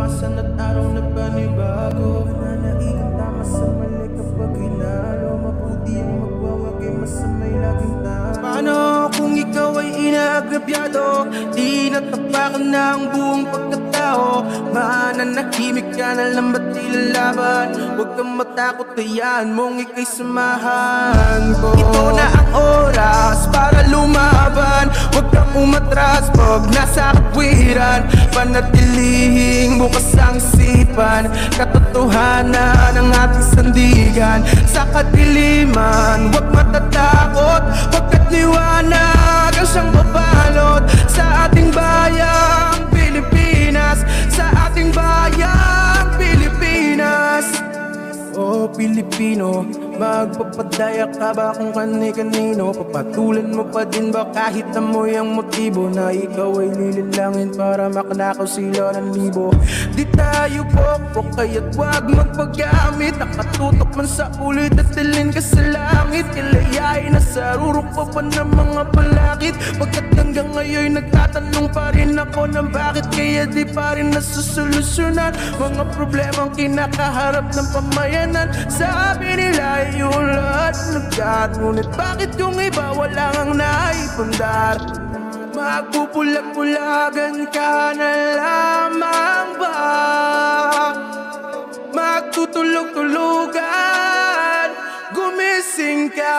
Kinabukasan at araw na panibago. Nananaigang tama sa mali kapag hinalo. Mabuti ang magwawagi, masamay laging talo. Paano kung ikaw ay inaagrabyado? Di natapakan na ang buong pagkatao. Mananahimik ka na lang ba't ilalaban? Huwag kang matakot, hayaan mong ika'y samahan ko. Ito na ang oras para lumaban. Huwag kang umatras pag nasa katwiran. Panatilihing bukas ang isipan. Katotohanan ang ating sandigan. Sa kadiliman, huwag matatakot. Pagkat liwanag ang siyang babalot sa ating bayang Pilipinas. Sa ating bayang Pilipinas. Oh Pilipino, magpapadaya ka ba kung kani-kanino? Papatulan mo pa din ba kahit amoy ang motibo na ikaw ay lililangin para makanakaw sila ng libo? Di tayo pokpok kaya't wag magpagamit. Nakatutok man sa ulit at dilin ka sa langit. Kilayain na sa rurok pa pa ng mga palakit. Pagkat hanggang ngayon nagtatanong pa rin ako ng bakit kaya di pa rin nasusolusyonan mga problemang kinakaharap ng pamayanan. Sabi nila yung lahat nagkat, ngunit bakit yung iba walang naipundar? Magpupulag-pulagan ka na lamang ba? Magtutulog-tulugan, gumising ka.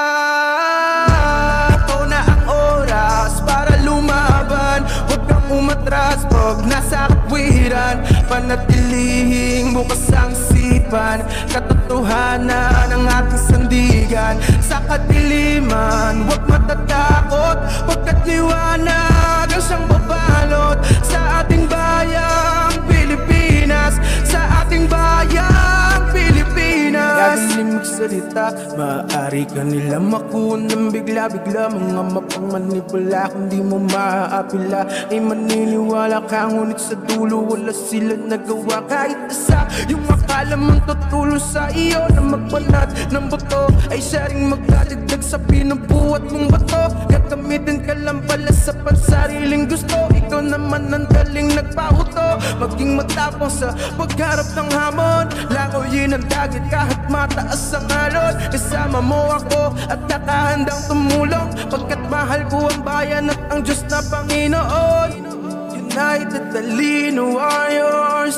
Ito na ang oras para lumaban. Huwag kang umatras pag nasa katwiran. Panatilihing bukas ang isipan. Katotohanan ang ating sandigan. Sa kadiliman, huwag matatakot. Pagkat liwanag ang siyang babalot sa ating bayang Pilipinas. Sa ating bayang Pilipinas. Gagaling magsalita, maaari ka nila makuha ng bigla-bigla. Mga mapangmanipula, kung di mo maaapila ay maniniwala ka, ngunit sa dulo wala sila nagawa kahit isa. Yung akala mong tutulo sa iyo na magbanat ng buto ay siya ring magdadagdag sa pinubuhat mong bato. Gagamitin ka lang pala sa pansariling gusto. Ikaw naman ang daling nagpahuto. Maging matapang sa pagharap ng hamon. Langoyin ang dagat kahit mataas ang alon. Kasama mo ako at nakahandang tumulong. Pagkat mahal ko ang bayan at ang Diyos na Panginoon. United Talino Warriors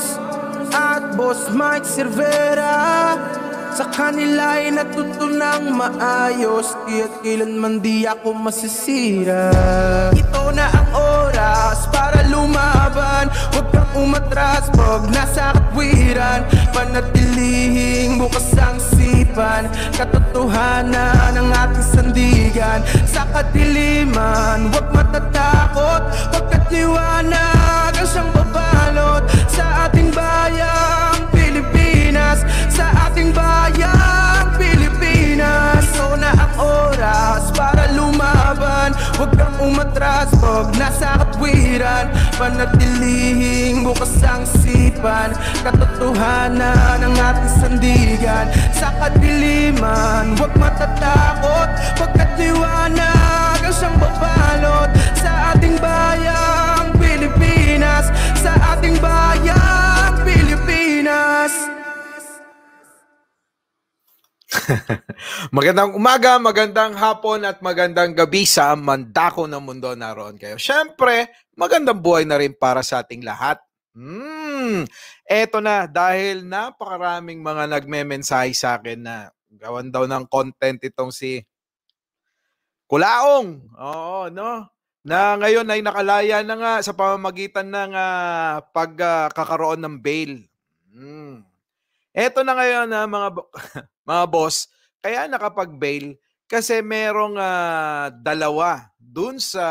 at Boss Mike Cervera. Sa kanila ay natutunang maayos, di at kailanman di ako masisira. Ito na ang oras para lumaban. Huwag kang umatras pag nasa katwiran. Panatilihing bukas ang isipan. Katotohanan ang ating sandigan. Sa kadiliman, huwag matatakot. Pagkat liwanag ang siyang babalot sa ating bayang Pilipinas. Sa ating bayang Pilipinas. Ito na ang oras para lumaban. Huwag kang umatras pag nasa katwiran. Panatilihing bukas ang isipan. Katotohanan ang ating sandigan. Sa kadiliman, huwag matatakot. Pagkat liwanag ang siyang babalot sa ating bayang Pilipinas. Sa ating bayang Pilipinas. Magandang umaga, magandang hapon at magandang gabi sa mandako ng mundo. Naroon kayo. Siyempre, magandang buhay na rin para sa ating lahat. Eto na, dahil napakaraming mga nagme-mensahe sa akin na gawan daw ng content itong si Kulaong. Oo, no? Na ngayon ay nakalaya na nga sa pamamagitan ng pagkakaroon ng bail. Eto na ngayon mga boss, kaya nakapag-bail kasi merong dalawa dun sa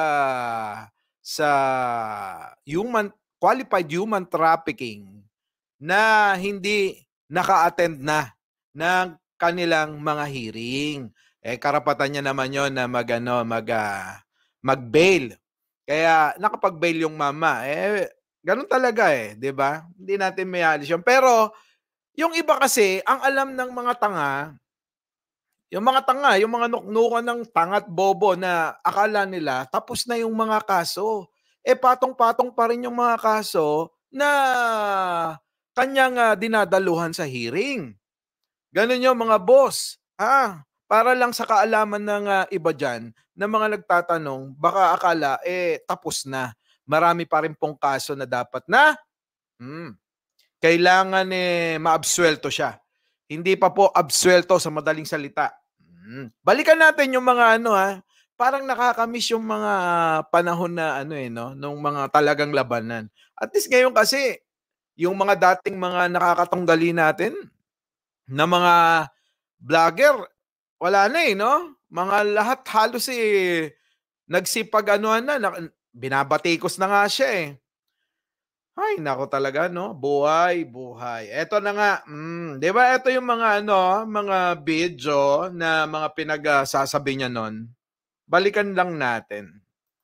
qualified human trafficking na hindi naka-attend na ng kanilang mga hearing. Karapatan niya naman yon na mag-bail. Kaya nakapag-bail yung mama. Ganun talaga 'di ba? Hindi natin may alis yun. Pero yung iba kasi, ang alam ng mga tanga, yung mga nuknukan ng tangat bobo na akala nila tapos na yung mga kaso. Patong-patong pa rin yung mga kaso na kanyang dinadaluhan sa hearing. Ganun yung mga boss. Para lang sa kaalaman ng iba dyan, na mga nagtatanong, baka akala, tapos na. Marami pa rin pong kaso na dapat na kailangan maabsuelto siya. Hindi pa po absuelto sa madaling salita. Balikan natin yung mga parang nakakamiss yung mga panahon na nung mga talagang labanan. At least ngayon kasi, yung mga dating mga nakakatunggali natin na mga vlogger, wala na no? Mga lahat halos nagsipag-anuhan na, binabatikos na nga siya Ay, nako talaga no, buhay. Eto na nga, 'di ba? Ito yung mga mga video na mga pinagsasabi niya noon. Balikan lang natin.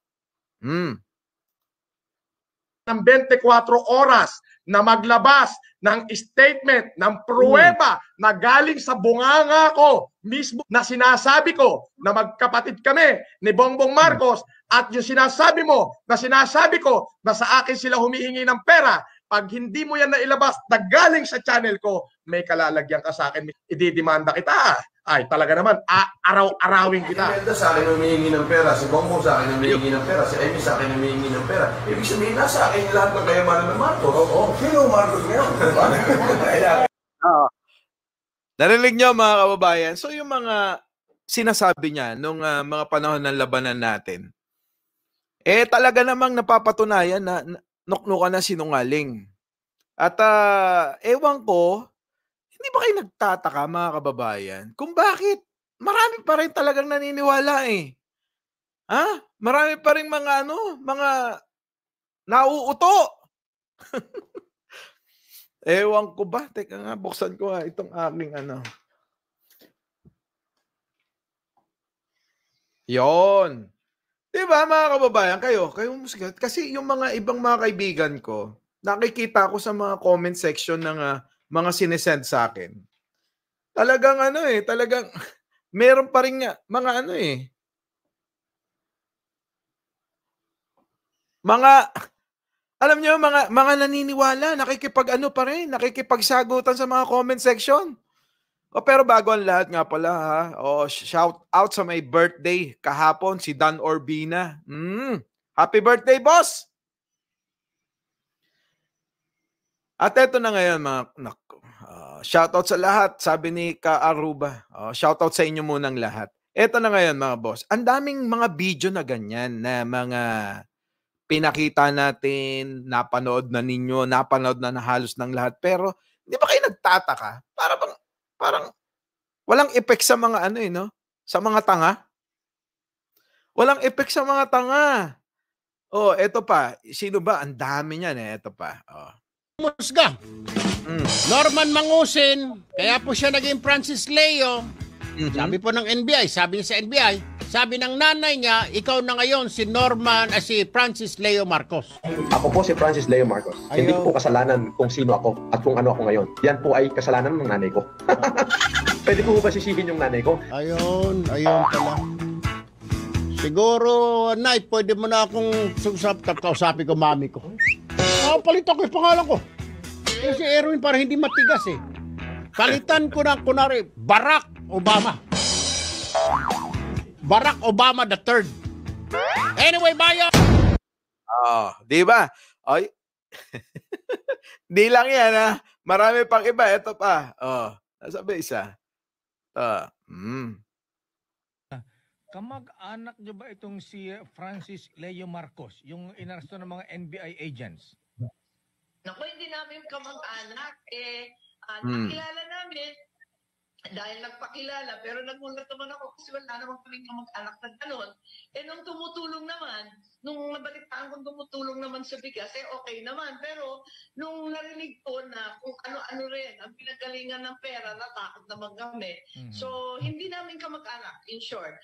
Ng 24 oras na maglabas ng statement, ng pruweba na galing sa bunganga ko mismo na sinasabi ko na magkapatid kami ni Bongbong Marcos at yung sinasabi mo na sinasabi ko na sa akin sila humihingi ng pera, pag hindi mo yan nailabas na galing sa channel ko, may kalalagyan ka sa akin, ididimanda kita. Ay, talaga naman, araw-arawin kita. Si sa akin humihingi ng pera, si Bongbong sa akin humihingi ng pera, si Amy sa akin humihingi ng pera. Ibig sabihin, nasa akin lahat ng kayamanan ng Marcos. Oo. Sino ang Marcos ngayon? Narinig niyo mga kababayan? So yung mga sinasabi niya nung mga panahon ng labanan natin, talaga namang napapatunayan na nuknukan na sinungaling. At ewan ko, hindi ba kayo nagtataka mga kababayan kung bakit marami pa rin talagang naniniwala Marami pa rin mga mga nauuto. Ewan ko ba? Teka nga, buksan ko itong aking Yon. Diba mga kababayan, kayo musikat. Kasi yung mga ibang mga kaibigan ko, nakikita ko sa mga comment section ng mga sinesend sa akin. Talagang talagang meron pa rin mga mga alam niyo mga naniniwala, pa rin, nakikipagsagutan sa mga comment section. Pero bago ang lahat nga pala shout out sa may birthday kahapon si Dan Orbina. Happy birthday, boss! At eto na ngayon shoutout sa lahat, sabi ni Ka Aruba. Shoutout sa inyo munang lahat. Eto na ngayon mga boss. Ang daming mga video na ganyan na mga pinakita natin, napanood na ninyo, napanood na halos ng lahat. Pero hindi ba kayo nagtataka? Parang walang effect sa mga sa mga tanga. Walang effect sa mga tanga. Eto pa. Sino ba? Ang dami niyan Eto pa. Musga. Norman Mangusin, kaya po siya naging Francis Leo. Sabi po ng NBI, sabi niya sa NBI, sabi ng nanay niya, ikaw na ngayon si si Francis Leo Marcos. Ako po si Francis Leo Marcos. Hindi po kasalanan kung sino ako at kung ano ako ngayon. Yan po ay kasalanan ng nanay ko. Pwede po ba sisihin yung nanay ko? Ayun pala. Siguro, Nay, pwede mo na akong kausapin ko mami ko. Palit ako yung pangalan ko. Kasi Erwin para hindi matigas Palitan ko na kunwari Barack Obama. Barack Obama the third. Anyway, bayan. Di ba? Ay. Di lang yan Marami pang iba. Ito pa. Nasa ba isa? Kamag-anak niyo ba itong si Francis Leo Marcos, yung inaresto ng mga NBI agents? Naku, hindi namin kamag-anak. Nakilala namin dahil nagpakilala. Pero nagulat naman ako kasi wala naman kaming kamag-anak na gano'n. Nung tumutulong naman, nung nabalitaan kong tumutulong naman sa bigas, okay naman. Pero nung narinig ko na kung ano-ano rin, ang pinagalingan ng pera, natakot naman kami. So, hindi namin kamag-anak, in short.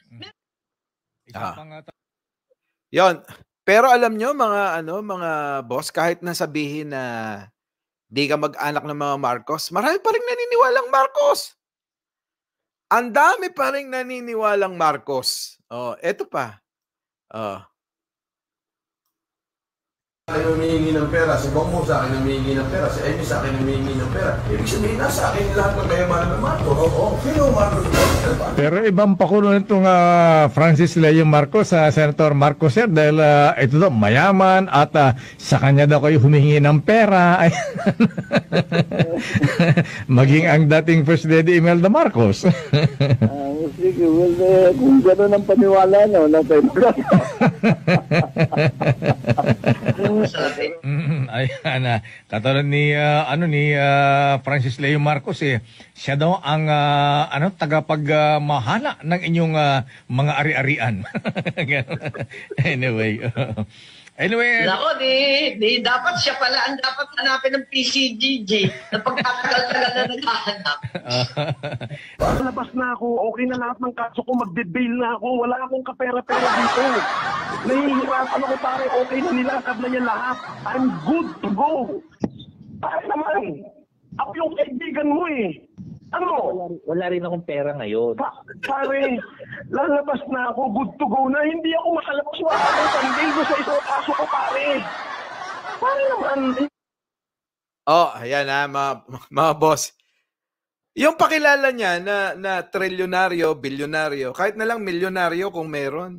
Yon. Pero alam nyo mga boss, kahit nasabihin na di ka mag-anak ng mga Marcos, marami pa rin naniniwalang Marcos. Ang dami pa rin naniniwalang Marcos. Eto pa. akin humihingi ng pera, si Bongbong sa akin humihingi ng pera, si Amy sa akin humihingi ng pera. Ibig sabihin, nasa akin lahat ng kayamanan ng Marcos. Oo, sino Marcos? Pero ibang pakulo nitong Francis Leo Marcos, Senator Marcos sir, dahil ito daw mayaman at sa kanya daw kayo humingi ng pera. Maging ang dating First Lady Imelda Marcos. Sige, well, kung gano'n ang paniwala, no, na tayo Ayan, katulad ni Francis Leo Marcos siya daw ang tagapagmahala ng inyong mga ari-arian. Anyway, Nako, di dapat siya pala ang dapat hanapin ng PCGG na pagkatagal-tagal na naghahanap. Palabas na ako, okay na lahat ng kaso ko, magbe-bail na ako, wala akong kapera-pera dito. Nahihirapan ako pare, okay na nilakad na yan lahat. I'm good to go. Pare naman, ako yung kaibigan mo Ano? Wala rin akong pera ngayon. Pare, lalabas na ako, good to go na. Hindi ako makalabas wala akong sandil ko sa isang kaso ko, pare. Pare naman. Ayan mga boss. Yung pakilala niya na trilyonaryo, bilyonaryo, kahit na lang milyonaryo kung meron.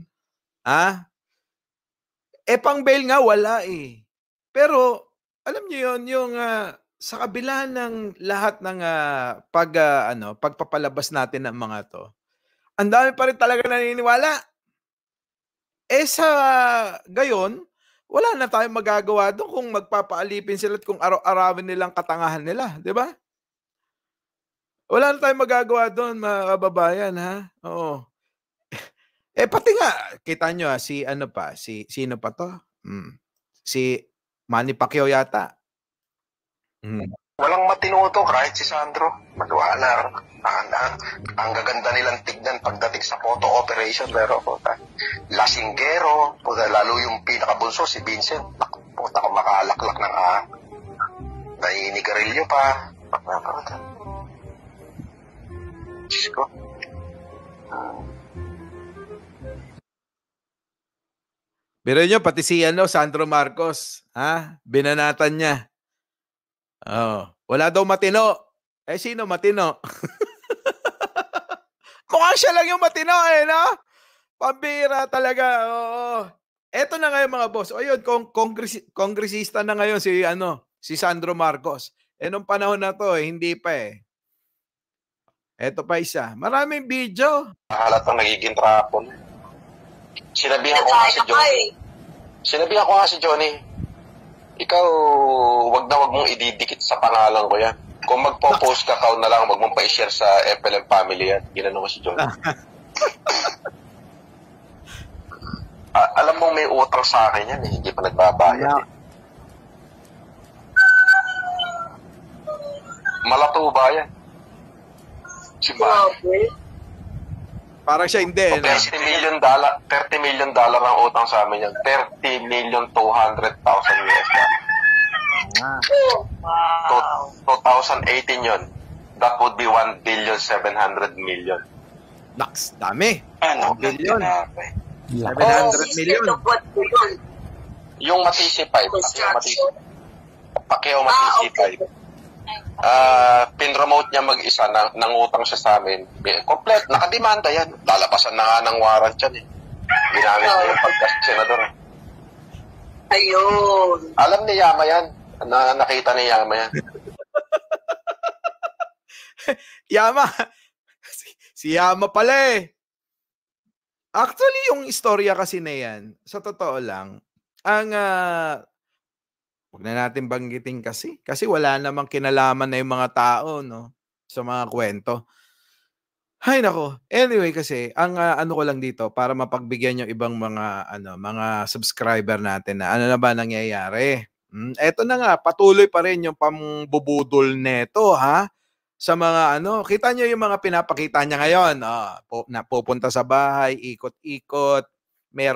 Pang bail nga wala Pero, alam niyo yun, yung sa kabila ng lahat ng pagpapalabas natin ng mga to, ang dami pa rin talaga naniniwala. Sa gayon, wala na tayong magagawa doon kung magpapaalipin sila at kung araw-arawin nilang katangahan nila, di ba? Wala na tayong magagawa doon, mga kababayan, Oo. Pati nga, kita nyo, sino pa to? Si Manny Pacquiao yata. Walang matino to, kahit si Sandro. Maliwanag. Ang gaganda nilang tignan pagdating sa photo operation. Pero lasinggero, lalo yung pinakabunso, si Vincent. Puta ko makalaklak ng nainigarilyo pa. Diyos ko. Pero nyo, pati si Sandro Marcos, binanatan niya. Wala daw matino. Sino matino? Mukhang siya lang yung matino no? Pambira talaga. Eto na ngayon mga boss. Ayun, kongresista na ngayon si Sandro Marcos. Nung panahon na to, hindi pa Eto pa isa. Maraming video. Halatang nagiging trapon. Sinabihan ko nga si Johnny. Ikaw, wag mong ididikit sa pangalan ko yan. Kung magpo-post ka, na lang, wag mong pa-share sa FLM family yan. Ginano ko si John. Alam mong may utang sa akin yan hindi pa nagbabayad Malato ba yan? Si Manny. Parang siya hindi. $30 million ang utang sa amin yan. $30,200,000 US. Wow. 2018 yun. That would be $1,700,000,000. Naks, dami. Ano? Billion. 700 million. Yung Matisi 5. Pacquiao Matisi 5. Pinromote niya mag-isa, nangutang siya sa amin. Complete, nakademanda yan. Lalabasan na nga ng warrant yan Ginamit niya yung pagka-senador Ayun. Alam ni Yama yan. Nakita ni Yama yan. Yama. Si Yama pala Actually, yung istorya kasi na yan, sa totoo lang, ang huwag na natin banggitin kasi wala namang kinalaman na yung mga tao sa mga kwento. Hay nako. Anyway kasi ang ko lang dito para mapagbigyan yung ibang mga subscriber natin na ano na ba nangyayari. Eto na nga, patuloy pa rin yung pambubudol neto sa mga kita nyo yung mga pinapakita niya ngayon. Pupunta sa bahay, ikot-ikot, may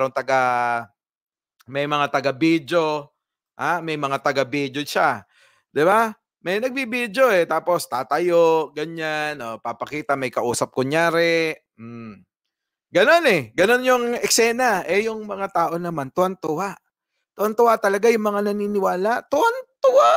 mga taga-video. May mga taga-video siya. 'Di ba? May nagbibideo tapos tatayo, ganyan, papakita may kausap kunyari. Ganon Ganon yung eksena. Yung mga tao naman tuwan-tuwa. Tuwan-tuwa talaga yung mga naniniwala. Tuwan-tuwa.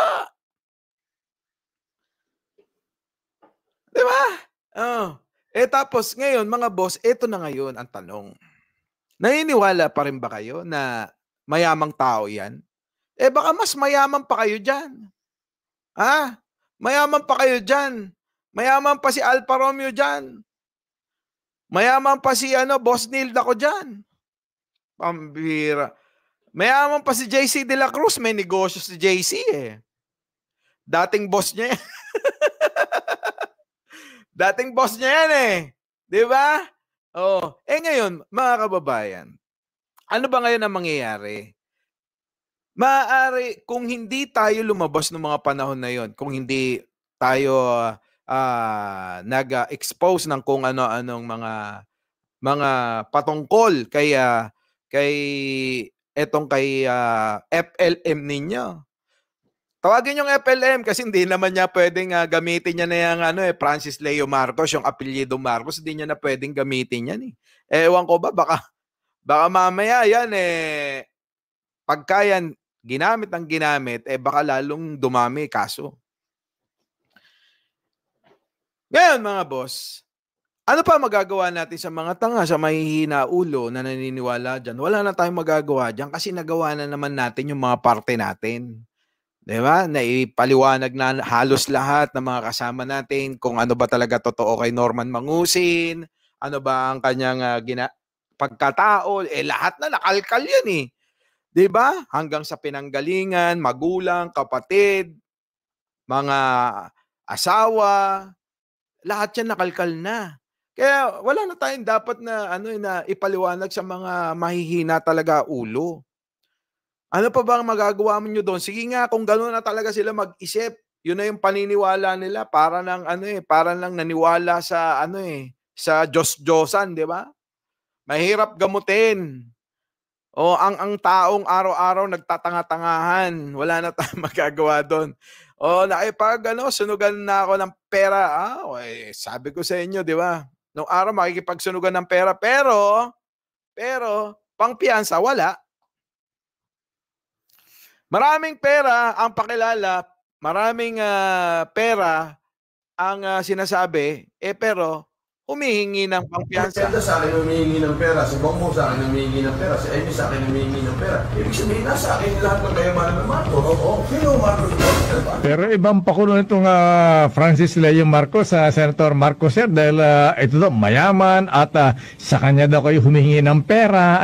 Di ba? Oh. Tapos ngayon, mga boss, ito na ngayon ang tanong. Naniniwala pa rin ba kayo na mayamang tao yan? Baka mas mayaman pa kayo dyan. Ha? Mayaman pa kayo dyan. Mayaman pa si Alfa Romeo dyan. Mayaman pa si Boss Nilda ko dyan. Pambira. Mayaman pa si JC De La Cruz. May negosyo si JC eh. Dating boss niya yan. Dating boss niya yan eh. Di ba? Oh. Ngayon, mga kababayan, ano ba ngayon ang mangyayari? Maaari, kung hindi tayo lumabas ng mga panahon na yon, kung hindi tayo nag-expose ng kung ano-anong mga patungkol kay FLM ninyo. Tawagin yung FLM kasi hindi naman niya pwedeng gamitin niya na yung Francis Leo Marcos, yung apelyido Marcos, hindi niya na pwedeng gamitin yan eh. Ewan ko ba, baka mamaya yan pagka yan ginamit ang ginamit, baka lalong dumami kaso. Ngayon mga boss, ano pa magagawa natin sa mga tanga, sa mahihina ulo na naniniwala dyan? Wala na tayong magagawa dyan kasi nagawa na naman natin yung mga parte natin. Diba? Naipaliwanag na halos lahat ng mga kasama natin kung ano ba talaga totoo kay Norman Mangusin, ano ba ang kanyang pagkatao, lahat na nakalkal yan eh. Diba? Hanggang sa pinanggalingan, magulang, kapatid, mga asawa, lahat yan nakalkal na. Kaya wala na tayong dapat na na ipaliwanag sa mga mahihina talaga ulo. Ano pa bang magagawa mo nyo doon? Sige nga, kung gano'n na talaga sila mag-isip, yun na yung paniniwala nila para lang para lang naniwala sa sa Diyos-Diyosan, di ba? Mahirap gamutin. O ang taong araw-araw nagtatanga-tangahan, wala na tayong magagawa doon. O nakipag sunugan na ako ng pera. Sabi ko sa inyo, di ba? Nung araw makikipagsunugan ng pera, pero pang piyansa wala. Maraming pera ang pakilala, maraming pera ang sinasabi, pero humihingi ng pampiyansa. Si sa akin humihingi ng pera, si Bongbong sa akin humihingi ng pera, si Amy sa akin humihingi ng pera. Ibig sabihin, nasa akin lahat ng kayamanan ng Marcos. Sino Marcos? Pero ibang pakulo nitong Francis Leo Marcos, Senator Marcos sir, dahil ito daw mayaman at sa kanya daw kayo humihingi ng pera.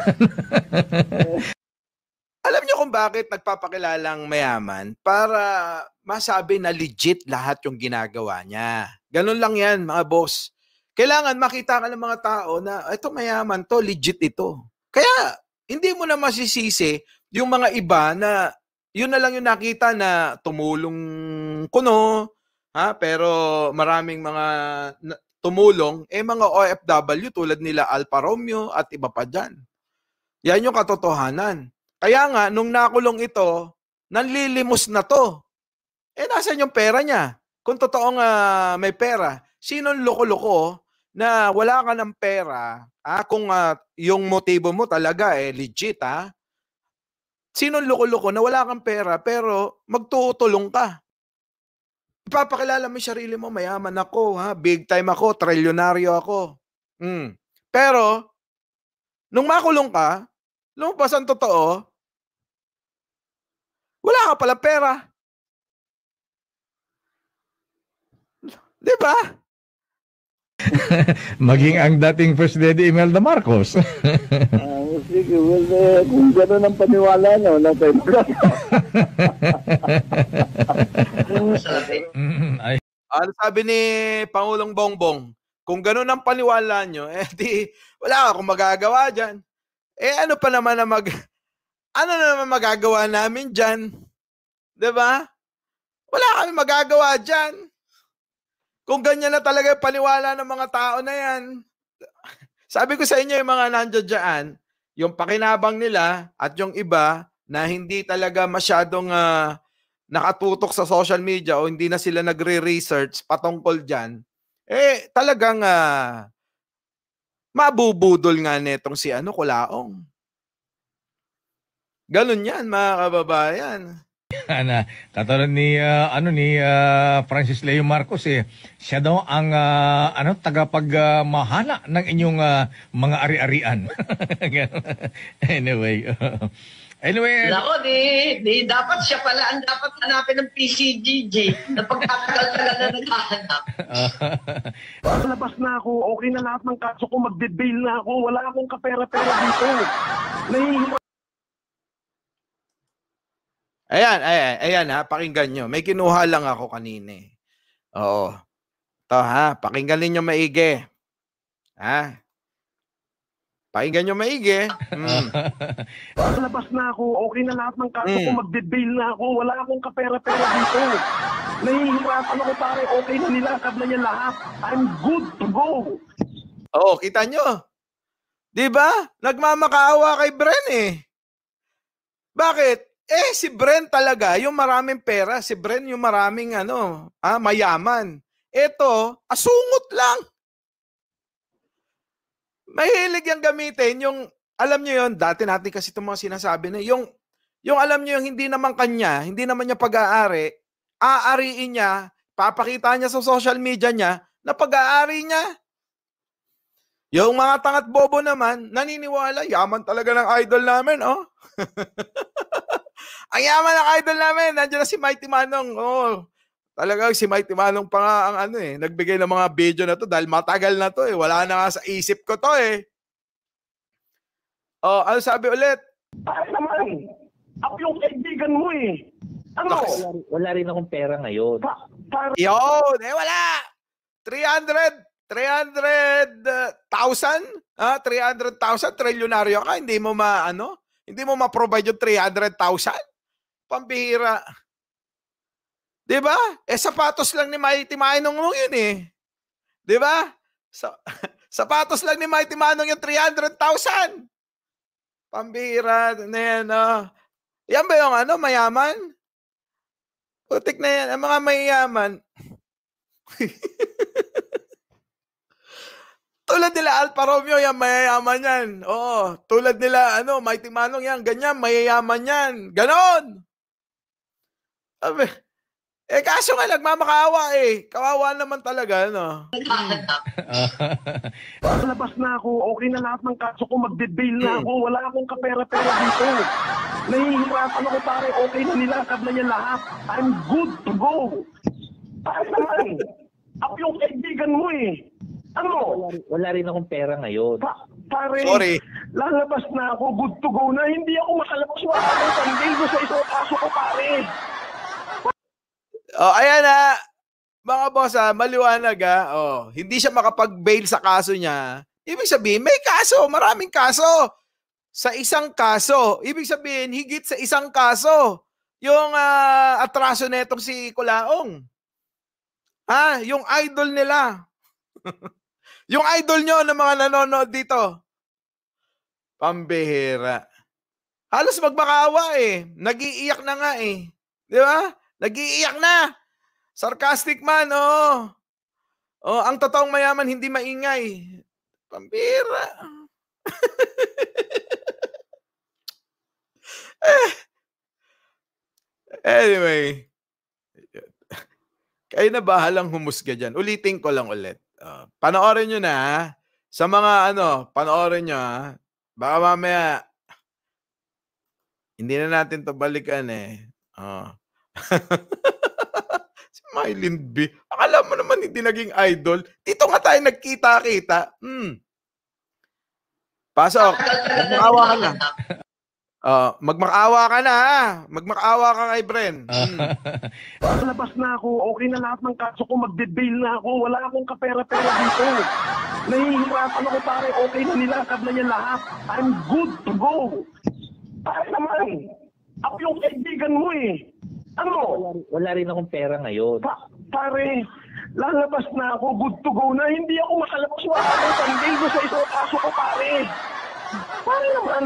Alam niyo kung bakit nagpapakilalang mayaman? Para masabi na legit lahat yung ginagawa niya. Ganun lang yan, mga boss. Kailangan makita ka ng mga tao na ito mayaman to, legit ito. Kaya hindi mo na masisisi yung mga iba na yun na lang yung nakita na tumulong kuno, pero maraming mga tumulong, mga OFW tulad nila Alfa Romeo at iba pa dyan. Yan yung katotohanan. Kaya nga, nung nakulong ito, nanlilimos na to. Nasaan yung pera niya? Kung totoong may pera, sinong loko-loko na wala ka ng pera, kung yung motibo mo talaga legit, sinong loko-loko na wala kang pera pero magtutulong ka? Ipapakilala mo yung sarili mo, mayaman ako, big time ako, trilyonaryo ako. Pero, nung makulong ka, lumabas ang totoo, wala ka pala pera. Di ba? Maging ang dating First Lady Imelda Marcos. Sige, kung gano'n ang paniwala nyo, nasa Ano sabi ni Pangulong Bongbong? Kung gano'n ang paniwala nyo, di wala akong magagawa dyan. Ano pa naman na ano naman magagawa namin dyan? Diba? Wala kami magagawa dyan. Kung ganyan na talaga yung paniwala ng mga tao na yan. Sabi ko sa inyo yung mga nandiyan dyan, yung pakinabang nila at yung iba na hindi talaga masyadong nakatutok sa social media o hindi na sila nagre-research patungkol dyan, talagang mabubudol nga netong si Kulaong. Ganun yan, mga kababayan. Na katulad ni Francis Leo Marcos siya daw ang tagapagmahala ng inyong mga ari-arian. Anyway. Nako, di dapat siya pala ang dapat hanapin ng PCGG na pagkakagal-tagal na naghahanap. Labas na ako, okay na lahat ng kaso ko, magde-bail na ako, wala akong kapera-pera dito. Nahihirap. Ayan ha, pakinggan nyo. May kinuha lang ako kanina. Oo. Ito ha, pakinggan ninyo maigi. Ha? Pakinggan nyo maigi. Labas na ako, okay na lahat ng kaso ko, magde-bail na ako, wala akong kapera-pera dito. Nahihirapan ako pare, okay na nilakad na yan lahat. I'm good to go. Oo, kita nyo. Diba? Nagmamakaawa kay Bren Bakit? Si Bren talaga, yung maraming pera. Si Bren yung maraming mayaman. Ito, asungot lang. Mahilig yung gamitin. Yung, alam nyo yun, dati natin kasi itong mga sinasabi na, yung alam nyo yung hindi naman kanya, hindi naman niya pag-aari, aariin niya, papakita niya sa social media niya, na pag-aari niya. Yung mga tangat bobo naman, naniniwala, yaman talaga ng idol namin, Ang yaman ng idol namin, nandiyan na si Mighty Manong. Talagang si Mighty Manong pa nga ang nagbigay ng mga video na to dahil matagal na to Wala na nga sa isip ko to ano sabi ulit? Ay naman, ako yung kaibigan mo Ano? Wala rin akong pera ngayon. Yun, wala. 300,000? 300,000, trilyonaryo ka, hindi mo ma-provide yung 300,000? Pambihira. Diba? Sapatos lang ni Mighty Manong yun Diba? Sapatos lang ni Mighty Manong yung 300,000. Pambihira na yan, Yan ba yung mayaman? Putik na yan. Ang mga mayayaman. Tulad nila Alfa Romeo, yan, mayayaman yan. Oo. Tulad nila, Mighty Manong yan, ganyan, mayayaman yan. Ganon! Kaso nga, nagmamakaawa Kawawa naman talaga, Labas na ako, okay na lahat ng kaso ko, magde-bail na ako, wala akong kapera-pera dito. Nahihirapan ako pare, okay na nilakad na yan lahat. I'm good to go. Ay naman, ako yung kaibigan mo Ano? Wala rin akong pera ngayon. Pare, sorry. Lalabas na ako, good to go na, hindi ako makalabas. Wala akong sanday sa isang kaso ko pare. Ayan mga boss maliwanag hindi siya makapag-bail sa kaso niya. Ibig sabihin, may kaso, maraming kaso. Sa isang kaso, ibig sabihin, higit sa isang kaso, yung atraso netong si Kulaong. Yung idol nila. Yung idol nyo ng mga nanonood dito. Pambihira. Halos magmakaawa Nag-iiyak na nga Di ba? Nag-iiyak na. Sarcastic man, ang totoong mayaman hindi maingay. Pambira. Anyway. Kayo na bahalang humusga dyan. Ulitin ko lang ulit. Panoorin nyo na, Sa mga panoorin nyo Baka mamaya, hindi na natin to balikan Si Mylene B. Akala mo naman hindi naging idol. Dito nga tayo nagkita-kita. Pasok. Magmakaawa ka na. Magmakaawa ka na Magmakaawa ka kay Bren. Labas na ako, okay na lahat ng kaso ko, magde-bail na ako, wala akong kapera-pera dito. Nahihirapan ako pare, okay na nilakad na yan lahat. I'm good to go. Ay naman, ako yung kaibigan mo Ano? Wala rin akong pera ngayon. Pare, lalabas na ako, good to go na, hindi ako makalabas. Wala akong sanday sa isang kaso ko pare. Pare naman.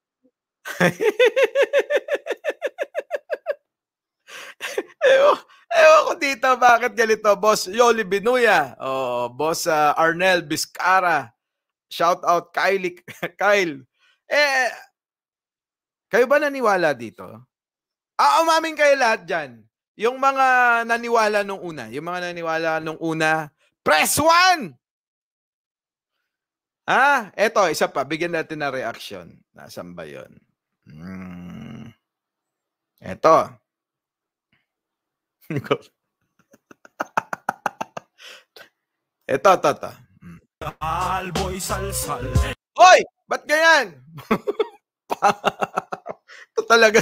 Ewan ko dito bakit ganito, Boss Yoli Binuya, Boss Arnel Biscara, shout out Kyle. Kayo ba naniwala dito? Umamin kayo lahat dyan. Yung mga naniwala nung una. Yung mga naniwala nung una, press 1! Eto, isa pa. Bigyan natin na reaction. Nasaan ba yun? Eto. Ito. Alboy salsal. Hoy! Ba't ganyan? Ito talaga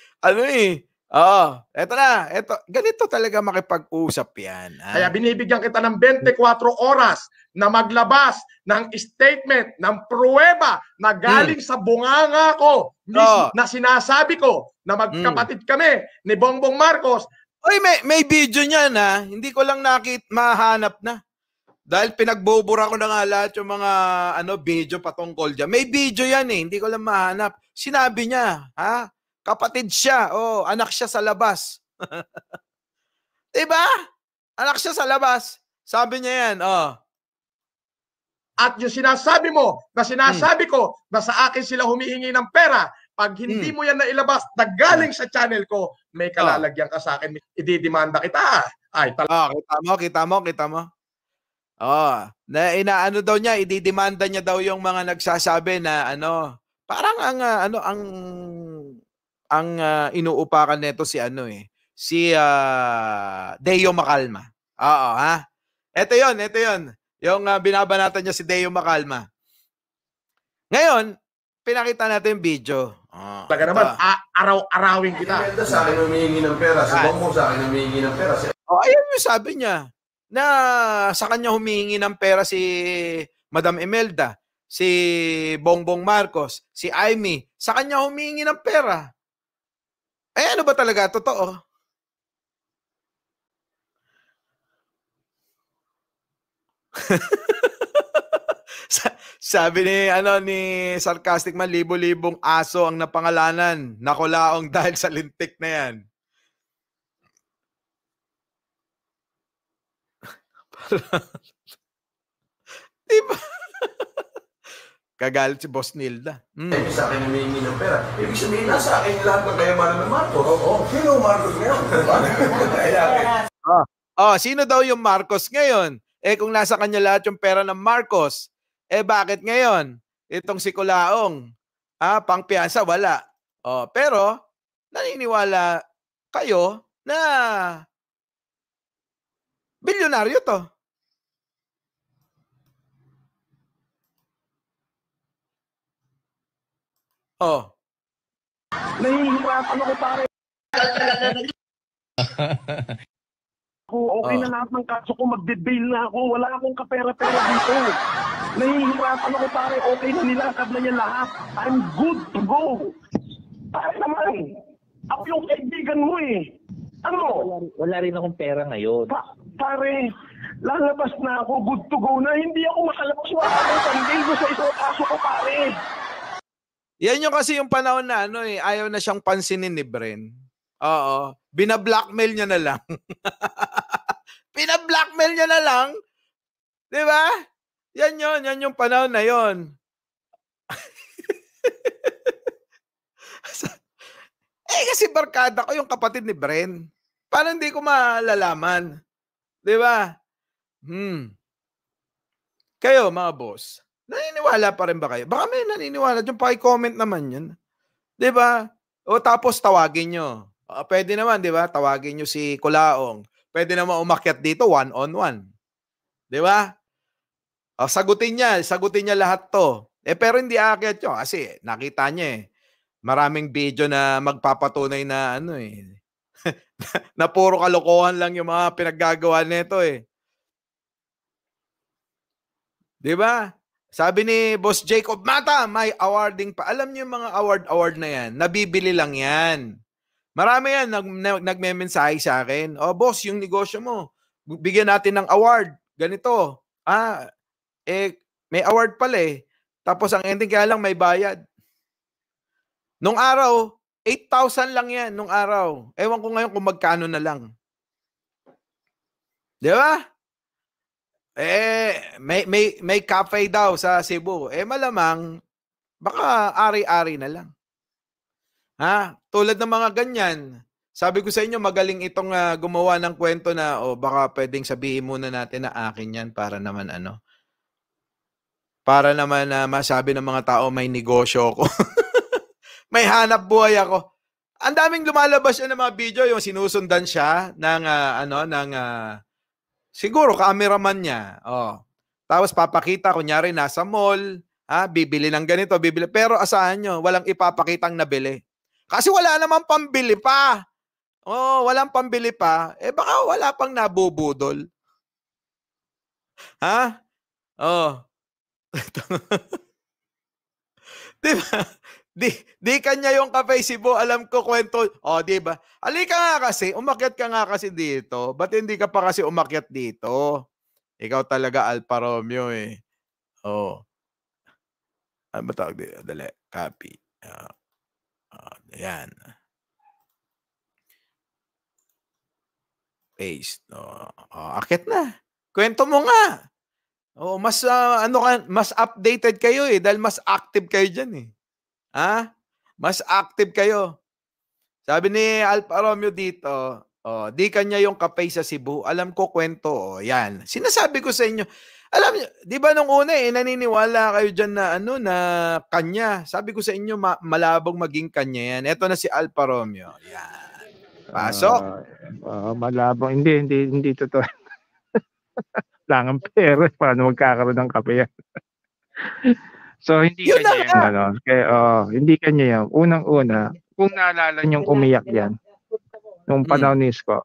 eto na. Ganito talaga makipag-usap yan. Kaya binibigyan kita ng 24 oras na maglabas ng statement, ng pruweba na galing sa bunganga ko mismo, na sinasabi ko na magkapatid kami ni Bongbong Marcos. Oy, may video niyan Hindi ko lang mahanap na. Dahil pinagbubura ko na nga lahat yung mga video patungkol dyan. May video yan hindi ko lang mahanap. Sinabi niya, kapatid siya, anak siya sa labas. Diba? Anak siya sa labas. Sabi niya yan, At yung sinasabi mo, na sinasabi ko, na sa akin sila humihingi ng pera, pag hindi mo yan nailabas, na galing sa channel ko, may kalalagyan ka sa akin, ididimanda kita. Kita mo. Na inaano daw niya, ididimanda niya daw yung mga nagsasabi na parang ang inuupakan nito si Deo Macalma. Ito yon. Yung binabanatan niya si Deo Macalma. Ngayon, pinakita natin yung video. Talaga naman, araw-arawin kita. Si sa akin humihingi ng pera, si Bongbong sa akin humihingi ng pera. Ayun yung sabi niya. Na sa kanya humihingi ng pera si Madam Imelda, si Bongbong Marcos, si Amy, sa kanya humihingi ng pera. Ano ba talaga? Totoo? Sabi ni Sarcastic Man, libo-libong aso ang napangalanan, nakulaong dahil sa lintik na yan. Diba? Kagalit si Boss Nilda. Ibig sa akin humihingi ng pera. Ibig sabihin, nasa akin lahat ng kayamanan ng Marcos. Sino ang Marcos ngayon? Sino daw yung Marcos ngayon? Kung nasa kanya lahat yung pera ng Marcos, bakit ngayon? Itong si Culaong, pangpiyansa, wala. Pero, naniniwala kayo na bilyonaryo to. Nahihirapan ako, pare. Okay na lahat ng kaso ko, magde-bail na ako. Wala akong kapera-pera dito. Nahihirapan ako, pare. Okay na nilakad na yan lahat. I'm good to go. Pare naman, ako yung kaibigan mo Wala rin akong pera ngayon. Pare, lalabas na ako, good to go na. Hindi ako makalabas. Wala akong sanday sa isang kaso ko, pare. Yan yung kasi yung panahon na ayaw na siyang pansinin ni Bren. Bina-blackmail niya na lang. Bina-blackmail niya na lang. 'Di ba? Yan yung panahon na yon. Kasi barkada ko yung kapatid ni Bren. Paano hindi ko malalaman? 'Di ba? Kayo mga boss, naniniwala pa rin ba kayo? Baka may naniniwala dyan, paki-comment naman yun. Diba? O tapos tawagin nyo. Pwede naman, diba? Tawagin nyo si Culaong. Pwede naman umakyat dito one-on-one. Diba? Sagutin niya lahat to. Pero hindi aakyat yun kasi nakita niya maraming video na magpapatunay na na puro kalokohan lang yung mga pinaggagawa nito Diba? Sabi ni Boss Jacob Mata, may awarding pa. Alam niyo yung mga award na yan, nabibili lang yan. Marami yan nagme-mensahe sa akin. Boss, yung negosyo mo, bigyan natin ng award. Ganito. May award pala Tapos ang ending kaya lang may bayad. Nung araw, 8,000 lang yan nung araw. Ewan ko ngayon kung magkano na lang. Di ba? May cafe daw sa Cebu. Malamang, baka ari-ari na lang. Ha? Tulad ng mga ganyan. Sabi ko sa inyo, magaling itong gumawa ng kwento na, baka pwedeng sabihin muna natin na akin yan para naman para naman masabi ng mga tao may negosyo ako. May hanap buhay ako. Ang daming lumalabas yun ng mga video, yung sinusundan siya ng siguro cameraman niya. Tapos papakita, kunyari nasa mall, bibili ng ganito, bibili. Pero asahan nyo, walang ipapakitang nabili. Kasi wala namang pambili pa. Walang pambili pa. Baka wala pang nabubudol. Ha? Diba? Di kanya yung Cafe Cebu, alam ko kwento. Diba? Alika nga kasi, umakyat ka nga kasi dito. Ba't hindi ka pa kasi umakyat dito? Ikaw talaga Alfa Romeo eh. Ano ba tawag dito? Dali, copy. Ayan. Paste. Akyat na. Kwento mo nga. Mas mas updated kayo eh dahil mas active kayo diyan eh. Mas active kayo. Sabi ni Alfa Romeo dito, di kanya yung Cafe sa Cebu. Alam ko kwento, yan. Sinasabi ko sa inyo, alam niyo, di ba nung una naniniwala kayo diyan na na kanya. Sabi ko sa inyo, malabong maging kanya yan. Ito na si Alfa Romeo. Yan. Pasok. Malabong. Hindi totoo. Langang pera. Paano magkakaroon ng kape yan? So, hindi yun kanya yung hindi kanya yan. Unang-una, kung naalala niyong umiyak yan, nung panahon ni Isko,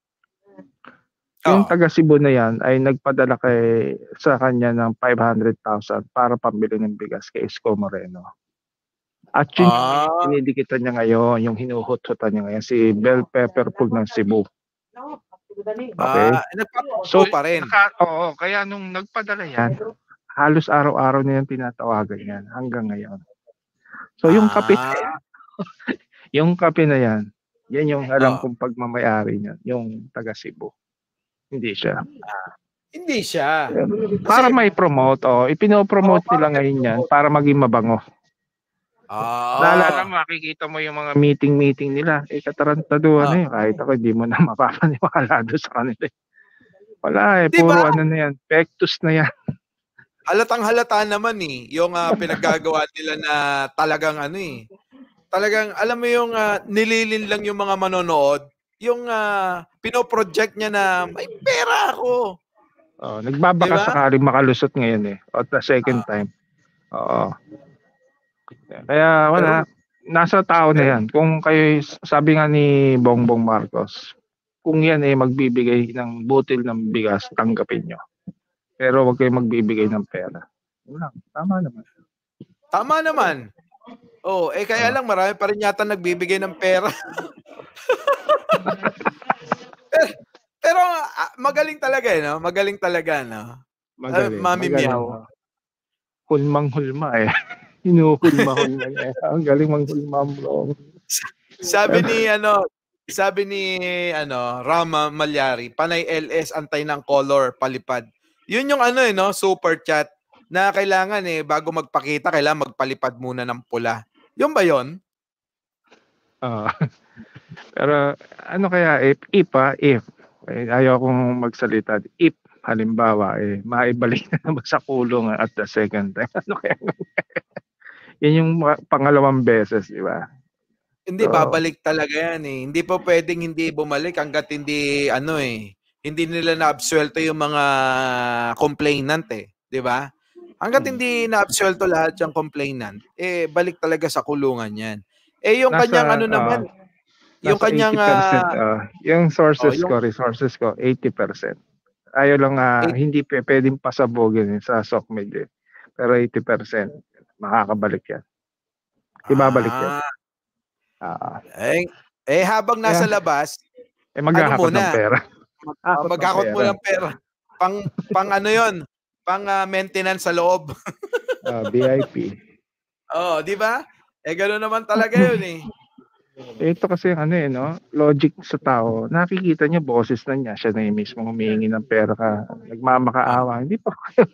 yung taga Cebu na yan ay nagpadala sa kanya ng 500,000 para pambili ng bigas kay Isko Moreno. At yun yung pinidikitan niya ngayon, yung hinuhut-hutan niya ngayon, si Bell Pepperpool ng Cebu. Okay? So, pa rin. Kaya nung nagpadala yan, halos araw-araw na yan tinatawagan yan hanggang ngayon. So yung kape na yan, yung kape na yan, yan yung alam kong pagmamayari niyan, yung taga Cebu. Hindi siya. Hindi siya. Para may promote, ipinopromote nila ngayon yan para maging mabango. Naalala, makikita mo yung mga meeting nila. Katarantaduhan na yun. Kahit ako, hindi mo na mapapaniwala doon sa kanila. Wala diba? Puro na yan. Pectus na yan. Halatang-halata naman yung pinaggagawa nila na talagang talagang alam mo yung nililin lang yung mga manonood, yung pinoproject niya na may pera ako. Nagbabaka sakaling makalusot ngayon at the second time. Kaya wala, nasa tao na yan. Kung kayo, sabi nga ni Bongbong Marcos, kung yan magbibigay ng butil ng bigas, tanggapin nyo. Pero wag kayo magbibigay ng pera. Tama naman. Tama naman. Kaya lang marami pa rin yata nagbibigay ng pera. pero magaling talaga no? Magaling talaga no? Magaling. Mami Miao. Hulmang-hulma Hinuhulma-hulma Ang galing manghulma bro. Sabi ni Rama Malyari, panay LS antay ng color palipad. Yun yung super chat na kailangan bago magpakita kailangan magpalipad muna ng pula. Yun ba yun? Pero kaya if ayaw kong magsalita, if halimbawa maibalik na naman sa kulong at the second time, kaya yan yung pangalawang beses, di ba? Hindi, babalik talaga yan Hindi pa pwedeng hindi bumalik hanggat hindi hindi nila na-absuelto yung mga complainant di ba? Hanggat hindi na-absuelto lahat yung complainant, balik talaga sa kulungan yan. Yung kanyang naman, yung kanyang 80%, yung resources ko 80%. Ayaw lang hindi pwedeng pasabogin sa SOCMED pero 80%. Makakabalik yan. Ibabalik yan. Habang nasa labas, maghahakot ng pera. Maghakot mo ng pera. Pang yon? Pang maintenance sa loob. VIP. Di ba? Gano'n naman talaga yun Ito kasi logic sa tao. Nakikita niya boses na niya, siya na yung mismo humihingi ng pera ka. Nagmamakaawa. Hindi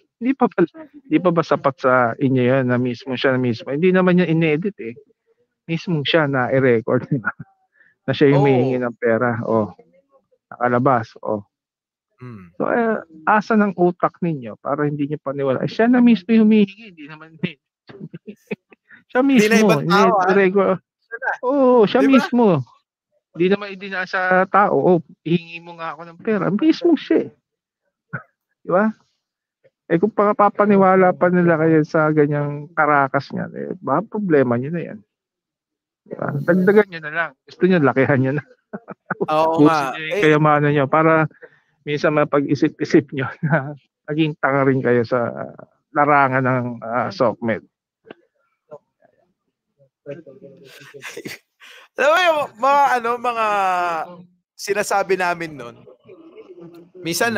pa ba sapat sa inyo yan na mismo siya na mismo? Hindi naman niya in-edit mismo siya na i-record, di ba? Na siya yung humihingi ng pera. Nakalabas. So, asa ng utak ninyo para hindi niyo paniwala. Siya na mismo yung humihingi, hindi naman siya mismo. Hindi na ibang tao, siya diba? mismo. Hindi naman idinasa tao. Hihingi mo nga ako ng pera. Mismo siya. Di ba? Kung papaniwala pa nila kayo sa ganyang karakas niya, ba problema niyo na yan. Diba? Dagdagan nyo na lang. Gusto nyo, lakihan nyo na. Oo nga. Kayamanan nyo para minsan mapag-isip-isip nyo na naging tanga rin kayo sa larangan ng SOCMED. Alam mo yung mga sinasabi namin nun, minsan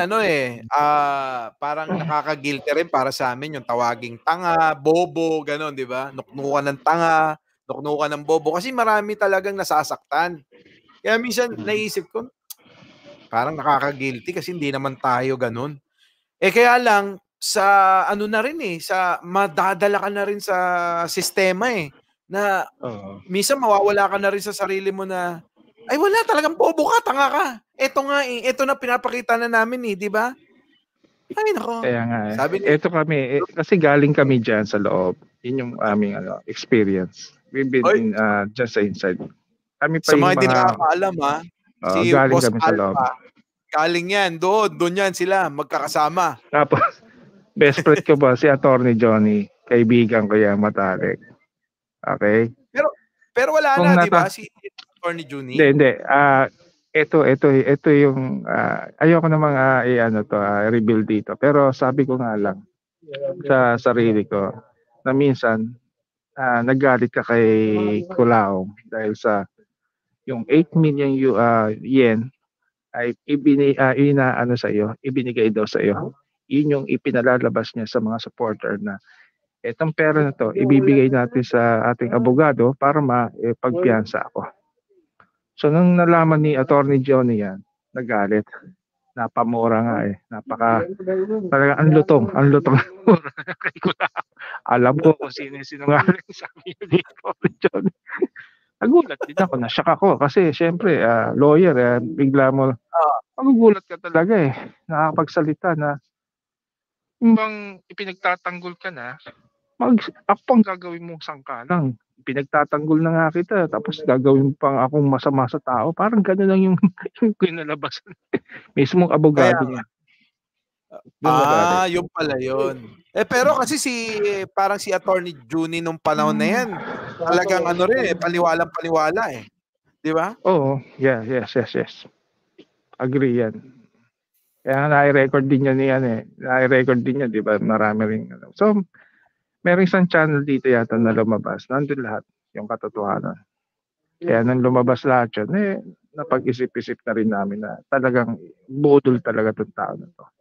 parang nakaka-guilty rin para sa amin yung tawaging tanga, bobo, gano'n, di ba? Nuknukan ng tanga, nuknukan ng bobo. Kasi marami talagang nasasaktan. Kaya minsan naisip ko, parang nakaka-guilty kasi hindi naman tayo gano'n. Kaya lang, sa madadala ka na rin sa sistema na minsan mawawala ka na rin sa sarili mo na, ay wala, talagang bobo ka, tanga ka. Ito nga ito na pinapakita na namin di ba? Ay nako. Kaya nga ito kami, kasi galing kami dyan sa loob. Yun yung aming experience. We've been just inside. Kami pa sa mga hindi nakakaalam si galing Boss kami sa loob. Galing yan, doon yan sila, magkakasama. Tapos, best friend ko ba, si Attorney Johnny, kaibigan ko yan, matalik. Okay? Pero wala kung na, di ba, si Attorney Johnny? Hindi. Ito yung, ayoko namang reveal dito. Pero sabi ko nga lang, sa sarili ko, na minsan, nagalit ka kay Kulao dahil sa yung 8 million yen ay ibinigay daw sa iyo. Yun yung ipinalalabas niya sa mga supporter na etong pera na to ibibigay natin sa ating abogado para pagpiyansa ako. So nung nalaman ni Attorney Johnny yan, nagalit. Napamura nga talaga ang lutong kay Kulao. Alam ko kung sino yung sinungaling sabi ni Attorney Johnny. Nagulat din ako, na-shock ako kasi syempre lawyer, bigla mo magugulat ka talaga nakakapagsalita na bang ipinagtatanggol ka na, ako pang gagawin mong sangkalang. Pinagtatanggol na nga kita, tapos gagawin pang akong masama sa tao. Parang gano'n lang yung kinalabasan. Mismong abogado niya. Yung pala yun. Pero kasi parang si Attorney Johnny nung panahon na yan, talagang paniwalang-paniwala Di ba? Oo. Yes. Agree yan. Kaya na-record din yan Na-record din yan, di ba? Marami rin. So, meron isang channel dito yata na lumabas. Nandun lahat yung katotohanan. Kaya nang lumabas lahat yun, napag-isip-isip na rin namin na talagang budol talaga itong tao na to.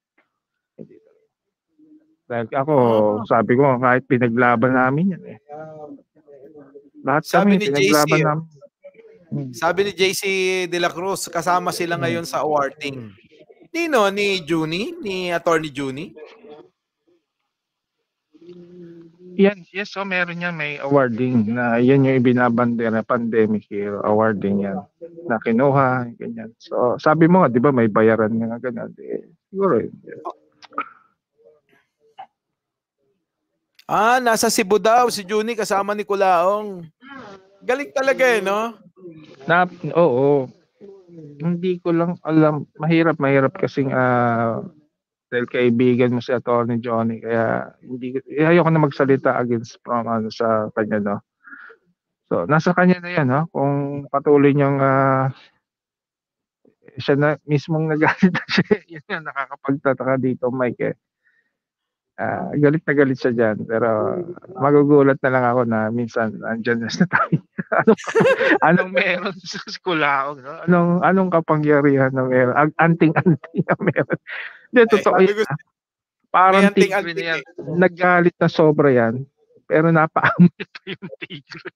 Dahil ako, sabi ko, kahit pinaglaban namin yan Lahat sabi kami, ni pinaglaban namin. Sabi ni JC De La Cruz, kasama sila ngayon sa awarding. Ni Juni? Ni Attorney Juni? Yan, yes, so meron yan, may awarding na yan yung ibinabandera, pandemic hero awarding yan na kinuha, ganyan. So sabi mo nga, di ba may bayaran nga ganyan. Siguro yun. Nasa Cebu daw si Juni kasama ni Kulaong. Galing talaga no? Oo. Hindi ko lang alam, mahirap kasing dahil kaibigan mo si Attorney Johnny, kaya ayoko na magsalita against sa kanya, no. So nasa kanya na yan, kung patuloy niyang siya na mismong nagalit na siya. Yun nga, nakakapagtataka dito, Mike galit na galit siya dyan, pero magugulat na lang ako na minsan andyan na tayo. Anong meron sa Kulaong, no? Anong kapangyarihan na meron? Anting-anting na meron. Hindi, totoo yan. Parang tigre na yan. Nagalit na sobra yan, pero napaamoy pa yung tigre.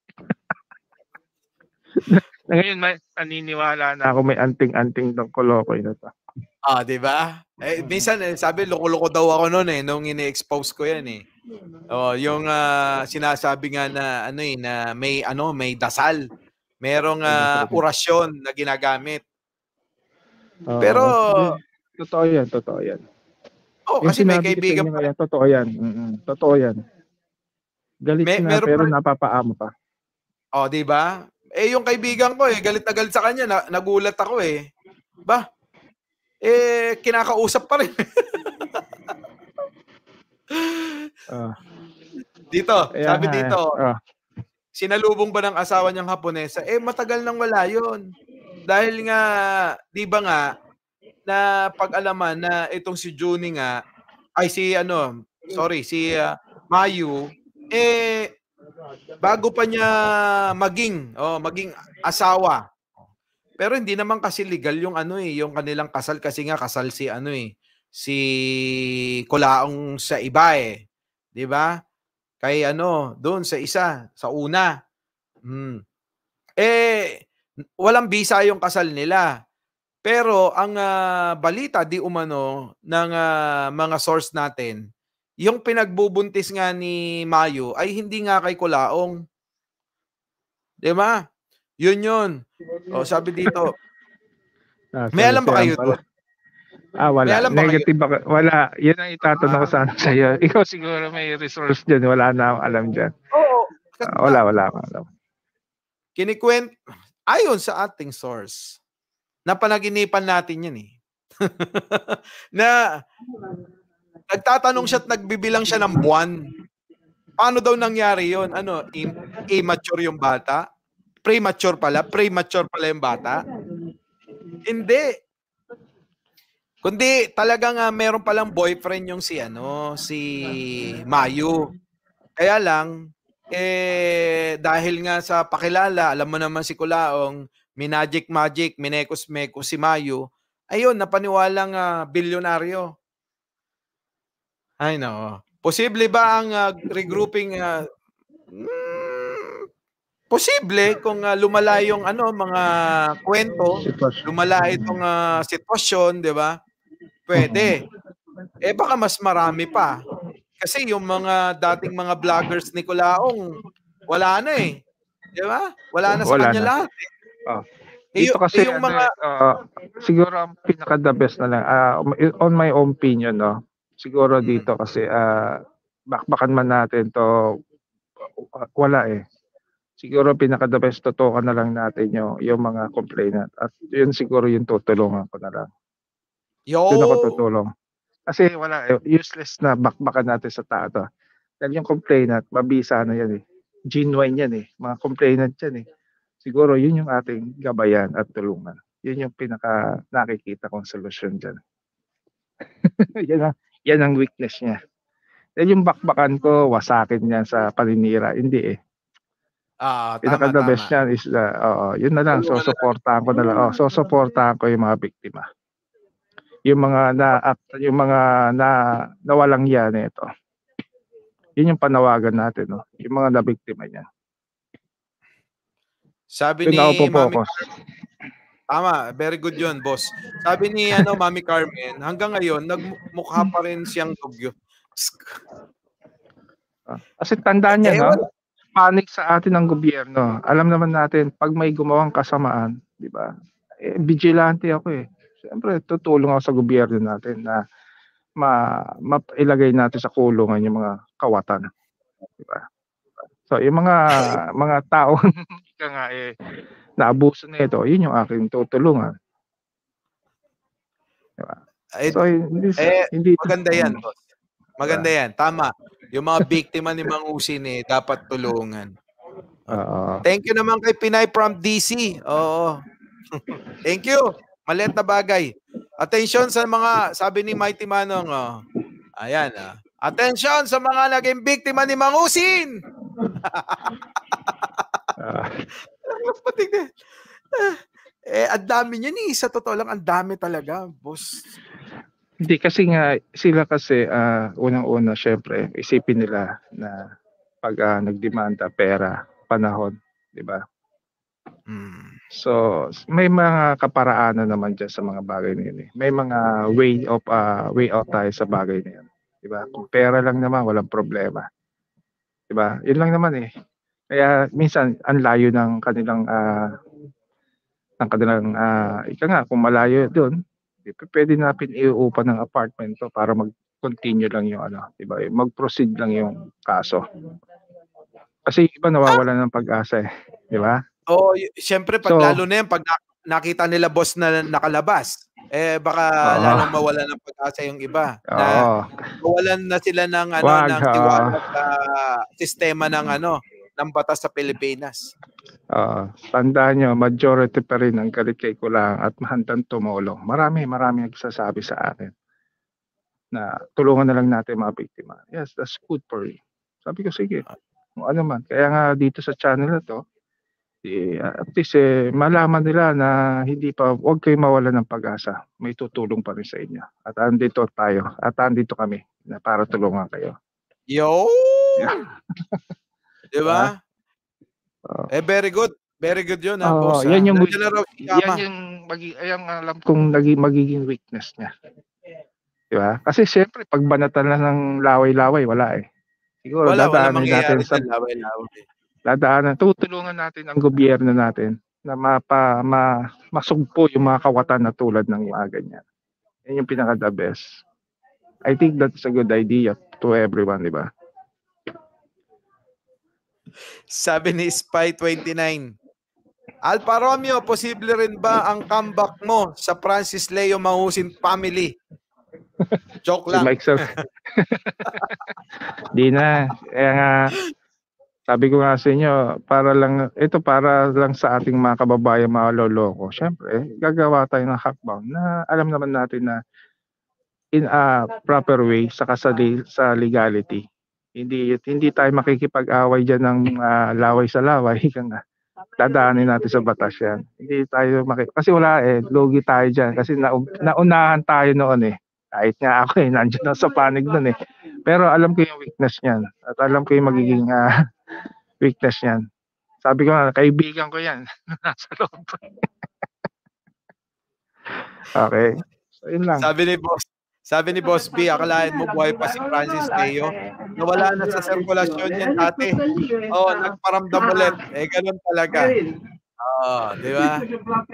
Ngayon, naniniwala na ako may anting-anting ng Kolokoy na to. Di ba? Minsan sabi loko-loko daw ako noon nung ini-expose ko 'yan yung sinasabi nga na na may dasal, merong orasyon na ginagamit. Pero totoo 'yan, totoo 'yan. Kasi may kaibigan pa. Totoo 'yan. Totoo 'yan. Galit na pero napapaamo pa. Di ba? Yung kaibigan ko galit na galit sa kanya, nagulat ako Ba? Kinakausap pa rin. Dito, sabi dito, sinalubong ba ng asawa niyang Haponesa? Matagal nang wala yun. Dahil nga, di ba nga, na pag-alaman na itong si Junie nga, si Mayu, bago pa niya maging asawa. Pero hindi naman kasi legal yung yung kanilang kasal kasi nga kasal si si Kulaong sa iba 'di ba? Kay doon sa isa, sa una. Walang bisa yung kasal nila. Pero ang balita di umano ng mga source natin, yung pinagbubuntis nga ni Mayu ay hindi nga kay Kulaong. 'Di ba? Yun. Sabi dito. May alam ba kayo doon? Wala. Negative ba? Wala. Yan ang itatanong ko sana sa iyo. Ikaw siguro may resource dyan. Wala na akong alam dyan. Wala. Ayon sa ating source, napanaginipan natin yan na nagtatanong siya at nagbibilang siya ng buwan. Paano daw nangyari yun? Immature yung bata? Premature pala yung bata. Hindi. Kundi talagang meron palang boyfriend yung si Mayu. Kaya lang dahil nga sa pakilala, alam mo naman si Kulaong, magic, minekos-mekos si Mayu. Ayun, napaniwalang bilyonaryo. Ay no. Posible ba ang regrouping posible kung lumala yung mga kwento, lumala itong sitwasyon, 'di ba? Pwede. Baka mas marami pa. Kasi yung mga dating mga vloggers ni Kulaong, wala na 'Di ba? Wala na sa kanya lahat. Dito kasi yung mga siguro ang pinaka the best na lang on my own opinion, siguro dito kasi bakbakan man natin to wala siguro pinaka-the best tutukan na lang natin yung mga complainant. At yun siguro yung tutulungan ko na lang. Doon ako tutulong. Kasi wala useless na bakbakan natin sa tao. Dahil yung complainant, mabisa na yan Genuine yan Mga complainant yan Siguro yun yung ating gabayan at tulungan. Yun yung pinaka nakikita kong solusyon dyan. yan ang weakness niya. Dahil yung bakbakan ko, wasakin niya sa paninira. Hindi pinaka-the best yan is yun na lang. Susuportahan ko na lang. Susuportahan ko yung mga biktima. Yung mga nawalang yan ito. Yun yung panawagan natin, yung mga nabiktima niya. Sabi ni Mami tama, very good yun, boss. Sabi ni Mami Carmen, hanggang ngayon nagmukha pa rin siyang dugyo. Kasi tandaan niya, panic sa atin ng gobyerno. Alam naman natin, pag may gumawang kasamaan, di ba? Vigilante ako Siyempre, tutulong ako sa gobyerno natin na mailagay natin sa kulungan yung mga kawatan. Di ba? So, yung mga tao naabuso na ito, yun yung aking tutulungan. Di ba? So, hindi maganda yan, boss. Maganda yan. Tama. Yung mga biktima ni Mang Usin dapat tulungan. Thank you naman kay Pinay from DC. Oo. Thank you. Maliit na bagay. Attention sa mga, sabi ni Mighty Manong, ayan. Attention sa mga naging biktima ni Mang Usin. Ang dami niya sa totoo lang, ang dami talaga, boss. Hindi kasi nga sila kasi unang-una syempre isipin nila na pag nagdemanda pera, panahon, 'di ba? So, may mga kaparaanan naman dyan sa mga bagay na yun. May mga way out tayo sa bagay na yun. Diba? Kung pera lang naman, walang problema. Diba? Yun lang naman eh. Kaya minsan, ang layo ng kanilang ika nga, kung malayo doon, pwede natin iuupa ng apartment to para mag-continue lang yung diba? Mag-proceed lang yung kaso. Kasi iba nawawalan ng pag-asa eh. Diba? Siyempre, lalo na yan, pag nakita nila boss na nakalabas, baka lalong mawalan ng pag-asa yung iba. Na mawalan na sila ng ng tiwala sa sistema ng batas sa Pilipinas. Tandaan nyo, majority pa rin ang galit kay Kulang at mahandang tumulong. Marami nagsasabi sa akin na tulungan na lang natin mga biktima. Yes, that's good for you. Sabi ko, sige. Kung ano man. Kaya nga dito sa channel na to, at least malaman nila na huwag kayo mawalan ng pag-asa. May tutulong pa rin sa inyo. At andito tayo. At andito kami na para tulungan kayo. Yo! Diba? Very good. Very good yun. Boss, yan yung alam kong magiging weakness niya. Diba? Kasi syempre, pag banatan na ng laway-laway, wala eh. Siguro dadaanan natin sa laway-laway. Tutulungan natin ang gobyerno natin na masugpo yung mga kawatan na tulad ng mga ganyan. Yan yung pinaka-the best. I think that's a good idea to everyone, di ba? Sabi ni Spy29, Alfa Romeo, posible rin ba ang comeback mo sa Francis Leo Mahusin family? Joke lang. Di na. Kaya nga, sabi ko nga sa inyo, para lang sa ating mga kababayan mga loloko. Siyempre, gagawa tayo ng hakbang na alam naman natin na in a proper way sa legality. Hindi tayo makikipag-away dyan ng laway sa laway. Dadaanin natin sa batas yan. Hindi tayo kasi wala lugi tayo dyan. Kasi naunahan tayo noon eh. Kahit nga ako nandiyan na sa panig nun eh. Pero alam ko yung weakness niyan. At alam ko yung magiging weakness niyan. Sabi ko nga, kaibigan ko yan. Nasa loob. Okay. So yun lang. Sabi ni Boss B, akalain mo buhay pa si Francis Leo. Nawala na sa sirkulasyon yan dati. Nagparamdam ulit. Ganun talaga. Di ba?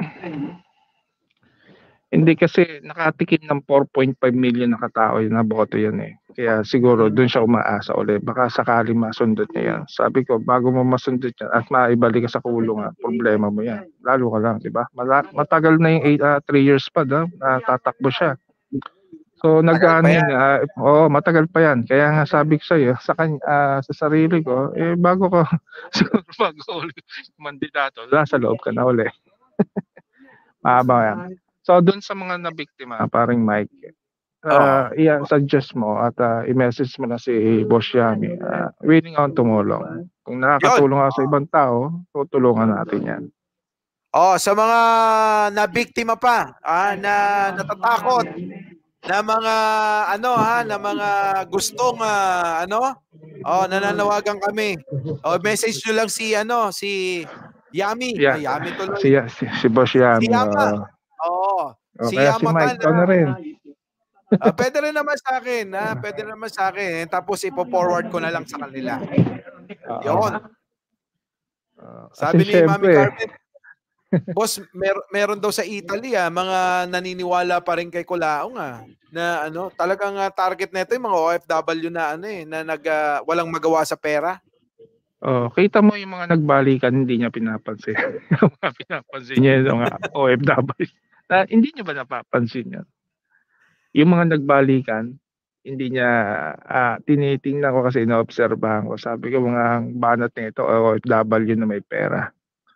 Hindi kasi nakatikim ng 4.5 million na katao na boto yan eh. Kaya siguro doon siya umaasa ulit. Baka sakaling masundot niya yan. Sabi ko, bago mo masundot yan at maibalik ka sa kulong, problema mo yan. Lalo ka lang, di ba? Matagal na yung 3 years pa tatakbo siya. So matagal pa yan. Kaya nga sabi ko sa'yo, sa sarili ko, bago ko siguro mag-ulit mandidato, sa loob ka na ulit. Mahaba yan. So doon sa mga nabiktima, paring Mike, i-suggest mo at i-message mo na si Boss Yami. Willing akong tumulong. Kung nakakatulong ako sa ibang tao, tutulungan natin yan. Sa mga nabiktima pa, na natatakot, na mga na mga gustong nananawagan kami. Message nyo lang si Yami. Yami tuloy. Si Boss Yami. Si Yama. Si Yama na rin. Pwede rin naman sa akin, pwede naman sa akin. Tapos ipo-forward ko na lang sa kanila. Yun. Sabi ni Mami Carmen, Boss, meron daw sa Italy mga naniniwala pa rin kay Kulaong na talagang target nito yung mga OFW na walang magawa sa pera. Kita mo yung mga nagbalikan, hindi niya pinapansin. Yung mga pinapansin niya yung mga OFW. Hindi niya ba napapansin yan? Yung mga nagbalikan, hindi niya tinitingnan ko kasi ina-obserbahan ko. Sabi ko mga banat nito OFW na may pera.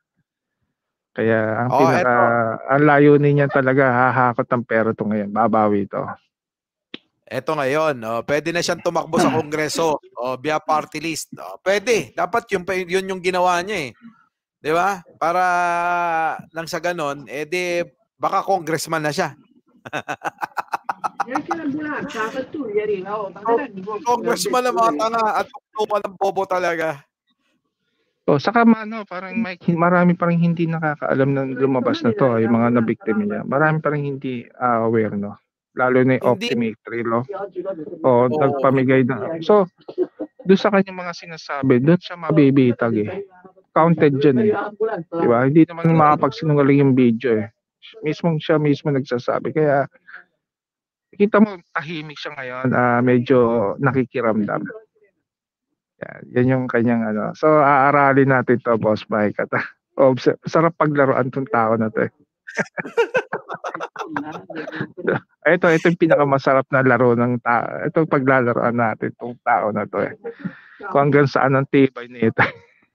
Kaya ang layunin niya talaga, hahakot ng pera ito ngayon. Babawi ito. Eto ngayon, pwede na siyang tumakbo sa Kongreso via party list. Pwede. Dapat yun yung ginawa niya eh. Di ba? Para lang sa ganon, baka congressman na siya. Congressman na mga tanga at tuktukan ng bobo talaga. So, saka parang marami pa rin hindi nakakaalam na lumabas na to, yung mga nabiktima niya. Marami pa rin hindi aware, no? Lalo na yung optometry, no? Nagpamigay na. So, doon sa kanyang mga sinasabi, doon siya mabibitag eh. Counted dyan eh. Diba? Hindi naman makapagsinungaling yung video eh. Siya mismo nagsasabi. Kaya, kita mo, tahimik siya ngayon, medyo nakikiramdam. Yan yung kanyang So, aaralin natin to, Boss Mike. At, sarap paglaruan tong tao na to eh. Ito yung pinakamasarap na laro ng tao. Ito paglalaroan natin tong tao na to eh. Kung hanggang saan ang tibay nito.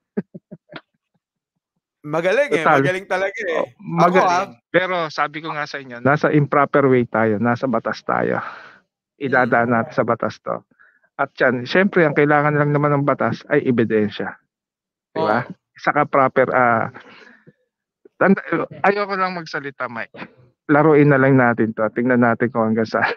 Magaling eh. Magaling talaga eh. Magaling. Pero sabi ko nga sa inyo, nasa improper way tayo. Nasa batas tayo. Idadaan natin sa batas to. At yan, syempre, ang kailangan lang naman ng batas ay ebidensya. Diba? Saka proper, ayoko lang magsalita, Mike. Laruin na lang natin to. Tingnan natin kung hanggang saan.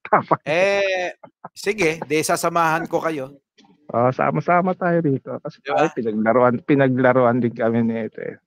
Sige, sasamahan ko kayo. Sama-sama tayo rito. Kasi diba? Pinaglaruan din kami nito eh.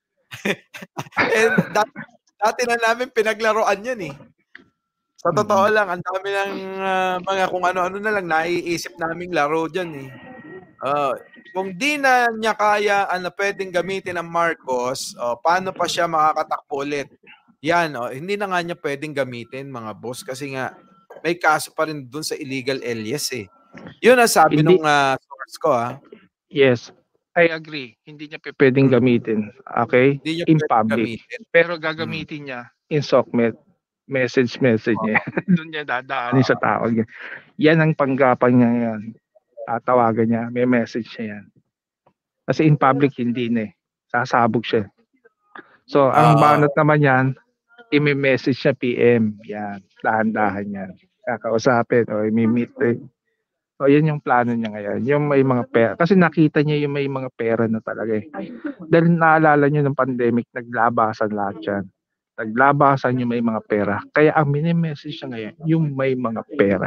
Dati na namin pinaglaruan yan eh. Sa totoo lang, ang dami ng mga kung ano-ano na lang naiisip naming laro dyan eh. Kung di na niya kaya pwedeng gamitin ng Marcos, paano pa siya makakatakbo ulit? Yan, hindi na nga niya pwedeng gamitin mga boss kasi nga may kaso pa rin dun sa illegal alias eh. Yun ang sabi nung source ko Yes, I agree. Hindi niya pwedeng gamitin. Okay? In public. Pero gagamitin niya in SOCMED. Message niya. Doon niya dadaanin sa tao. Yan ang panggapan niya yan. Tatawagan niya. May message niya yan. Kasi in public, hindi na eh. Sasabog siya. So, ang banat naman yan, i-message niya PM. Yan. Dahan-dahan yan. Kakausapin o i-meet eh. So, yan yung plano niya ngayon. Yung may mga pera. Kasi nakita niya yung may mga pera na talaga eh. Dahil naalala niyo ng pandemic, naglabasan lahat yan. Naglabasan yung may mga pera. Kaya ang mini-message siya ngayon, yung may mga pera.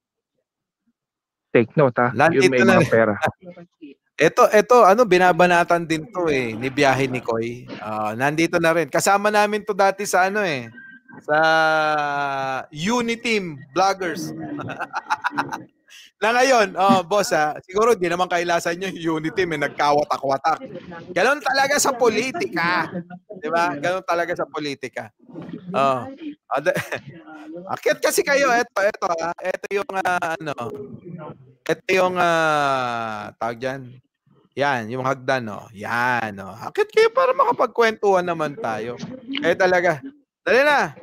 Take note yung may mga pera. Ito, binabanatan din to eh, ni Biyahe ni Koy. Nandito na rin. Kasama namin to dati sa sa Uniteam Vloggers. Na ngayon, boss siguro di naman kailasan yung Uniteam nagkawatak-watak. Ganon talaga sa politika. Di ba? Ganon talaga sa politika. Akit kasi kayo, ito yung ito yung tawag dyan. Yan, yung hagdan, Yan, Akit kayo para makapagkwentuhan naman tayo. Talaga. Dali na.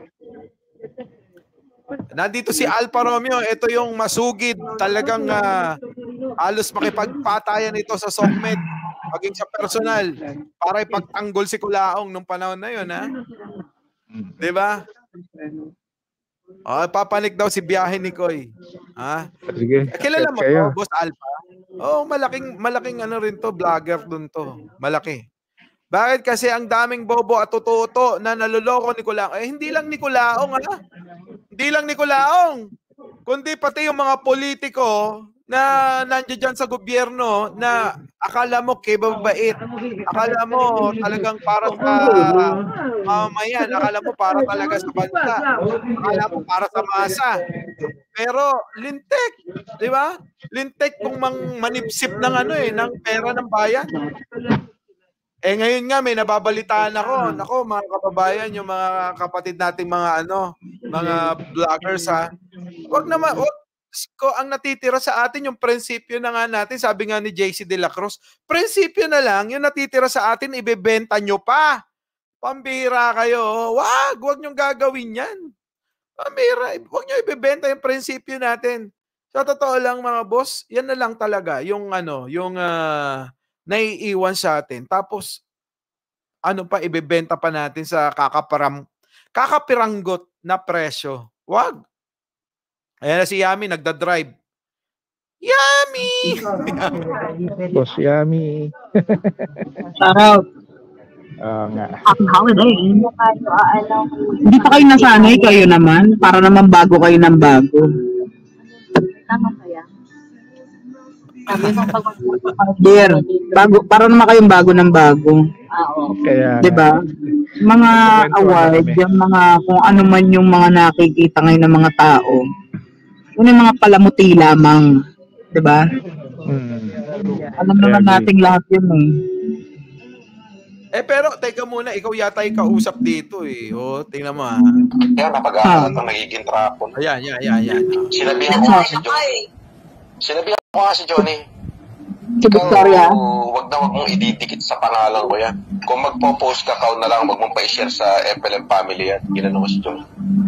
Nandito si Alfa Romeo. Ito yung masugid. Talagang halos makipagpatayan ito sa SOCMED. Maging sa personal. Para ipagtanggol si Kulaong nung panahon na yun, Diba? Papanik daw si Biyahe ni Koy. Sige. Kilala mo to, Boss Alpha? Malaking rin to, vlogger dun to. Malaki. Bakit? Kasi ang daming bobo at tututo na naloloko ni Kulaong. Hindi lang ni Kulaong, Hindi lang ni Kulaong. Kundi pati yung mga politiko na nandiyan dyan sa gobyerno na akala mo kibabait. Akala mo talagang para sa mamamayan. Akala mo para talaga sa bansa. Akala mo para sa masa. Pero lintek, di ba? Lintek kung manipsip ng ng pera ng bayan. Ngayon nga may nababalitaan ako. Nako, mga kababayan, yung mga kapatid nating mga mga vloggers Wag ang natitira sa atin yung prinsipyo na nga natin, sabi nga ni JC De La Cruz, prinsipyo na lang, yung natitira sa atin, ibebenta nyo pa. Pambira kayo. Wag nyo gagawin yan. Pambira, wag nyo ibebenta yung prinsipyo natin. Sa totoo lang mga boss, yan na lang talaga, yung naiiwan sa atin. Tapos, pa, ibebenta pa natin sa kakapiranggot na presyo. Wag. Ayan na si Yami, nagda-drive. Yami! Boss Yami. Shoutout. Nga. Happy holiday. Hindi pa kayo nasanay, kayo naman. Para naman bago kayo ng bago. Tama kaya? Dear, bago, para naman kayong bago ng bago. Kaya, Diba? Mga award, yung mga, kung ano man yung mga nakikita ngayon ng mga tao, yun yung mga palamuti lamang. Diba? Alam naman nating lahat yun eh. Pero teka muna, ikaw yata yung kausap dito eh. O, tingnan mo ha. Yan, napag-aalat ng nagiging trapon. Ayan. Sinabihan ko nga si Johnny. Si Victoria? Wag mong ididikit sa pangalan ko yan. Kung magpo-post ka, na lang, wag mong pa-share sa FLM family yan. Ginano ko si Johnny.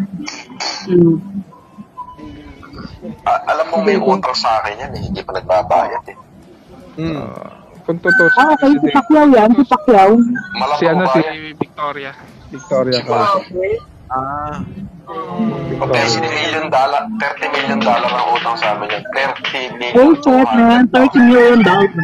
Alam mo may utang sa akin yan eh. Hindi pa nagbabayad eh. Kung totoo okay, si Pacquiao yan, si Pacquiao. Si Victoria. Victoria ko. $30 million ang utang sa amin yan. 30 million. Oh shit man, $30 million.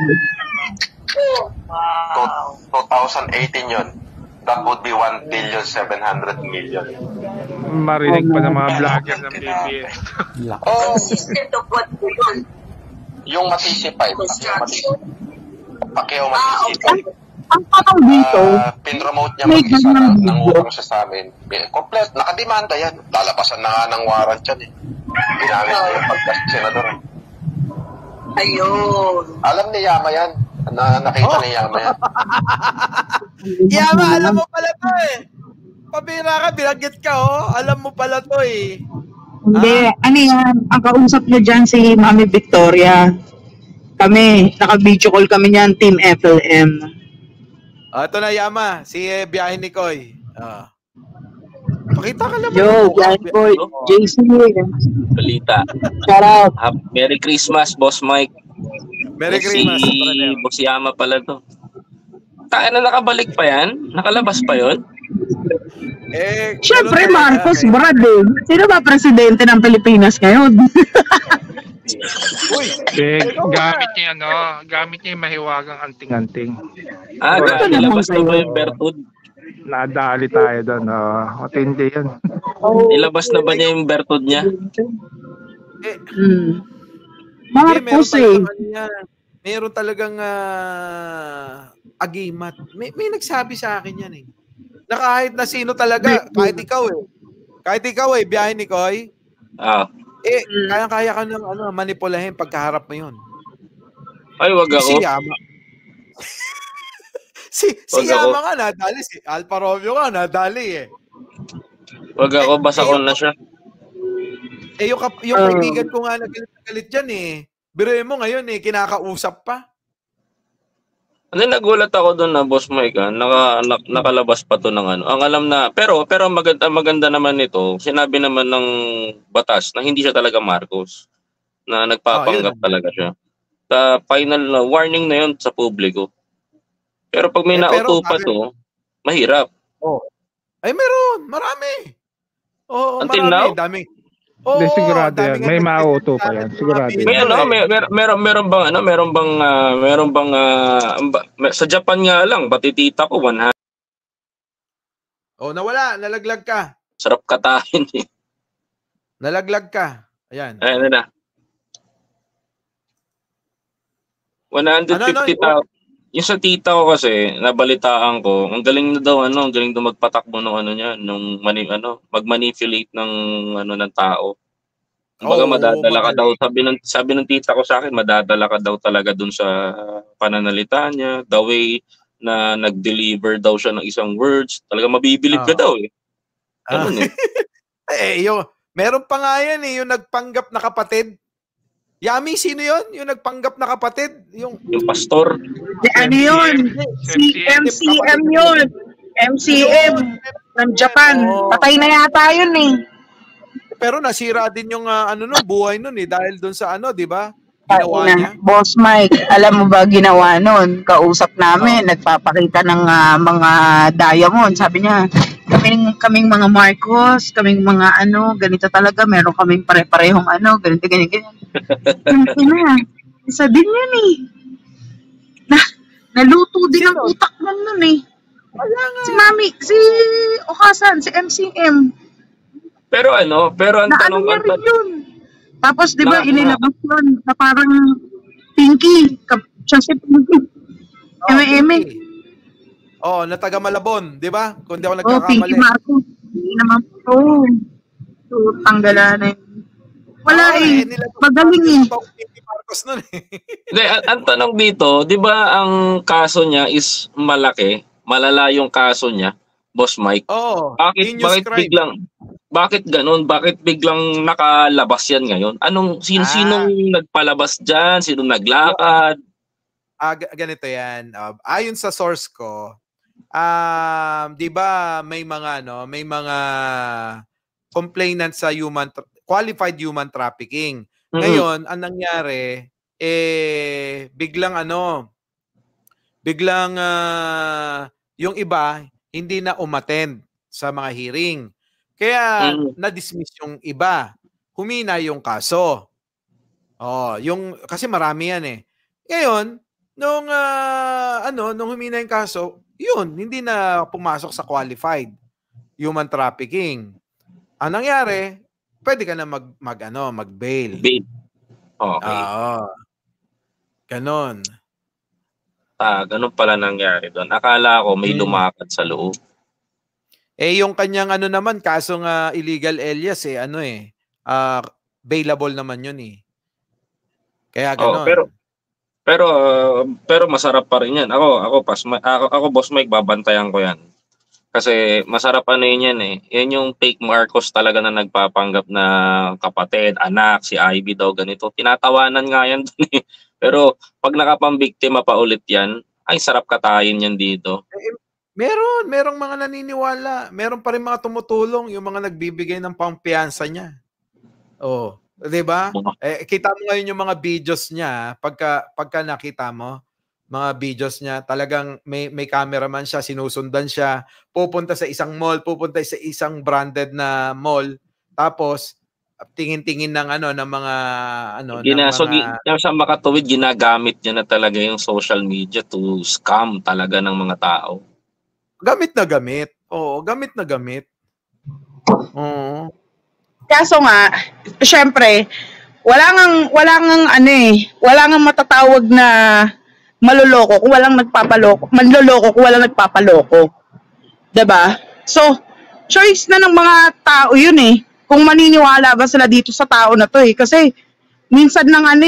2018 yun. That would be 1,700,000,000. Marinig pa ng mga vlogger ng BBS. Consistent of what po yun? Yung Matisi 5. Pacquiao Matisi 5. Ang tanong dito, pinromote niya mag-isa ng utang siya sa amin. Complete, nakademanda yan. Lalabasan na nga ng warrant yan eh. Ginamit na yung pagka-senador. Ayun. Alam ni Yama yan. Nakita ni Yama yan. Yama, alam mo pala to eh. Pabira ka, binagit ka oh. Alam mo pala to eh. hindi, ano yan, ang kausap niya dyan si Mami Victoria. Kami, naka-video call kami niyan, Team FLM. Ito na Yama, si Biyahe ni Koy. Pakita ka naman. Yo, Biyahe ni Koy, JC. Balita. Shout out. Merry Christmas, Boss Mike. Merry Christmas. Si Boss Yama pala to. Taka na nakabalik pa yan? Nakalabas pa yun? Siyempre, Marcos, Brad eh. Sino ba presidente ng Pilipinas ngayon? Uy, gamit niya yung mahiwagang anting-anting. Nilabas na ba yung Bertud? Nadali tayo doon. Matindi yun. Nilabas na ba niya yung Bertud niya? Marcos eh. Meron talagang agimat. May nagsabi sa akin yan eh. Na kahit na sino talaga, kahit ikaw eh, Biyahe ni Koy. Kaya ka ng manipulahin pagkaharap mo yun. Ay, wag ako. Si Yama. si Yama nga nadali. Si Alfa Romeo nga nadali eh. Wag ako, basa ko na siya. Yung kaibigan ko nga nagalit dyan eh. Biruin mo ngayon eh, kinakausap pa. Nagulat ako doon na Boss Mike, nakalabas pa to ng ano. Ang alam na, pero maganda naman nito, sinabi naman ng batas na hindi siya talaga Marcos. Na nagpapanggap talaga siya. Final warning na yun sa publiko. Pero pag may nauto pa to, mahirap. Ay meron, marami. Until marami, now? Dami. Sigurado yan. May mauto pa yan. Sigurado yan. Meron bang sa Japan nga lang, batitita ko 100. Nawala, nalaglag ka. Sarap katahin eh. Nalaglag ka. Ayan. Ayan na. 150,000. Yung sa tita ko kasi, nabalitaan ko, ang galing na daw ang galing daw magpatakbo ng mag-manipulate ng ng tao. Kumbaga madadala ka daw, sabi ng tita ko sa akin, madadala ka daw talaga dun sa pananalita niya, the way na nag-deliver daw siya ng isang words, talaga mabibilib ka daw eh. Ganun meron pa nga yan eh, yung nagpanggap na kapatid. Yami, sino yun? Yung nagpanggap na kapatid? Yung pastor. Ano yun? Si MCM yun. MCM ng Japan. Patay na yata yun eh. Pero nasira din yung buhay nun eh. Dahil dun sa di ba? Ginawa niya. Boss Mike, alam mo ba ginawa nun? Kausap namin, nagpapakita ng mga diamond. Sabi niya, kaming mga Marcos, kaming mga ganito talaga, meron kaming pare-parehong ganito, ganyan. Isa din yan eh. Naluto din ang utak nun eh. Si Okasan, si MCM. Pero ang tanong yun. Tapos di ba inilabas yun na parang Pinky. Siya si Pinky. Eme. Oh, na taga Malabon, di ba? Kung di ako Oh, Pinky nagkakamali. Marcos. Hindi naman po. So, tanggalan eh. Wala eh. Magaling eh. Pinky Marcos nun eh. Hindi, ang tanong dito, di ba ang kaso niya is malaki? Malala yung kaso niya, Boss Mike. Oo. Bakit ganun? Bakit biglang nakalabas yan ngayon? Sinong nagpalabas dyan? Sino naglakad? Ganito yan. Ayon sa source ko, di ba may mga complainant sa qualified human trafficking. Ngayon, ang nangyari, biglang yung iba hindi na umattend sa mga hearing. Kaya na-dismiss yung iba. Humina yung kaso. Kasi marami yan eh. Ngayon, nung humina yung kaso, yun, hindi na pumasok sa qualified human trafficking. Ang nangyari, pwede ka na mag-bail. Bail. Okay. Ganon. Ganun pala nangyari doon. Akala ko may lumakad sa loob. Yung kanyang naman, kasong illegal alias bailable naman yun eh. Kaya ganon. Pero masarap pa rin yan. Ako Boss Mike, babantayan ko yan. Kasi masarap yan eh. Yan yung fake Marcos talaga na nagpapanggap na kapatid, anak, si Ivy daw ganito. Tinatawanan nga yan dun eh. Pero pag nakapambiktima pa ulit yan, ay sarap katayin yan dito. Merong mga naniniwala. Meron pa rin mga tumutulong, yung mga nagbibigay ng pampiyansa niya. Oh, 'di ba? Kita mo ngayon yung mga videos niya, pagka nakita mo mga videos niya, talagang may cameraman siya, sinusundan siya, pupunta sa isang mall, pupunta sa isang branded na mall, tapos tingin-tingin ng mga sa makatuwid, ginagamit niya na talaga yung social media to scam talaga ng mga tao. Gamit na gamit. Oo, gamit na gamit. Oo. Kaso nga, syempre, wala ngang matatawag na maloloko kung walang nagpapaloko, manloloko kung walang nagpapaloko. 'Di ba? So, choice na ng mga tao 'yun eh. Kung maniniwala ba sila dito sa tao na 'to eh, kasi minsan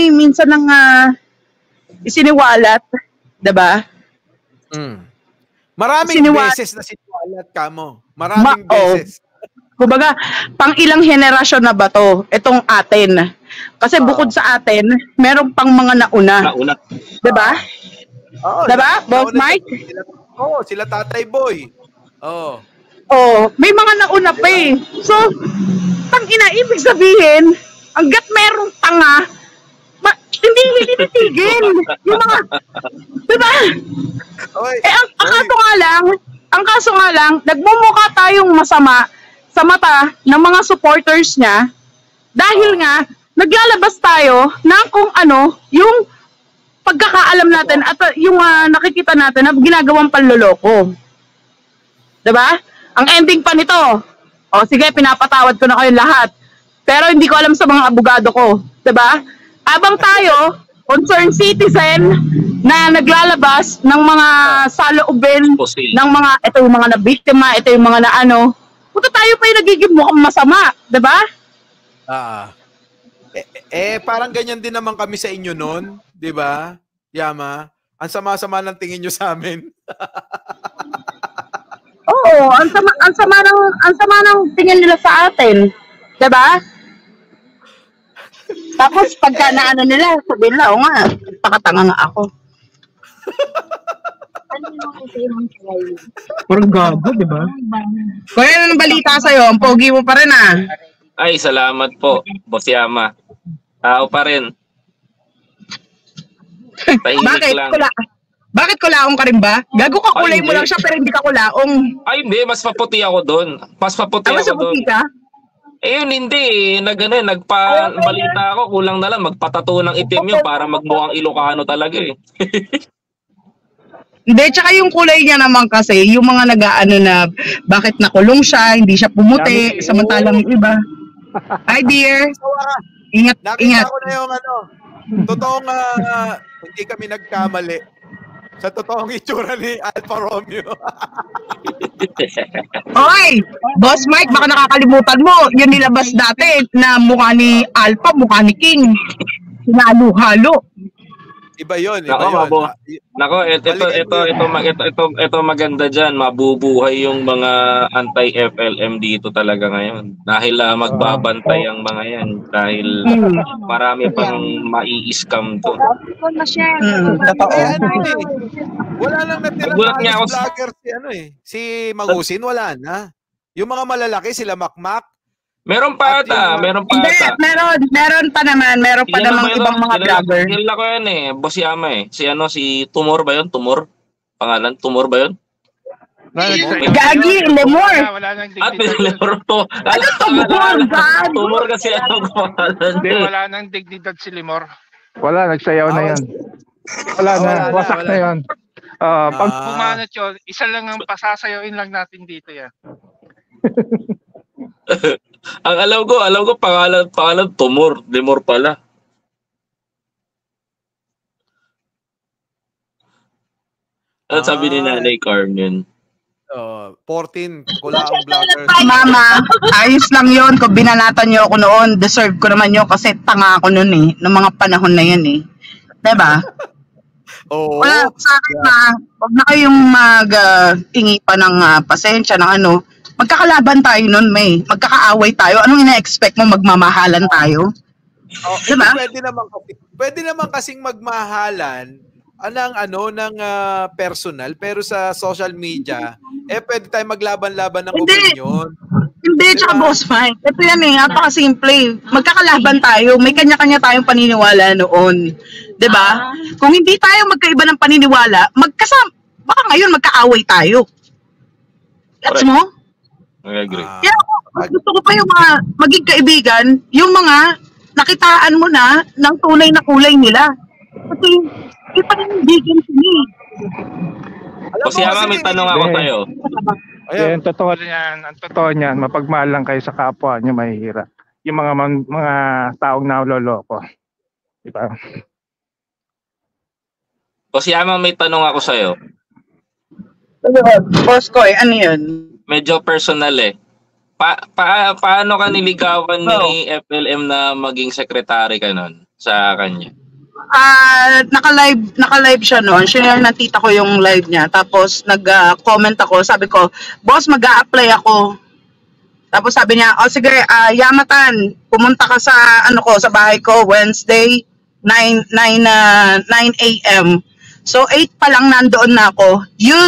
isiniwalat, 'di ba? Maraming beses na siniwalat ka mo. Maraming beses. Kumbaga, pang ilang henerasyon na ba to? Itong atin. Kasi bukod sa atin, meron pang mga nauna. Diba? Diba, Boss Mike? Sila Tatay Boy. May mga nauna pa eh. So, ibig sabihin, hanggat merong tanga, hindi titigil. Yung mga, diba? Ang kaso nga lang, nagmumukha tayong masama sa mata ng mga supporters niya dahil nga naglalabas tayo ng kung ano yung pagkakaalam natin at yung nakikita natin na ginagawang panloloko. Diba? Ang ending pa nito, sige, pinapatawad ko na kayo lahat. Pero hindi ko alam sa mga abogado ko. Diba? Abang tayo, concerned citizen na naglalabas ng mga saloobin ng mga, ito yung mga nabiktima, ito yung mga naano, punta tayo pa yung nagiging mukhang masama, diba? Parang ganyan din naman kami sa inyo noon, diba? Yama, ang sama-sama ng tingin nyo sa amin. Oo, ang sama ng tingin nila sa atin, diba? Tapos pagka naano nila, sabihin nila, nga, pakatanga nga ako. Parang gago, di ba? Kuya, ano ng balita sa'yo? Ang pogi mo pa rin Ay, salamat po, Boss Yama. Tao pa rin. Bakit kulaong ka rin ba? Gago ka, kulay mo lang siya pero hindi ka kulaong. Ay, hindi. Mas maputi ako doon. Mas maputi ako doon. Ka? Yun, hindi. Nagbalita ako. Kulang na lang. Magpatato ng itim yun para magmukhang Ilocano talaga eh. Hindi, tsaka yung kulay niya naman kasi, yung mga nag-aano na bakit nakulong siya, hindi siya pumuti, samantalang yung iba. Hi dear. Ingat. Nakita ko na yung totoong hindi kami nagkamali sa totoong itsura ni Alfa Romeo. Oy! Boss Mike, baka nakakalimutan mo, yun nilabas dati na mukha ni Alpha, mukha ni King. Sinalo-halo. Iba yun, Nako, ito maganda diyan, mabubuhay yung mga anti-FLM dito talaga ngayon. Dahil magbabantay ang mga yan dahil marami pang mai-scam to. Wala lang natira na vlogger si Magusin, wala na. Yung mga malalaki sila Makmak. Meron pa ata. Meron pa naman. Meron pa namang ibang mga vlogger. Kilala ko yan eh. Boss Yama eh. Si Tumor ba yun? Tumor? Pangalan? Tumor ba yun? Gagi, Lemur. Lemur to. Ano Tumor? Tumor kasi ano pangalan. Hindi, wala nang dignidad si Lemur. Wala, nagsayaw na yan. Wala na, wasak na yan. Pag pumanat yun, isa lang ang pasasayawin lang natin dito yan. Ang alam ko pangalan Tumor, Lemur pala. Ano sabi ni Nanay Carmen? 14 kulaang vloggers. Mama, ayos lang yon. Kung binanatan niyo ako noon, deserve ko naman yun kasi tanga ako noon eh. Noong mga panahon na yan eh. Diba? Oo. Wala, sa akin na, huwag na kayong mag-tingi pa ng pasensya ng ano. Magkakalaban tayo nun, May. Magkakaaway tayo. Anong ina-expect mo? Magmamahalan tayo? Diba? Pwede naman kasing magmahalan ng personal, pero sa social media, pwede tayo maglaban-laban ng opinion. Hindi, tsaka boss Mike. Ito yan eh, napaka-simple. Magkakalaban tayo. May kanya-kanya tayong paniniwala noon. Diba? Kung hindi tayo magkaiba ng paniniwala, baka ngayon magkaaway tayo. Gets mo? I agree. Kaya gusto ko pa yung mga maging kaibigan, yung mga nakitaan mo na ng tunay na kulay nila. Kasi hindi pa rin bigyan sila. Kasi may tanong ako sa'yo. Ang totoo niyan, mapagmahal lang kayo sa kapwa niyo, mahihirap. Yung mga taong nauloloko. Diba? Kasi may tanong ako sa'yo. Boss ko ano yun? Medyo personal eh. Paano ka niligawan ni FLM na maging secretary ka nun sa kanya? Naka-live siya noon. Share ng tita ko yung live niya. Tapos nag-comment ako. Sabi ko, boss, mag-a-apply ako. Tapos sabi niya, sige, Yamatan, pumunta ka sa sa bahay ko Wednesday 9 a.m. So 8 pa lang nandoon na ako.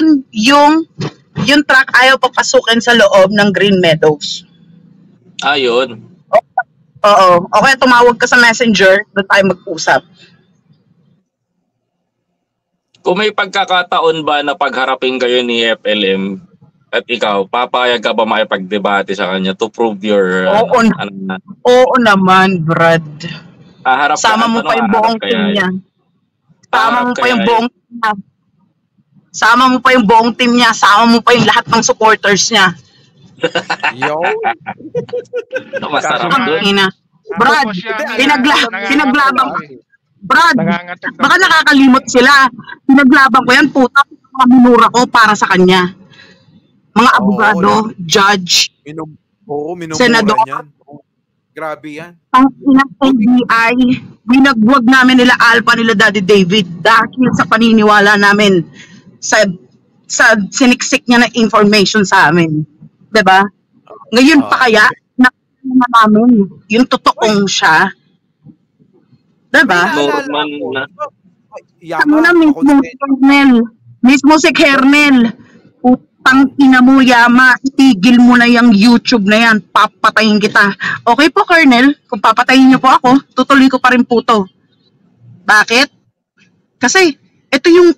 Yung truck ayaw papasukin sa loob ng Green Meadows. Yun. Oo. Okay, tumawag ka sa messenger, doon tayo mag-usap. Kung may pagkakataon ba na pagharapin kayo ni FLM at ikaw, papayag ka ba makipagdebate sa kanya to prove your... Oo naman, Brad. Sama mo pa yung buong team niya. Sama mo pa yung buong team niya. Sama mo pa yung buong team niya. Sama mo pa yung lahat ng supporters niya. Yo. Masarap doon. Brad, pinaglabang. Brad, baka nakakalimot sila. Pinaglabang ko yan, puta. Mga minura ko para sa kanya. Mga abogado, judge, senador. Grabe yan. Ang NBI, binagwag namin nila Alpha, nila Daddy David dahil sa paniniwala namin sa siniksik niya ng information sa amin. Diba? Ngayon pa kaya, nakikita namin yung totoong siya. Diba? Ano na mismo si Kernel. Putang ina mo, Yama, itigil mo na yung YouTube na yan, papatayin kita. Okay po, Kernel, kung papatayin niyo po ako, tutuloy ko pa rin po to. Bakit? Kasi ito yung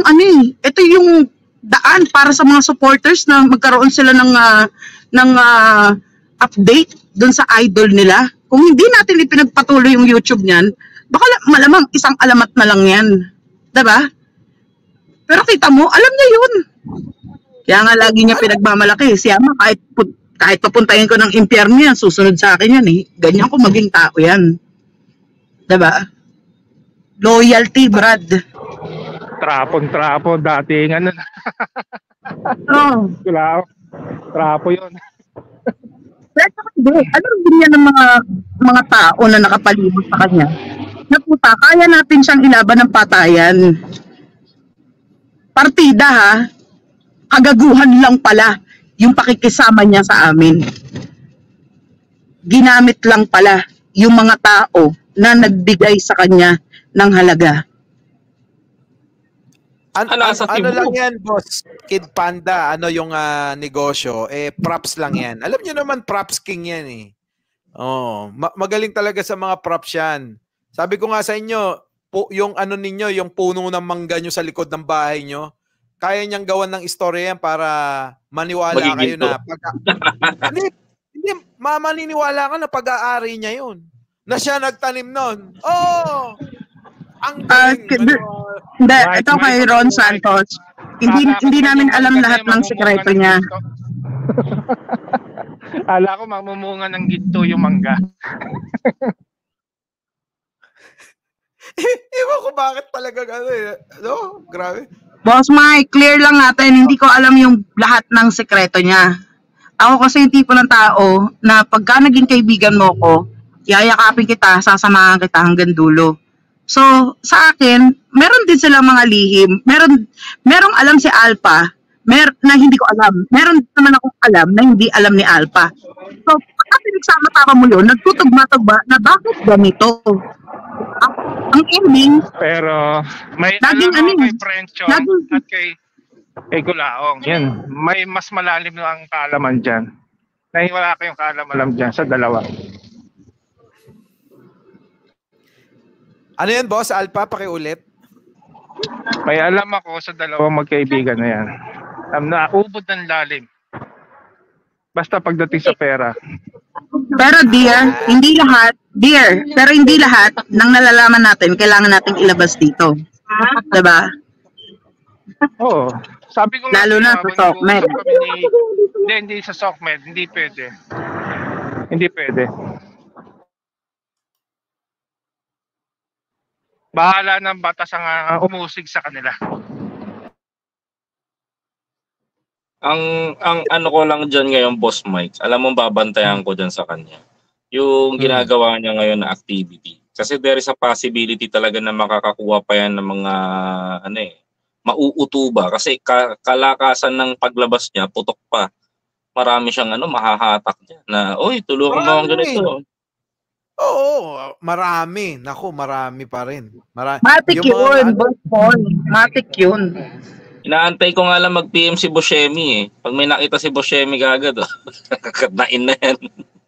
daan para sa mga supporters na magkaroon sila ng update doon sa idol nila. Kung hindi natin ipinagpatuloy yung YouTube niyan, baka malamang isang alamat na lang yan. Diba? Pero kita mo, alam niya yun. Kaya nga lagi niya pinagmamalaki. Siya kahit papuntahin ko ng impyerno yan, susunod sa akin yan eh. Ganyan ko maging tao yan. Diba? Loyalty, Brad. Trapon dating ano. Oh. Trapo yun. Alam din niya ng mga tao na nakapalibot sa kanya. Naputa, kaya natin siyang ilaban ng patayan. Partida ha, kagaguhan lang pala yung pakikisama niya sa amin. Ginamit lang pala yung mga tao na nagbigay sa kanya ng halaga. Ano lang yan, boss? Kid Panda, ano yung negosyo? Props lang yan. Alam niyo naman, props king yan eh. Oh, magaling talaga sa mga props yan. Sabi ko nga sa inyo, yung ano ninyo, yung puno ng mangga nyo sa likod ng bahay nyo, kaya niyang gawan ng istorya yan para maniwala kayo na hindi, maniniwala ka na pag-aari niya yun. Na siya nagtanim nun. Oh! Ang galing. Ito kay Ron Santos. Hindi namin alam lahat ng sekreto niya. Ala ko mamumunga ng ginto yung mangga. Ewan ko bakit talaga no? Grabe. Boss Mike, clear lang natin. Hindi ko alam yung lahat ng sekreto niya. Ako kasi yung tipo ng tao na pagka naging kaibigan mo ko, yayakapin kita, sasamahan kita hanggang dulo. So, sa akin, meron din silang mga lihim. Merong alam si Alpha, na hindi ko alam. Meron naman akong alam na hindi alam ni Alpha. So, pagka pinagsama-tama mo yun, nagtutugma-tugma na bakit ganito? Ang ending, pero may alam mo kay Frencho at kay Gulaong. Yan, may mas malalim na ang kaalaman dyan. Wala kayong kaalaman dyan sa dalawa. Ano yan, boss? Alpha, pakiulit. May alam ako sa dalawang magkaibigan na yan. Naubod ng lalim. Basta pagdating sa pera. Pero pero hindi lahat ng nalalaman natin kailangan nating ilabas dito. Diba? Oo. Sabi ko lalo na sa SOCMED. Hindi sa SOCMED. Hindi pwede. Bahala ng batas ang umusig sa kanila. Ang ano ko lang dyan ngayon, Boss Mike, alam mo babantayan ko dyan sa kanya. Yung ginagawa niya ngayon na activity. Kasi there is a possibility talaga na makakakuha pa yan ng mga mauutuba. Kasi kalakasan ng paglabas niya, putok pa. Marami siyang mahahatak niya na, oy, tulungan mo ang ganito. Oo, marami. Naku, marami pa rin. Matik yun, Boss Paul. Matik yun. Inaantay ko nga lang mag-PM si Buscemi eh. Pag may nakita si Buscemi kagad, kakatnain na yan.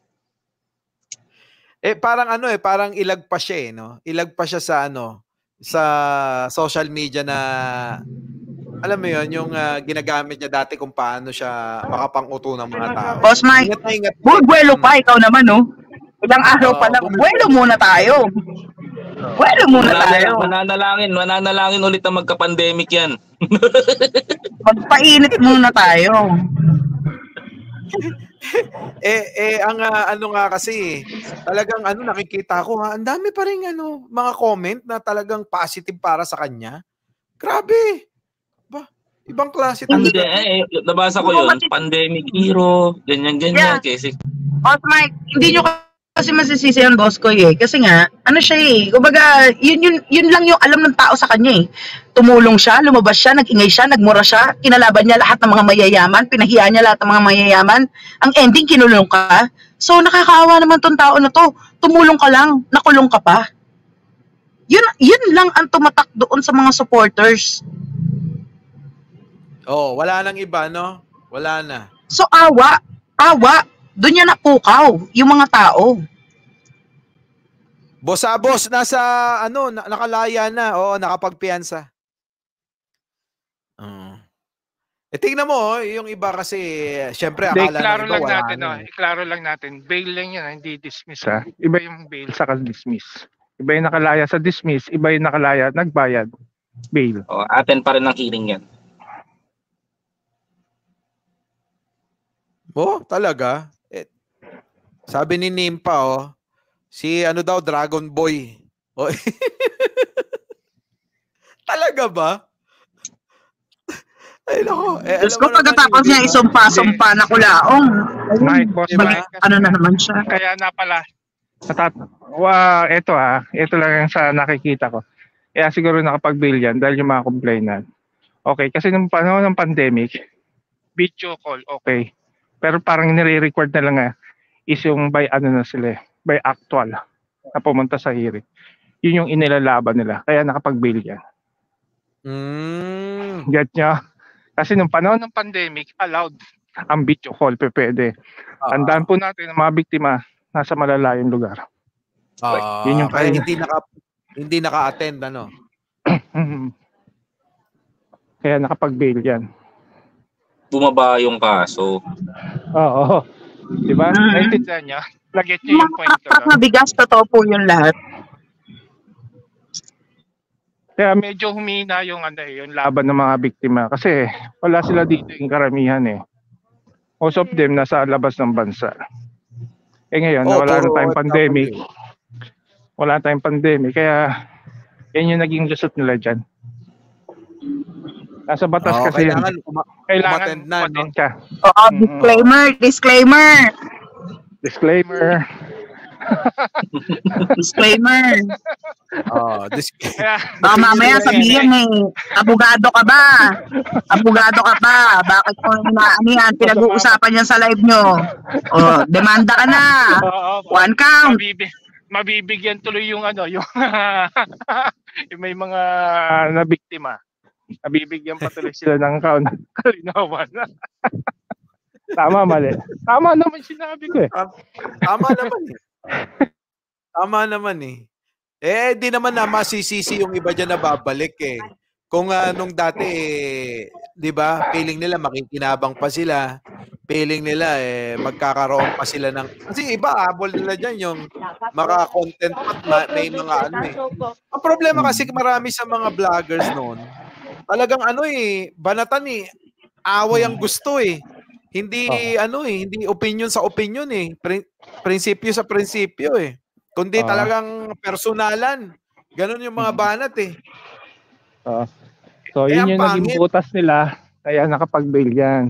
Parang parang ilag pa siya no? Ilag pa siya sa sa social media na alam mo yun, yung ginagamit niya dati kung paano siya makapang-uto ng mga tao. Boss Mike, buwelo pa, ikaw naman, no? Ilang araw pa lang, buwelo muna tayo. Mananalangin ulit na magka-pandemic yan. Magpainit muna tayo. Ang nga kasi, talagang nakikita ko ang dami pa rin mga comment na talagang positive para sa kanya. Grabe. Ibang klase talaga. Nabasa ko yun, pandemic hero, ganyan. Kasi Boss Mike, hindi nyo kasi masisisi yung boss ko eh. Kasi nga, siya eh. Kumbaga, yun lang yung alam ng tao sa kanya eh. Tumulong siya, lumabas siya, nag-ingay siya, nagmura siya, kinalaban niya lahat ng mga mayayaman, pinahiya niya lahat ng mga mayayaman. Ang ending, kinulong ka. So, nakakaawa naman tong tao na to. Tumulong ka lang, nakulong ka pa. Yun lang ang tumatak doon sa mga supporters. Wala nang iba, no? Wala na. So, awa. Doon niya napukaw yung mga tao. Boss, nasa nakalaya na. Oo, nakapagpiyansa. Tingnan mo, yung iba kasi, syempre, akala ng iba, Iklaro lang natin, bail lang yan, hindi dismiss ha. Iba yung bail sa dismiss. Iba yung nakalaya sa dismiss, iba yung nakalaya, nagbayad, bail. Atin pa rin ang hearing yan. Talaga? Sabi ni Nimpa, si daw, Dragon Boy. Talaga ba? Ay, nako. Diyos ko, pagkatapos niya isumpa-sumpa na kulaong. Mike, boss Mike. Ano na naman siya? Kaya na pala. Ito lang yung sa nakikita ko. Kaya siguro nakapag-bail yan dahil yung mga complainant. Okay, kasi nung panahon ng pandemic, video call, okay. Pero parang nire-record na lang is yung by by actual na pumunta sa hearing. Yun yung inilalaban nila. Kaya nakapag-bail yan. Get nyo? Kasi nung panahon ng pandemic, allowed ang video call, pwede. Tandaan po natin ang mga biktima nasa malalayong lugar. Yun yung kaya hindi naka-attend, ano? Kaya nakapag-bail yan. Bumaba yung kaso. Oo. Diba? Naintindihan niya? Nag-get niyo yung point ko. Mabigas, totoo po yung lahat. Kaya medyo humina yung yung laban ng mga biktima kasi wala sila dito yung karamihan Most of them nasa labas ng bansa. Ngayon, wala na tayong pandemic. Wala tayong pandemic kaya yan yung naging lusot nila dyan. Nasa batas kasi kailangan umattend ka. Disclaimer. Mamaya sabihin abogado ka ba? Bakit mo yan? Pinag-uusapan yan sa live nyo. Demanda ka na. One count. Mabibigyan tuloy yung yung may mga nabiktima. Nabibigyan pa tuloy sila ng kalinawan. Tama, mali. Tama naman sinabi ko Tama naman di naman na masisisi yung iba dyan na babalik Kung nung dati, di ba, feeling nila makikinabang pa sila. Feeling nila magkakaroon pa sila ng... Kasi iba, habol nila dyan yung maka-content at may mga Ang problema kasi marami sa mga vloggers noon, talagang banatan away ang gusto Hindi hindi opinion sa opinion prinsipyo sa prinsipyo kundi talagang personalan. Ganun yung mga banat So yun yung naging butas nila kaya nakapag-bail yan.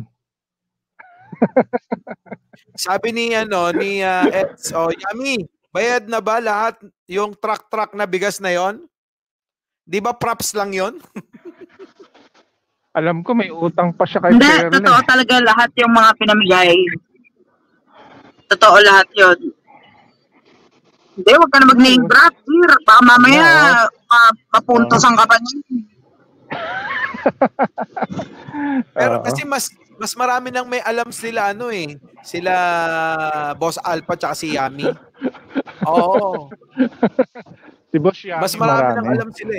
Sabi ni Eds, Yami, bayad na ba lahat yung truck na bigas na yon? Di ba props lang yon? Alam ko may utang pa siya kay Hindi, Perle. totoo talaga lahat yung mga pinamigay. Totoo lahat yun. Hindi, huwag ka na mag-name drop. Baka mamaya mapuntosan ka pa niya. Pero kasi mas marami nang may alam sila sila Boss Alpha tsaka si Yami. Oo. Si Boss Yami mas marami nang alam sila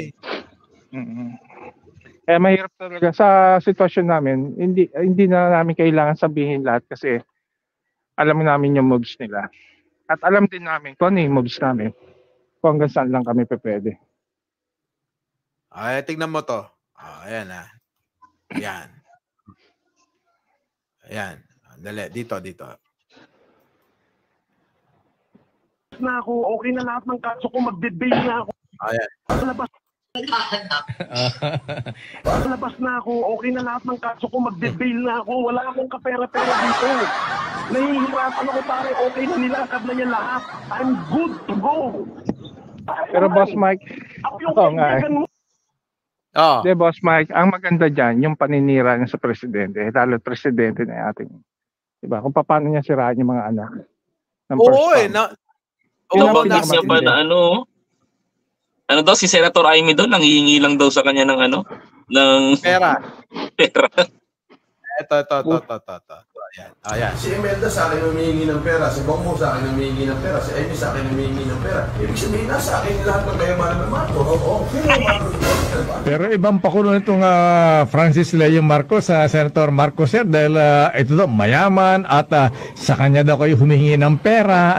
Kaya mahirap talaga sa sitwasyon namin. Hindi na namin kailangan sabihin lahat kasi alam namin yung moves nila. At alam din namin kung ano yung moves namin. Kung hanggang saan lang kami pwede. Ay, tignan mo to. Ayan Ayan. Ayan. Dali, dito. Na ako, okay na lahat ng kaso ko, magbe-bail na ako. Ayan. Labas na ako, okay na lahat ng kaso ko, magbe-bail na ako. Wala akong kapera-pera dito. Nahihirapan ako pare, okay na nilakad na yan lahat. I'm good to go. Pero Boss Mike, Boss Mike, ang maganda dyan, yung paninira niya sa presidente, lalo presidente na ating, diba? Kung paano niya siraan yung mga anak. Nabanggit niya ba na ano daw si Senator Amy doon, nanghihingi lang daw sa kanya ng ng pera. Ito. Ayan. Si Imelda sa akin humihingi ng pera, si Bongbong sa akin humihingi ng pera, si Amy sa akin humihingi ng pera. Ibig sabihin nasa akin lahat ng kayamanan ng Marcos. Pero ibang pakulo nitong Francis Leo Marcos sa Senator Marcos dahil ito daw mayaman at sa kanya daw kayo humihingi ng pera.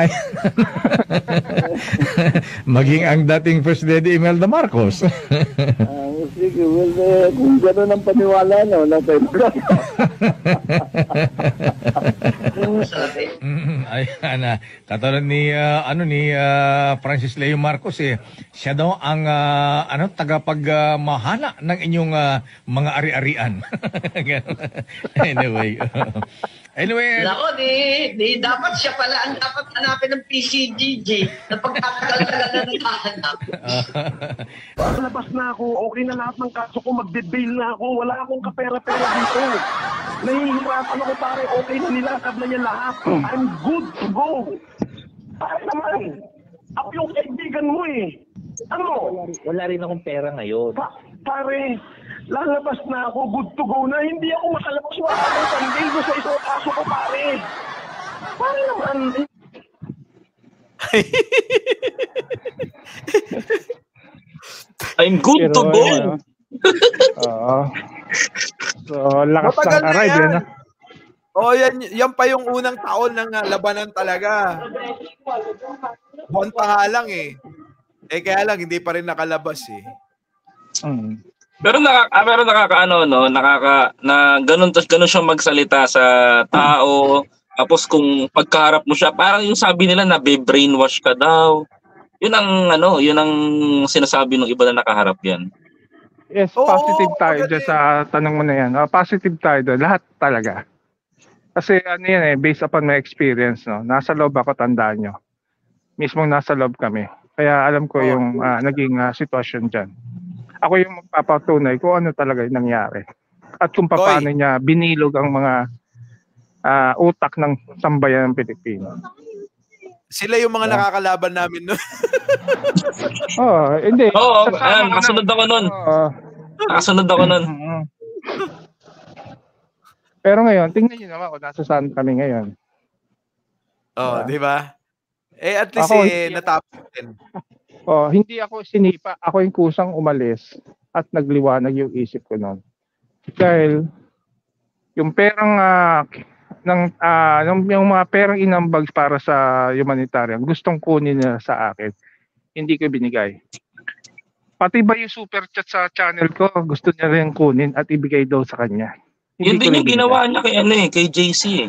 Maging ang dating First Lady Imelda Marcos. Sige, kung gano'n ang paniwala, na tayo. Ayan, katulad ni Francis Leo Marcos siya daw ang tagapagmahala ng inyong mga ari-arian. Anyway. Nako, di dapat siya pala ang dapat hanapin ng PCGG na pagkatagal-tagal na naghahanap. Labas na ako, okay na lahat ng kaso ko, magde-bail na ako, wala akong kapera-pera dito. Nahihirapan ako pare, okay na nila, sabla niya lahat. I'm good to go. Pare naman, ako yung kaibigan mo eh. Ano? Wala rin akong pera ngayon. Pare, lalabas na ako, good to go na. Hindi ako makalabas wala akong sandigo sa isang kaso ko, pare. Pare naman. I'm good to go. Oo. So, lakas Matagal ng na arrive yan. yan. Yan pa yung unang taon ng labanan talaga. Buwan pa nga lang eh. Kaya lang, hindi pa rin nakalabas eh. Pero nakakaano no, na ganun siya magsalita sa tao. Tapos kung pagkaharap mo siya, parang yung sabi nila na brainwash ka daw. Yun ang sinasabi ng iba na nakaharap yan. Yes, positive tayo dyan sa tanong mo na yan. Positive tayo doon, lahat talaga. Kasi based upon my experience, no, nasa loob ako, tandaan nyo. Mismong nasa loob kami. Kaya alam ko yung naging sitwasyon dyan. Ako yung magpapatunay kung ano talaga yung nangyari. At kung paano niya binilog ang mga utak ng sambayan ng Pilipino. Sila yung mga nakakalaban namin nun. Hindi. Nakasunod ako nun. Nakasunod ako nun. Pero ngayon, tingnan nyo naman kung nasa saan kami ngayon. Di ba? At least natapos din. Hindi ako sinipa. Ako yung kusang umalis at nagliwanag yung isip ko noon. Dahil yung perang yung mga perang inambag para sa humanitarian, gustong kunin nila sa akin. Hindi ko binigay. Pati ba yung super chat sa channel ko, gusto niya rin kunin at ibigay daw sa kanya. Yun din yung ginawa niya kay JC.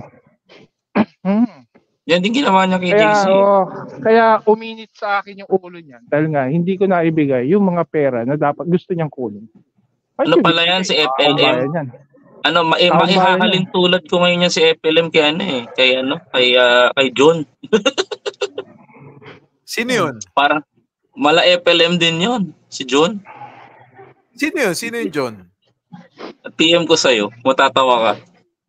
Yan din ginawa niya kay JC. Kaya uminit sa akin yung ulo niya. Dahil nga, hindi ko naibigay yung mga pera na dapat gusto niyang kunin. Ano pala yan, si FLM? Maihahalin tulad ko ngayon yan si FLM kay John. Sino yun? Parang mala FLM din yun, si John. Sino yun? Sino yung John? PM ko sa'yo, matatawa ka.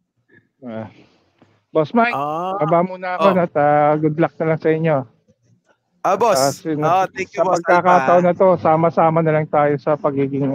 Boss Mike, baba muna ako at good luck na lang sa inyo. Boss. Thank you, sa boss. Sa pagkakataon na to, sama-sama na lang tayo sa pagiging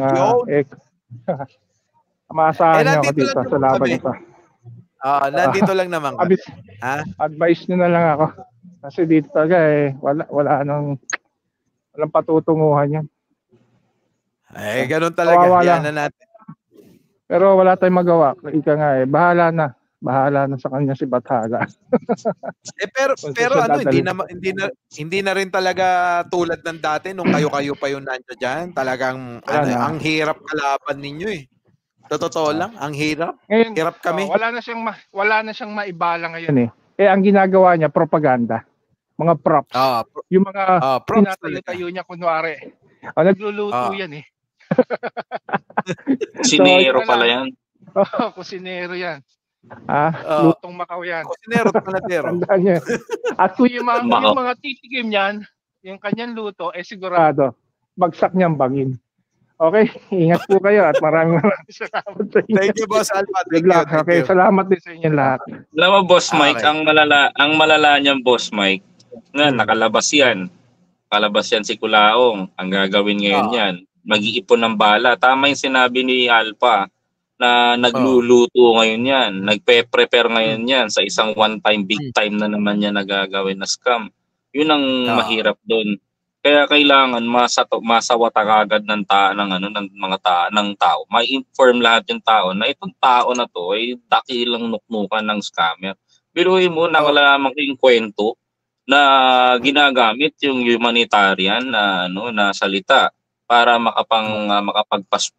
maasahan niyo ako dito sa laban ito. Nandito lang naman. Advice niyo na lang ako. Kasi dito talaga walang patutunguhan yan. Ganun talaga. Yan na natin. Pero wala tayong magawa. Ika nga bahala na sa kanya si Bathala. pero hindi na rin talaga tulad ng dati nung kayo pa yung nandiyan diyan. Talagang ang hirap kalaban ninyo eh. Totoo lang, ang hirap. Ngayon, hirap kami. Wala na siyang maibala ngayon eh. Ang ginagawa niya propaganda. Mga props. Yung mga tinatayo niya kunwari. Nagluluto yan eh. Kusinero pala yan. Kusinero yan. Lutong Macau yan. Kusinero at panadero. At kung yung mga titikim niyan, yung kanyang luto, sigurado, bagsak niyang bangin. Okay, ingat po kayo at maraming salamat sa inyo. Thank you, Boss Alpha. Thank you. Salamat din sa inyo lahat. Alam mo, Boss Mike, ang malala niyan, Boss Mike, nakalabas yan. Nakalabas yan si Kulaong. Ang gagawin ngayon yan, mag-iipon ng bala. Tama yung sinabi ni Alpha na nagluluto ngayon yan. Nagpe-prepare ngayon yan sa isang one-time, big time na naman yan nagagawin na scam. Yun ang mahirap doon. Kaya kailangan masawata agad ng tao. Ma-inform lahat yung tao na itong tao na to ay dakilang nuknukan ng scammer. Biruin mo, nakalaman ko yung kwento na ginagamit yung humanitarian na salita para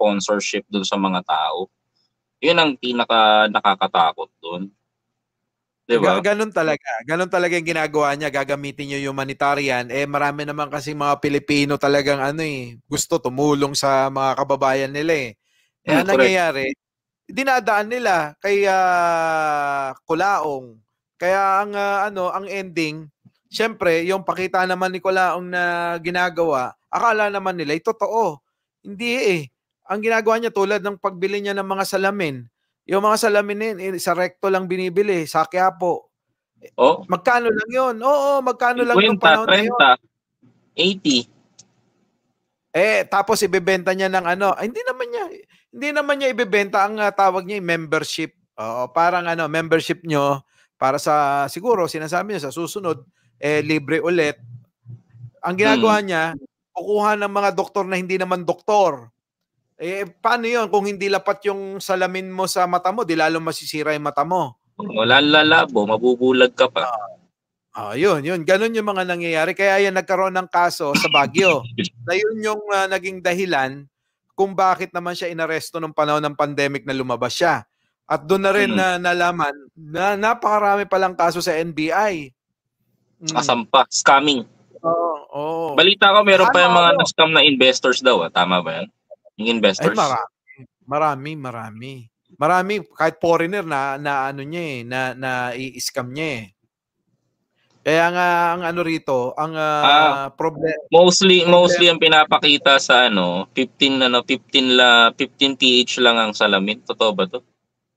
makapagpa-sponsorship dun sa mga tao. Yun ang pinaka nakakatakot dun. Diba? Ganun talaga. Ganun talaga yung ginagawa niya. Gagamitin niyo yung humanitarian. Marami naman kasi mga Pilipino talagang gusto tumulong sa mga kababayan nila eh. Ang nangyayari, dinadaan nila kay Kulaong. Kaya ang ending, syempre, yung pakita naman ni Kulaong na ginagawa, akala naman nila totoo. Hindi eh. Ang ginagawa niya tulad ng pagbili niya ng mga salamin. Yung mga salamin sa Recto lang binibili, sa Quiapo. Oh. Magkano lang yun? Oo, magkano lang yung 50, panahon na yun? 30, 80. Tapos ibebenta niya ng hindi naman niya ibebenta, ang tawag niya membership. Oo, parang membership nyo para sa, siguro sinasabi niya sa susunod libre ulit. Ang ginagawa niya, kukuha ng mga doktor na hindi naman doktor. Paano yun? Kung hindi lapat yung salamin mo sa mata mo, di lalo masisira yung mata mo. Wala lalabo, mabubulag ka pa. Yun. Ganun yung mga nangyayari. Kaya yan nagkaroon ng kaso sa Baguio. Na yun yung naging dahilan kung bakit naman siya inaresto nung panahon ng pandemic na lumabas siya. At doon na rin nalaman na napakarami palang kaso sa NBI. Kasampa, scamming. Oo. Balita ko meron pa yung mga na-scam na investors daw. Tama ba yan? Yung investors? Marami. Marami, kahit foreigner na i-scam niya eh. Kaya nga ang rito, ang problem mostly ang pinapakita sa 15 PH lang ang salamin. Totoo ba 'to?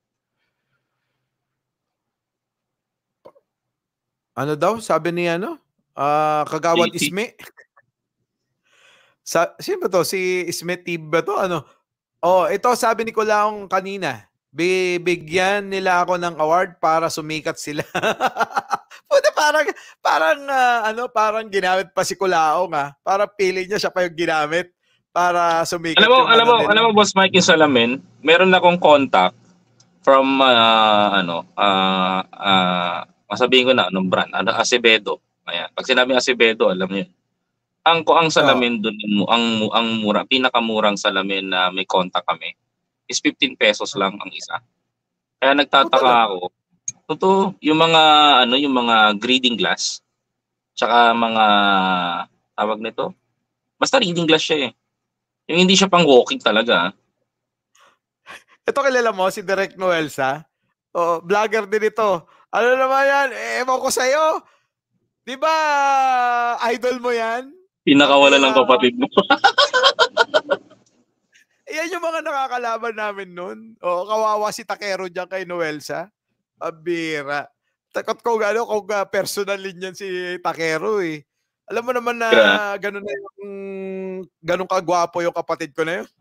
Ano daw sabi ni Kagawad Isme? Sino ba to? Si Isme Tib ba to? Ito sabi ni Kulaong kanina. Bibigyan nila ako ng award para sumikat sila. Puta, parang ginamit pa si Kulaong para pili niya siya pa yung ginamit para sumikat. Alam mo Boss Mike, yung salamin, meron akong contact from masabihin ko na anong brand, Acevedo. Ayan. Pag sinabi Acevedo, alam niyo. Ang salamin doon, ang mura, pinakamurang salamin na may contact kami is 15 pesos lang ang isa. Kaya nagtataka ako. Totoo, yung mga reading glass, tsaka mga tawag nito, basta reading glass siya eh. Yung hindi siya pang walking talaga. Ito kilala mo si Direk Noelsa? Vlogger din ito. Ano naman yan? Ewan ko sa'yo. Di ba idol mo yan? Pinakawala ng kapatid mo. Yan yung mga nakakalaban namin nun. Kawawa si Takero dyan kay Noelsa. Abira. Takot ko kung personal yan si Takero eh. Alam mo naman na ganun na yung ganun kagwapo yung kapatid ko na yun.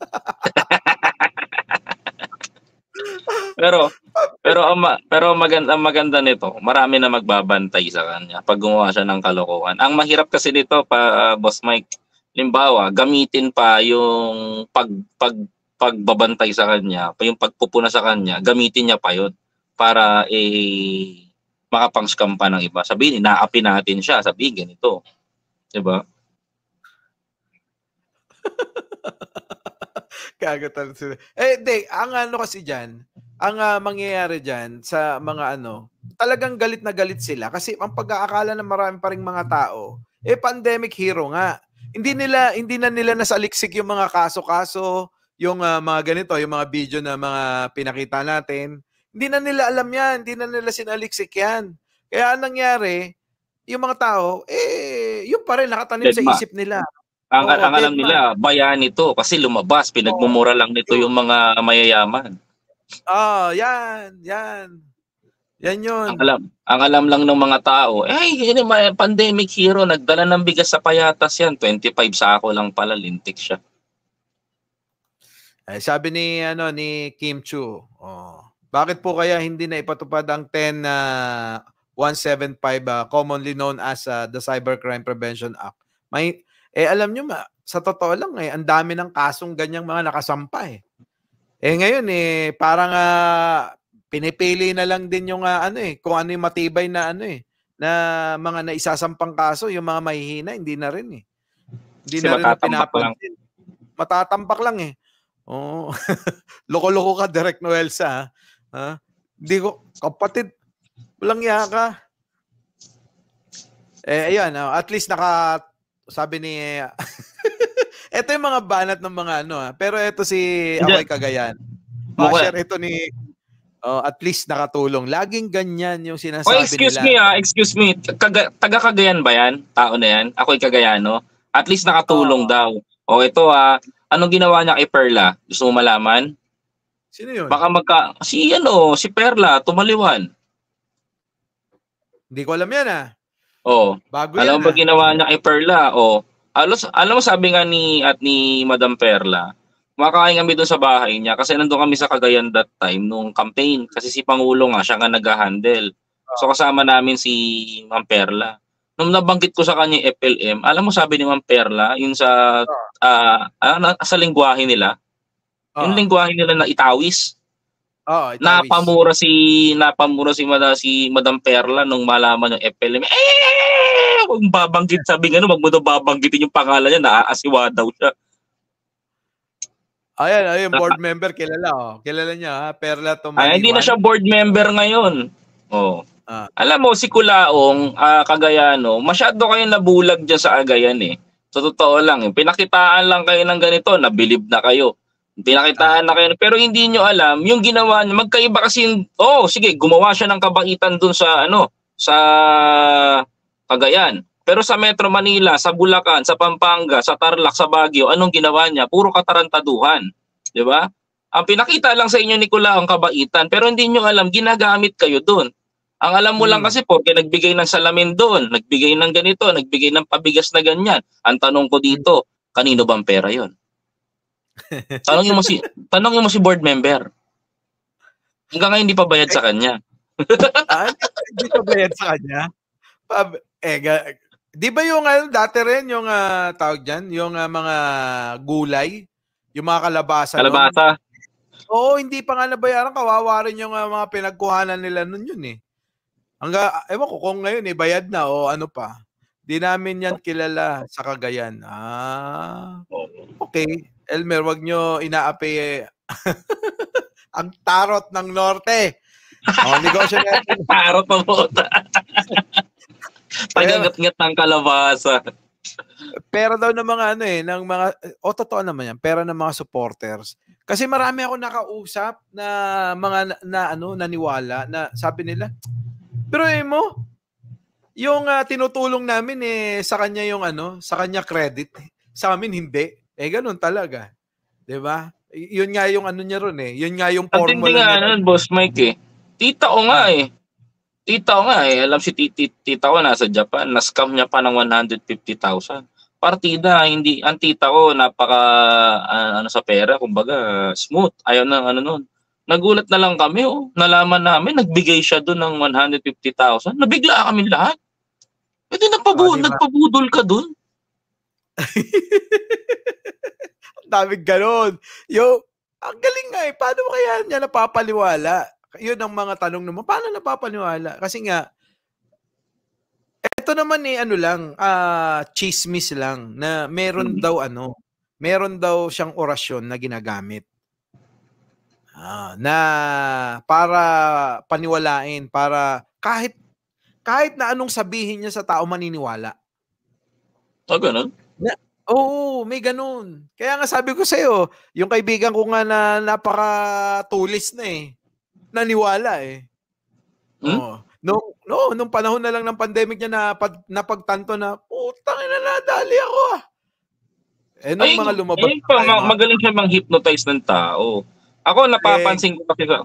pero maganda nito, marami na magbabantay sa kanya pag gumawa siya ng kalokohan. Ang mahirap kasi nito Boss Mike, limbawa, gamitin pa yung pagbabantay sa kanya, yung pagpupuna sa kanya, gamitin niya pa yun para makapang-scam pa ng iba. Sabihin, inaapi natin siya, sabihin ganito. 'Di ba? Kagatan sila. Ang kasi diyan, ang mangyayari diyan sa mga talagang galit na galit sila kasi ang pag-aakala ng marami pa ring mga tao, pandemic hero nga. Hindi na nila nasaliksik yung mga kaso-kaso, yung mga ganito, yung mga video na mga pinakita natin. Hindi na nila alam yan, hindi na nila sinaliksik yan. Kaya anong nangyari, yung mga tao, yung pa rin nakatanim sa isip nila. Ang alam nila, bayan ito kasi lumabas, pinagmumura lang nito yung mga mayayaman. Yan. Yan yun. Ang alam lang ng mga tao, pandemic hero, nagdala ng bigas sa payatas yan, 25 sako lang pala, lintik siya. Sabi ni Kim Chu, bakit po kaya hindi na ipatupad ang 10175 commonly known as the Cybercrime Prevention Act? Alam nyo sa totoo lang ang dami ng kasong ganyang mga nakasampa ngayon parang pinipili na lang din yung kung ano yung matibay na na mga naisasampang kaso, yung mga mahihina hindi na rin Hindi na rin pinapansin. Matatampak lang Loko-loko ka, Direk Noelsa. Hindi ko, kapatid, Walang iya ka. Ayan, at least sabi ni ito yung mga banat ng mga pero ito si Ako'y Cagayan. Share ito ni at least nakatulong. Laging ganyan yung sinasabi nila. Excuse me. Taga Cagayan ba yan? Tao na yan? Ako'y Cagayano. At least nakatulong daw. Ito anong ginawa niya kay Perla? Gusto mo malaman? Sino yun? Baka si Perla, Tumaliwan. Hindi ko alam yan Bago alam mo ba ginawa niya kay Perla? Alam mo sabi nga ni Madam Perla, kumakain kami doon sa bahay niya kasi nandun kami sa Cagayan that time nung campaign kasi si Pangulo nga siya nga nag-handle. So kasama namin si Ma'am Perla. Nung nabanggit ko sa kanya yung FLM, alam mo sabi ni Ma'am Perla, yun sa lengguwahe nila. Yung lengguwahe nila na Itawis. Itawis. Napamura si Madam Perla nung malaman yung FLM. Kung babanggit, sabi nga wag mo daw babanggitin yung pangalan niya, naaasiwa daw siya. Ayan, board member, kilala Kilala niya, Perla Tumaliwan. Hindi na siya board member ngayon. Alam mo, si Kulaong, Cagayano, masyado kayo nabulag dyan sa Agayan Sa totoo lang, pinakitaan lang kayo ng ganito, nabilib na kayo. Pinakitaan na kayo, pero hindi nyo alam, yung ginawa niya, magkaiba kasi yung, sige, gumawa siya ng kabaitan dun sa, sa Cagayan. Pero sa Metro Manila, sa Bulacan, sa Pampanga, sa Tarlac, sa Baguio, anong ginawa niya? Puro katarantaduhan. Di ba? Ang pinakita lang sa inyo ni Kula ang kabaitan, pero hindi nyo alam, ginagamit kayo doon. Ang alam mo lang kasi porque nagbigay ng salamin doon, nagbigay ng ganito, nagbigay ng pabigas na ganyan. Ang tanong ko dito, kanino bang pera yon? Tanongin mo si board member. Hanggang ngayon hindi pa bayad sa kanya. Hindi pa bayad sa kanya? Di ba yung dati rin yung tawag dyan, yung mga gulay, yung mga kalabasa. Kalabasa? Oo, hindi pa nga nabayaran, kawawa rin yung mga pinagkuhanan nila nun yun ewan ko kung ngayon bayad na o ano pa. Di namin yan kilala sa Cagayan. Okay. Elmer, wag nyo inaapi ang tarot ng Norte. Negosyo natin. Tarot ng Norte. Tagangat-ngat ng kalabasa. Pera daw ng mga ng mga totoo naman yan, pera ng mga supporters. Kasi marami ako nakausap na mga naniwala na sabi nila, pero mo yung tinutulong namin sa kanya yung sa kanya credit, sa amin hindi. Ganun talaga. 'Di ba? Yun nga yung niya ron Yun nga yung formula niya. Boss Mike Tita ko nga alam si tita ko nasa Japan, na-scam niya pa ng 150,000. Partida, ang tita ko napaka sa pera, kumbaga smooth. Ayaw ng nun. Nagulat na lang kami, nalaman namin nagbigay siya doon ng 150,000. Nabigla kami lahat. Pwede nagpabudol ka doon. Ang daming ganon. Ang galing nga paano kaya niya napapaliwala? Yun ang mga tanong naman. Paano napapaniwala? Kasi nga, eto naman chismis lang na meron daw siyang orasyon na ginagamit. Na para paniwalain, para kahit na anong sabihin niya sa tao maniniwala. Ganun? Oo, may ganun. Kaya nga sabi ko sa'yo, yung kaibigan ko nga na napaka-tulis na naniwala Nung panahon na lang ng pandemic niya napagtanto na, putang ina na, dali ako nung mga lumabas. Magaling siya mang-hypnotize ng tao. Ako napapansin ko kasi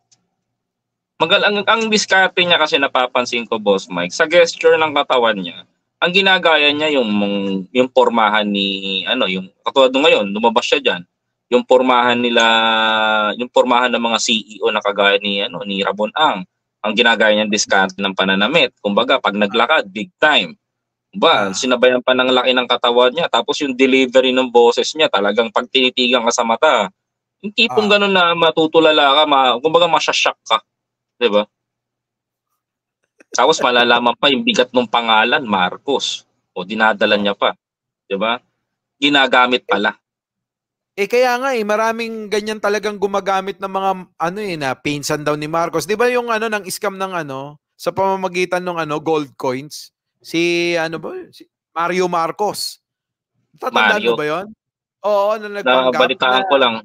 ang diskarte niya kasi napapansin ko, Boss Mike, sa gesture ng katawan niya, ang ginagaya niya yung pormahan ni yung katulad ngayon lumabas siya diyan, yung pormahan ng mga CEO na kagaya ni Ramon Ang ginagaya niya diskarte ng pananamit. Kumbaga pag naglakad big time. Sinabayan pa ng laki ng katawan niya, tapos yung delivery ng boses niya talagang pag tinitigan ka sa mata, yung tipong ganun na matutulala ka, kumbaga masyashock ka, 'di ba? Tapos malalaman pa yung bigat ng pangalan, Marcos. Dinadala niya pa. 'Di ba? Ginagamit pala. Kaya nga maraming ganyan talagang gumagamit ng mga na pinsan daw ni Marcos. 'Di ba yung ng scam ng sa pamamagitan ng gold coins. Si si Mario Marcos. Tatandaan mo ba 'yon? Oo, na nagpanggap. Nabalitaan ko lang.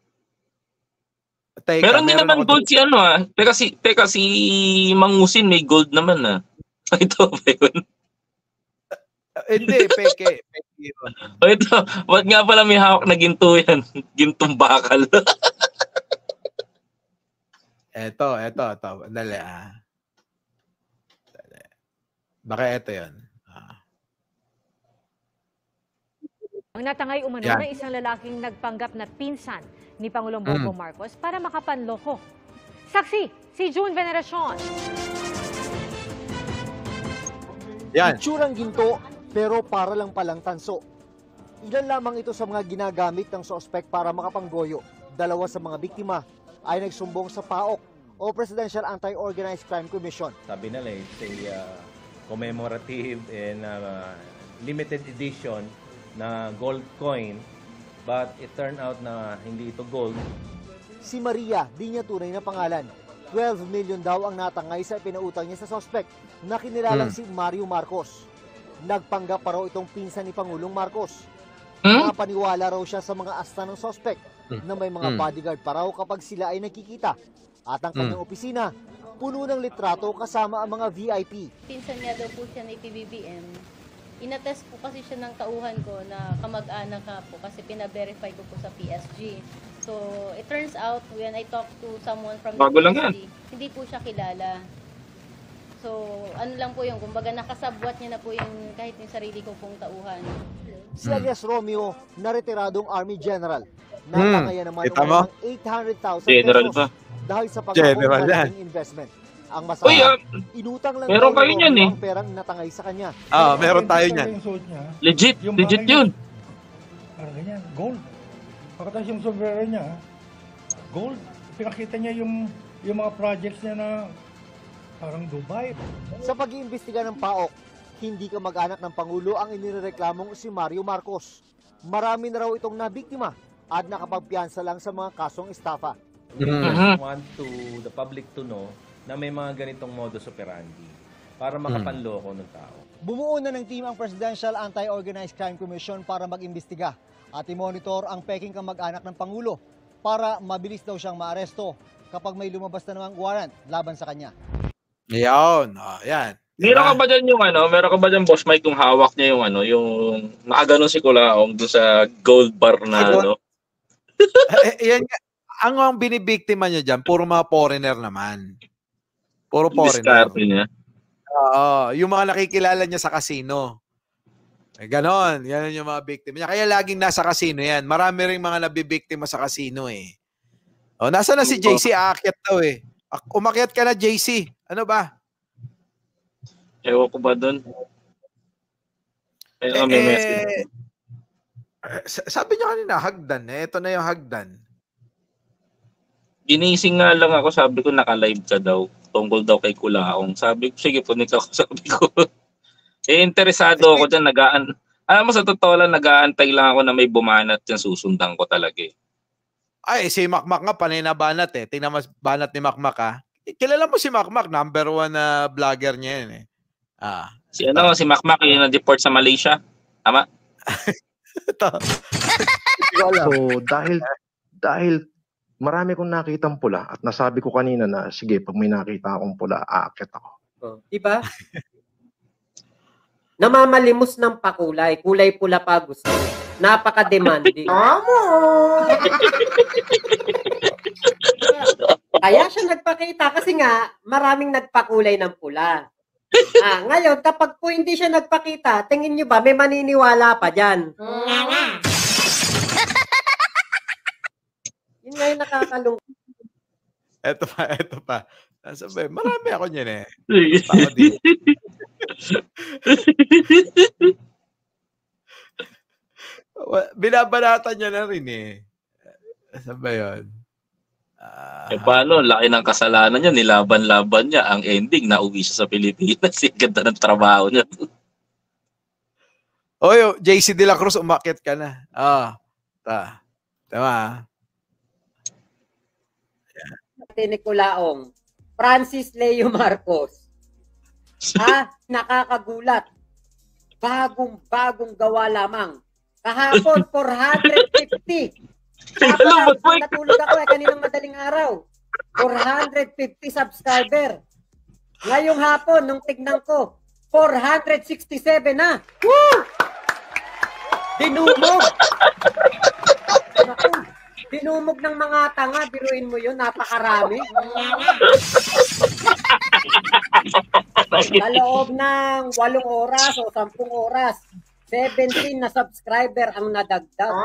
Meron din naman gold si Teka si Mangusin may gold naman Ito ba yun? Hindi, peke. Ito, wag nga pala may hawak na ginto yan. Gintong bakal. Ito. Dali Baka ito yun. Ang natangay umano na isang lalaking nagpanggap na pinsan ni Pangulong Bongbong Marcos para makapanloko. Saksi, si June Veneracion. Yan. Itsurang ginto pero para lang palang tanso. Ilan lamang ito sa mga ginagamit ng suspect para makapanggoyo. 2 sa mga biktima ay nagsumbong sa PAOK o Presidential Anti-Organized Crime Commission. Sabi nila it's a commemorative and limited edition na gold coin, but it turned out na hindi ito gold. Si Maria, di niya tunay na pangalan. 12 million daw ang natangay sa ipinautang niya sa suspect na kinilalang si Mario Marcos. Nagpanggap pa raw itong pinsan ni Pangulong Marcos. Napaniwala raw siya sa mga asta ng suspect na may mga bodyguard pa raw kapag sila ay nakikita. At ang kanyang opisina, puno ng litrato kasama ang mga VIP. Pinsan niya daw po siya ng PBBM. Inatest po kasi siya ng tauhan ko na kamag-anak ka po kasi pina-verify ko po sa PSG. So, it turns out when I talked to someone from the PSG, hindi po siya kilala. So, ano lang po yung, kumbaga nakasabwat niya na po yung kahit yung sarili ko pong tauhan. Si alias Romeo, na retiradong Army General, natangayan naman ng 800,000 pesos dahil sa pagkakong investment. Ang masama, inutang lang meron kayo niyan ang perang natangay sa kanya. Meron tayo niyan. Legit yun. Parang ganyan, gold. Pagkatapos yung sombrero niya, gold. Pinakita niya yung mga projects niya na parang Dubai. Sa pag-iimbestiga ng PAOK, hindi kamag-anak ng Pangulo ang inireklamong si Mario Marcos. Marami na raw itong nabiktima at nakapagpiyansa lang sa mga kasong estafa. We want the public to know na may mga ganitong modus operandi para makapanloko ng tao. Bumuo na ng team ang Presidential Anti-Organized Crime Commission para mag-imbestiga at i-monitor ang peking kamag-anak ng Pangulo para mabilis daw siyang maaresto kapag may lumabas na namang warrant laban sa kanya. Yan. Meron ka ba dyan meron ka ba dyan, Boss Mike, kung hawak niya yung nakaganon si Kulaong doon sa gold bar na yan nga. Ang binibiktima niya dyan, puro mga foreigner naman. Puro foreigner. Yung mga nakikilala niya sa casino. Ganon. Yan yung mga biktima niya. Kaya laging nasa casino yan. Marami rin mga nabibiktima sa casino nasa na si JC? Aakyat daw Umakyat ka na, JC. Ano ba? Ewan ko ba doon? Sabi niya kanina, hagdan. Ito na yung hagdan. Ginising nga lang ako, sabi ko naka-live ka daw. Tungkol daw kay Kulaong. Sabi ko, sige, punit ako, sabi ko. Interesado ako dyan. Alam mo, sa totoo lang, nag-aantay lang ako na may bumanat dyan, susundan ko talaga Ay, si Makmak nga, panay na banat Tingnan mo banat ni Makmak Kilala mo si Makmak, number 1 na vlogger niya yan Si Makmak, yung na-deport sa Malaysia. Tama? So, dahil marami kong nakitang pula at nasabi ko kanina na sige, pag may nakita akong pula, aakyat ako. Diba? Namamalimos ng pakulay. Kulay pula pa gusto. Napaka-demanding. Kaya siya nagpakita kasi nga maraming nagpakulay ng pula. Ngayon, kapag po hindi siya nagpakita, tingin nyo ba may maniniwala pa dyan? Yun nga yung nakakalungkot. Ito pa. Sabi, marami ako niyan Binabanatan niya na rin Sabi yun. Paano? Laki ng kasalanan niya. Nilaban-laban niya. Ang ending, nauwi siya sa Pilipinas. Ganda ng trabaho niya. JC De La Cruz, umakyat ka na. Tama. Ni Kulaong, Francis Leo Marcos. Nakakagulat. Bagong gawa lamang. Kahapon, 450. Dapat natulog ako kaninang madaling araw. 450 subscriber. Ngayong hapon, nung tignan ko, 467 na. Woo! Dinumog. Naku, dinumog ng mga tanga. Biruin mo yun, napakarami. Sa loob ng 8 oras o 10 oras, 17 na subscriber ang nadagdag.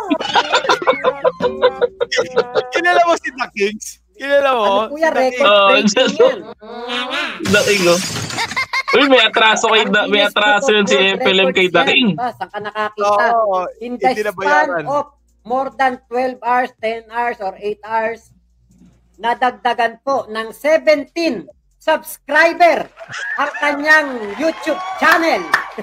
Kilala mo si The Kings? Kilala mo? Ano kuya, record-breaking yan. The King, oh. Uy, may atraso yun si FLM kay The King. Saan ka nakakita? In the span of more than 12 hours, 10 hours, or 8 hours, nadagdagan po ng 17 subscriber ang kanyang YouTube channel.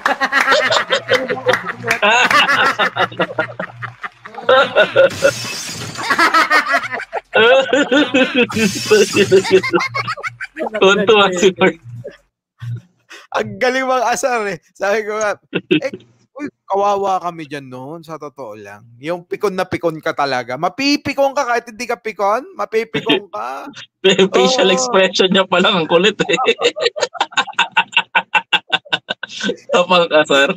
Tuntua si Mark. Ang galing mga asar eh. Sabi ko nga, kawawa kami dyan noon, sa totoo lang. Yung pikon na pikon ka talaga. Mapipikon ka kahit hindi ka pikon. Mapipikon ka. Facial expression niya pa lang, ang kulit eh. Kapag asar.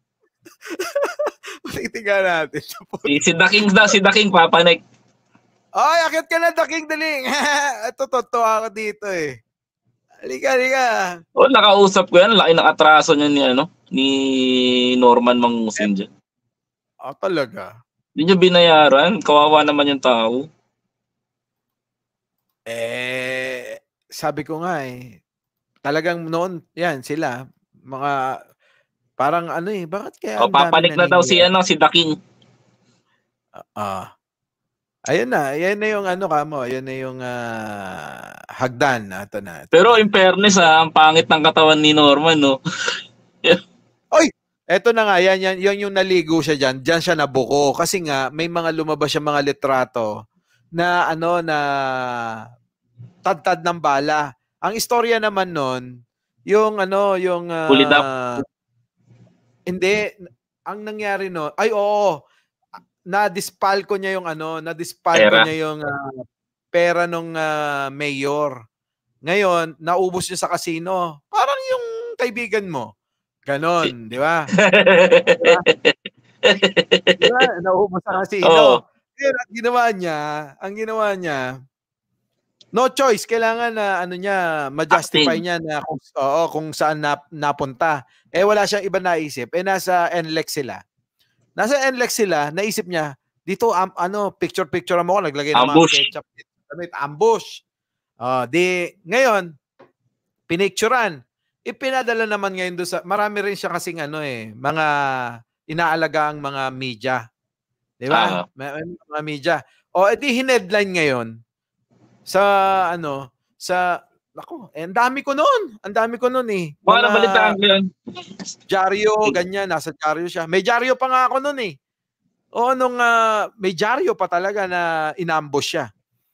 Tingnan natin. Si The King, papanik. Ay, akit ka na, The King, daling. Ito, totoo ako dito eh. Halika. Oh, nakausap ko yan. Laki ng atraso niya ni Norman Mangusin dyan. Talaga? Hindi niya binayaran. Kawawa naman yung tao. Sabi ko nga eh. Talagang noon, yan, sila. Mga, parang bakit kaya? Papanik na daw si The King. Ayun na yung kamo, ayun na yung hagdan. Ito na. Pero in fairness ang pangit ng katawan ni Norman, no? Oy, eto na nga, yan yung naligo siya dyan. Diyan siya nabuko. Kasi nga, may mga lumabas siya mga litrato na na tad-tad ng bala. Ang istorya naman nun, yung pulled up. Hindi, ang nangyari no, na-dispalko niya yung pera nung mayor. Ngayon, naubos niya sa casino. Parang yung kaibigan mo. Ganon, di ba? Diba? Naubos sa casino. Pero ang ginawa niya, no choice, kailangan na ma-justify niya na kung saan napunta. Wala siyang iba naisip. Nasa NLEX sila. Naisip niya, dito picture mo ko, naglagay ng mga ketchup. Ambush. Ngayon, pinicturean. Ipinadala naman ngayon doon sa, marami rin siya kasing mga inaalaga ang mga media. Di ba? Mga media. Hinedline ngayon ang dami ko noon eh. Baka nabalitaan ko yan. Dyaryo, ganyan, nasa dyaryo siya. May dyaryo pa nga ako noon eh. May dyaryo pa talaga na inambush siya.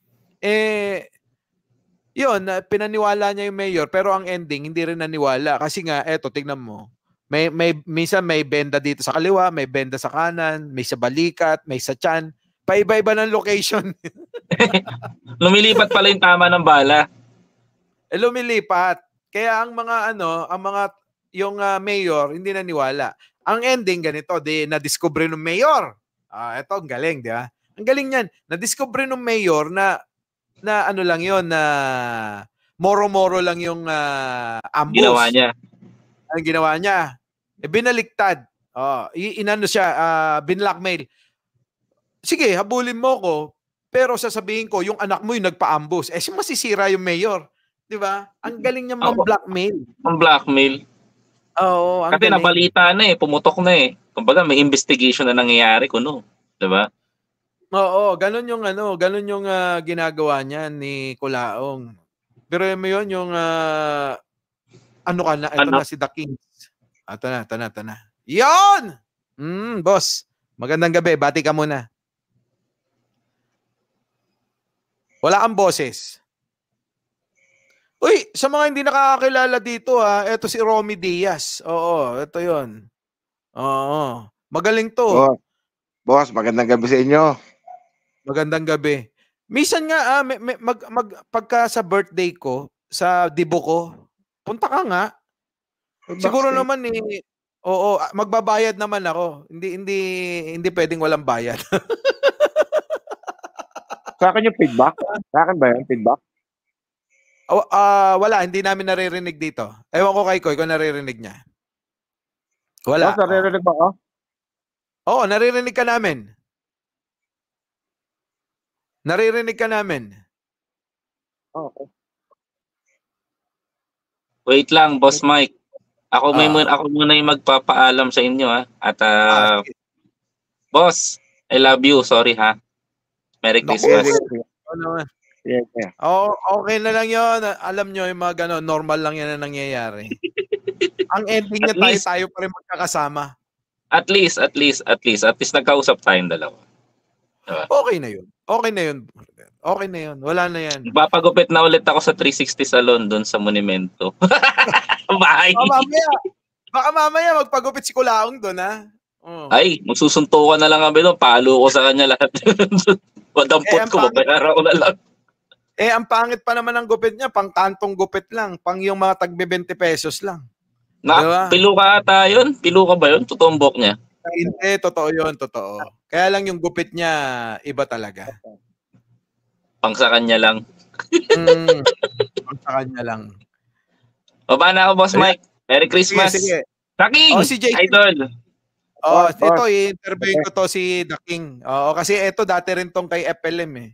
Yun, pinaniwala niya yung mayor, pero ang ending, hindi rin naniwala. Kasi nga, tignan mo, minsan may benda dito sa kaliwa, may benda sa kanan, may sa balikat, may sa tiyan. Paiba-iba ng location. Lumilipat pala yung tama ng bala. Lumilipat. Kaya ang yung mayor, hindi naniwala. Ang ending, ganito, na-discover ng mayor. Ito, ang galing, di ba? Ang galing niyan. Na-discover ng mayor na lang yun, na moro-moro lang yung ambush. Ang ginawa niya. Binaliktad. Siya, binlockmail. Sige, habulin mo ko, pero sasabihin ko, yung anak mo yung nagpa-ambush. Masisira yung mayor. Di ba? Ang galing niya mag-blackmail. Mag-blackmail. Oo. Kasi nabalita na pumutok na Kumbaga, may investigation na nangyayari kuno. Di ba? Oo, ganun yung ginagawa niya ni Kulaong. Pero yun yung ito na si The Kings. Ito na. Yon! Boss. Magandang gabi. Bati ka muna. Wala kang boses. Uy, sa mga hindi nakakakilala dito ito si Romy Diaz. Oo, ito 'yon. Oo. Magaling 'to. Boss, magandang gabi sa inyo. Magandang gabi. Minsan nga pagka sa birthday ko, sa dibo ko, punta ka nga. Siguro naman oo, magbabayad naman ako. Hindi pwedeng walang bayad. Sa akin yung feedback? Sa akin ba yung feedback? Wala, hindi namin naririnig dito. Ewan ko kay Koy kung naririnig niya. Wala. Boss, naririnig ba ako? Oo, naririnig ka namin. Naririnig ka namin. Okay. Wait lang, Boss Mike. Ako muna yung magpapaalam sa inyo At Boss, I love you. Sorry ha. Merry Christmas. Okay na lang 'yon. Alam nyo yung mga gano'n, normal lang yan na nangyayari. Ang ending niya tayo pa rin magkakasama. At least nagkausap tayong dalawa. Diba? Okay na 'yun. Okay na 'yun. Wala na yan. Papagupit na ulit ako sa 360 Salon doon sa Monumento. Bye. Baka mamaya magpagupit si Kulaong doon Ay, magsusuntukan na lang kami doon. Palo ko sa kanya lahat. Madampot ko, babayaran ko na lang. Ang pangit pa naman ng gupit niya, pang kantong gupit lang, pang yung mga tagbe 20 pesos lang. Diba? Pilo ka ata yun? Pilo ka ba yun? Totoong buhok niya? Hindi, totoo yun, totoo. Kaya lang yung gupit niya, iba talaga. Pang sa kanya lang. Pang sa kanya lang. Baba na ako, Boss Mike. Merry Christmas. Sige. Daking! Si JC. Idol. Ito, i-interview ko to si Daking. Kasi ito, dati rin tong kay FLM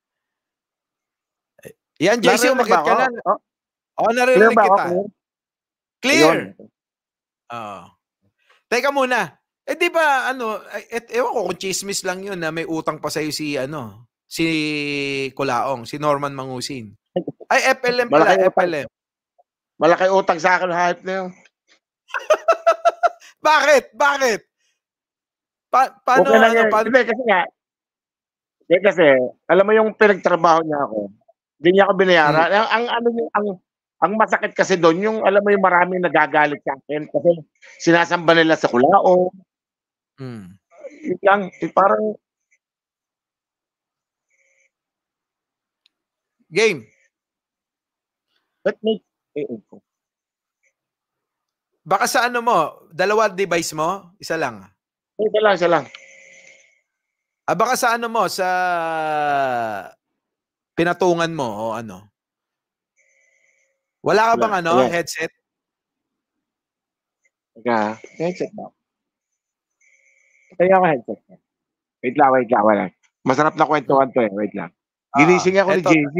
Yan, JC, umakit ka na. Narinig kita. Clear. Teka muna. Di ba, ewan ko kung chismis lang yun na may utang pa sa'yo si Kulaong, si Norman Mangusin. Ay, FLM pala, FLM. Malaki utang sa akin, hype na yun. Bakit? Paano? Okay lang yan. Kasi alam mo yung pinagtrabaho niya ako, hindi niya ako binayaran. Ang masakit kasi doon, yung alam mo yung maraming nagagalit sa akin kasi sinasamba nila sa Kulaong. Yun lang, parang game. Baka sa dalawa device mo? Isa lang? Isa lang. Baka sa sa pinatungan mo o ano? Wala ka bang headset? Headset ba? Kaya ako headset. Wait lang, wala. Masarap na kwentuhan to wait lang. Ginising ako ni JC.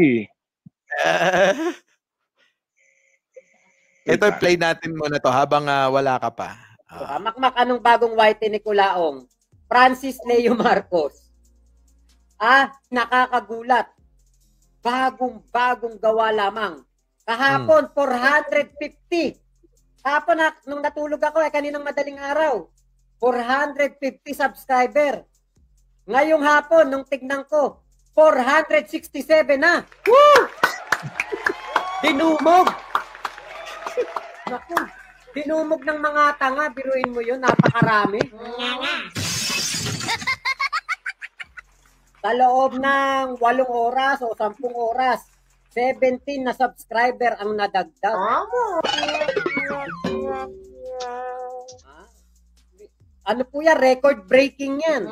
Ito, play natin muna to habang wala ka pa. Makmak, anong bagong white ni Kulaong? Francis Leo Marcos. Nakakagulat. Bagong gawa lamang. Kahapon, 450. Kahapon, nung natulog ako, kaninang madaling araw, 450 subscriber. Ngayong hapon, nung tignan ko, 467 na. Woo! Dinumog. Naku, dinumog ng mga tanga. Biruin mo yun, napakarami. Sa loob ng 8 oras o 10 oras, 17 na subscriber ang nadagdag. Ano po yan? Record breaking yan.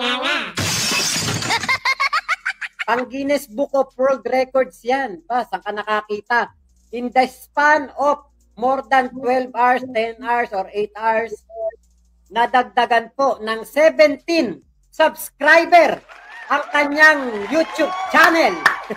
Ang Guinness Book of World Records yan. Saan ka nakakita? In the span of more than 12 hours, 10 hours, or 8 hours, nadagdagan po ng 17 subscriber ang kanyang YouTube channel.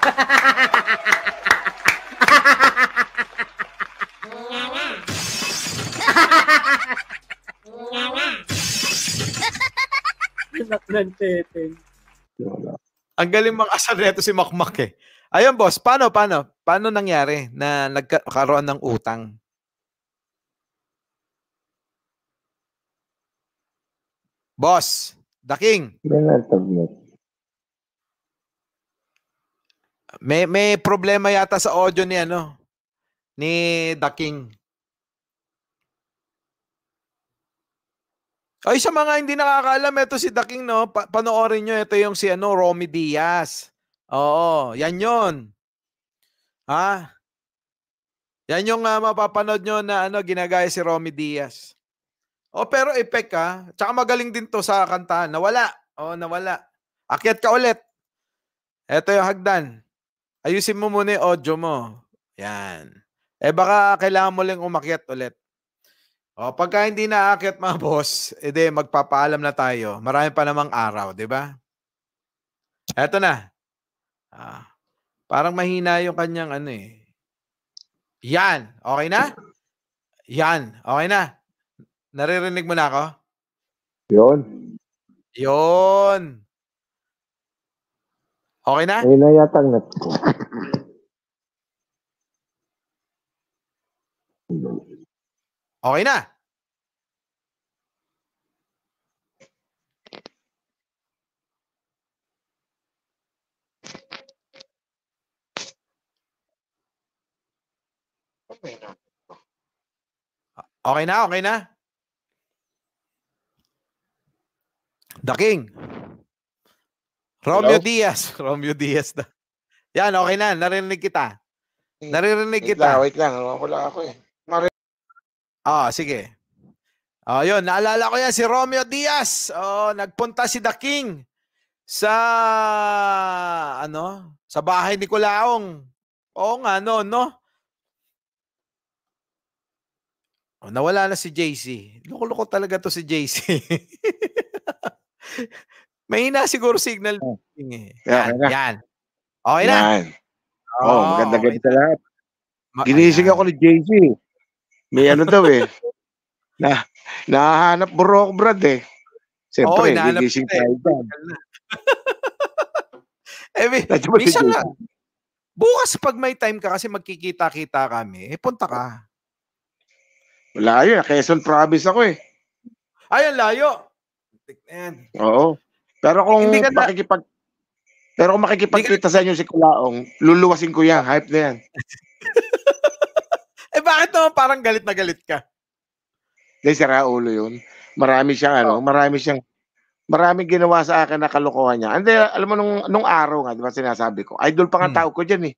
Ang galing makasal nito si Makmak Ayun, boss, paano nangyari na nagkaroon ng utang? Boss, Daking. May problema yata sa audio ni ni The King. Ay, sa mga hindi nakakaalam, ito si The King, no? Panoorin nyo, ito yung si Romy Diaz. Oo, yan yun. Ha? Yan yung mapapanood nyo na ginagaya si Romy Diaz. Pero effect Tsaka magaling din to sa kantahan. Nawala. Nawala. Akyat ka ulit. Ito yung hagdan. Ayusin mo muna yung audio mo. Yan. Baka kailangan mo lang umakyat ulit. Pagka hindi naakyat mga boss, edi magpapaalam na tayo. Marami pa namang araw, di ba? Eto na. Parang mahina yung kanyang Yan. Okay na? Yan. Okay na. Naririnig mo na ako? Yun. Okay na? Ayun na yata ang net ko. Okay na. Okay na, okay na. The King. Romeo Diaz. Romeo Diaz na. Yan, okay na. Narinig kita. Naririnig kita. Wait lang. Wala ako eh. Sige. Yun, naalala ko yan, si Romeo Diaz. Nagpunta si The King sa sa bahay ni Kulaong. Oo nga, no? Nawala na si JC. Loko-loko talaga to si JC. Mahina siguro signal. Yan. Okay na. Yan. Maganda-ganda sa lahat. Ginising ako ni JC. May daw eh. Nahanap burok, Brad eh. Siyempre, gigising tayo dyan. Minsan nga, bukas pag may time ka kasi magkikita-kita kami, punta ka. Wala yun. Quezon Province ako eh. Ay, ang layo. Oo. Pero kung makikipagkita sa inyo si Kulaong, luluwasin ko yan. Hype na yan. Bakit naman parang galit na galit ka? Dahil sira ulo yun. Marami maraming ginawa sa akin na kalokohan niya. Hindi, alam mo, nung araw nga, di ba sinasabi ko, idol pa nga tawag ko dyan eh.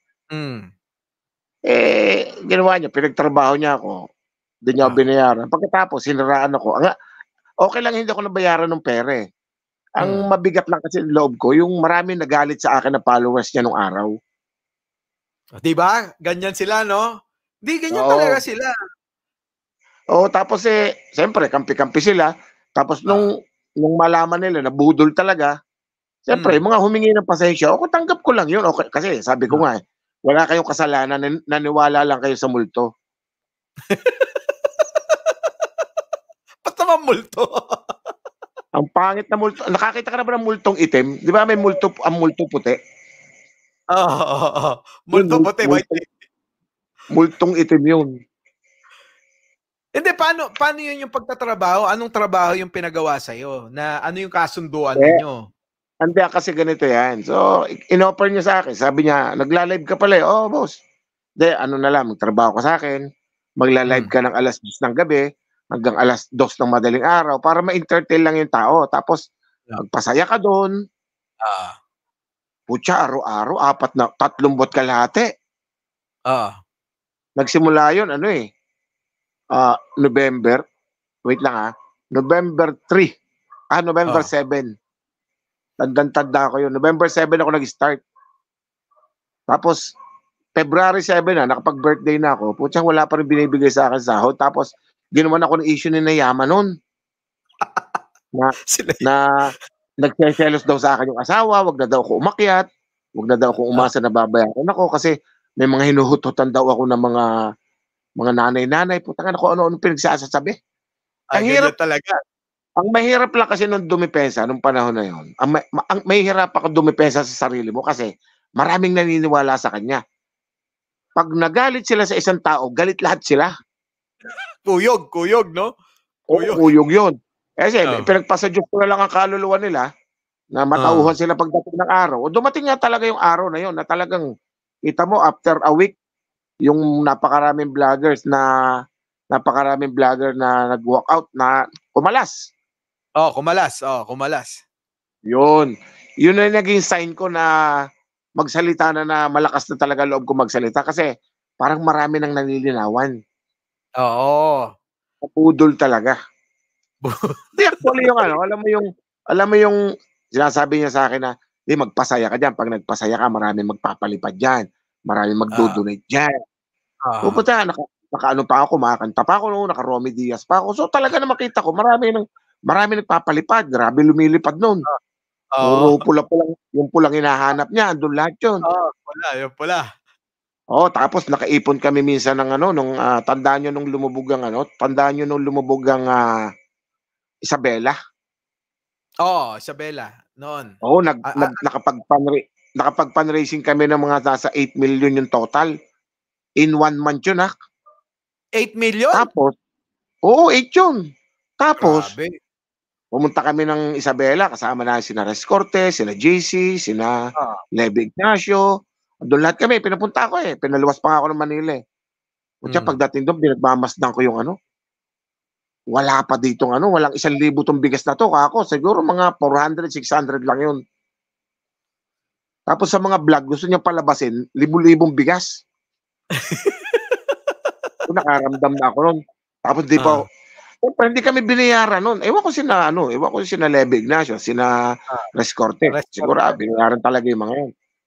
Ginawa niya, pinagtrabaho niya ako. Hindi niya ako binayaran. Pagkatapos, siniraan ako. Okay lang hindi ako nabayaran ng pera eh. Ang mabigat lang kasi loob ko, yung maraming nagalit sa akin na followers niya nung araw. Diba? Ganyan sila, no? Di, ganyan talaga sila. Tapos siyempre, kampi-kampi sila. Tapos nung malaman nila na budol talaga, siyempre, mga humingi ng pasensya, tanggap ko lang yun. Okay, kasi sabi ko nga, wala kayong kasalanan, naniwala lang kayo sa multo. Ba't naman multo? Ang pangit na multo. Nakakita ka na ba ng multong itim? Di ba may multo, ang multo puti? Multo puti, white. Multong itim yun. Hindi, paano yun yung pagtatrabaho? Anong trabaho yung pinagawa sa'yo? Na ano yung kasunduan ninyo? Hindi, kasi ganito yan. So, in-offer niya sa akin. Sabi niya, nagla-live ka pala eh. Boss. Hindi, na lang, magtrabaho ka sa akin. Magla-live ka ng alas 10 ng gabi hanggang alas 2 ng madaling araw para ma-entertain lang yung tao. Tapos, magpasaya ka doon. Putya, araw-araw, 3 bot kalahati. Nagsimula yun, November. Wait lang November 3. November 7. Tandang-tanda ako yun. November 7 ako nag-start. Tapos, February 7 nakapag-birthday na ako. Putya, wala pa rin binibigay sa akin sahod. Tapos, ginawan ako ng issue ni Nayama nun. na nagseselos daw sa akin yung asawa. Wag na daw ako umakyat. Wag na daw ako umasa na babayaran ako kasi may mga hinuhututan daw ako ng mga nanay-nanay. Putang ako ano-ano pinagsasasabi. Ang hirap talaga. Ang mahirap lang kasi nung dumipensa nung panahon na yon. Ang mahirap ako dumipensa sa sarili mo kasi maraming naniniwala sa kanya. Pag nagalit sila sa isang tao, galit lahat sila. Kuyog, no? Kuyog yun. Kasi pinagpasadyok ko na lang ang kaluluwa nila na matauhan sila pagdating ng araw. O dumating nga talaga yung araw na yon na talagang kita mo after a week, yung napakaraming vlogger na nag-walk out na kumalas. Kumalas. Yun na naging sign ko na magsalita na malakas na talaga loob ko magsalita kasi parang marami nang nalilinawan. Oo. Pudol talaga. Di actually yung alam mo yung sinasabi niya sa akin na, di magpasaya ka dyan. Pag nagpasaya ka, marami magpapalipad dyan. Marami magdodonate dyan. Pupunta, naka-ano pa ako, makakanta pa ako noon, naka-Romy Diaz pa ako. So talaga na makita ko, marami nagpapalipad. Grabe lumilipad noon. Puro pula-pula, yung pulang hinahanap niya, andun lahat yun. Yung pula. Tapos nakaipon kami minsan ng tandaan nyo nung lumubog ang Isabela. Isabela noon. Nakapag-fundraising kami ng mga nasa 8 million yung total. In 1 month yun, 8 million? Tapos, 8 yun. Tapos, grabe. Pumunta kami ng Isabela, kasama na sina Res Cortez, sina JC, sina Leve Ignacio. Doon lahat kami, pinapunta ako Pinaluwas pa nga ako ng Manila pagdating doon, pinagmamasdan ko yung wala pa ditong walang 1,000 tong bigas na to. Ako, siguro mga 400, 600 lang yun. Tapos sa mga vlog, gusto niya palabasin, libu-libong bigas. Nakaramdam na ako nun. Tapos di pa, hindi kami binayaran nun. Ewan ko sina Leve Ignacio, sina Res Cortez. Siguro binayaran talaga yung mga yun.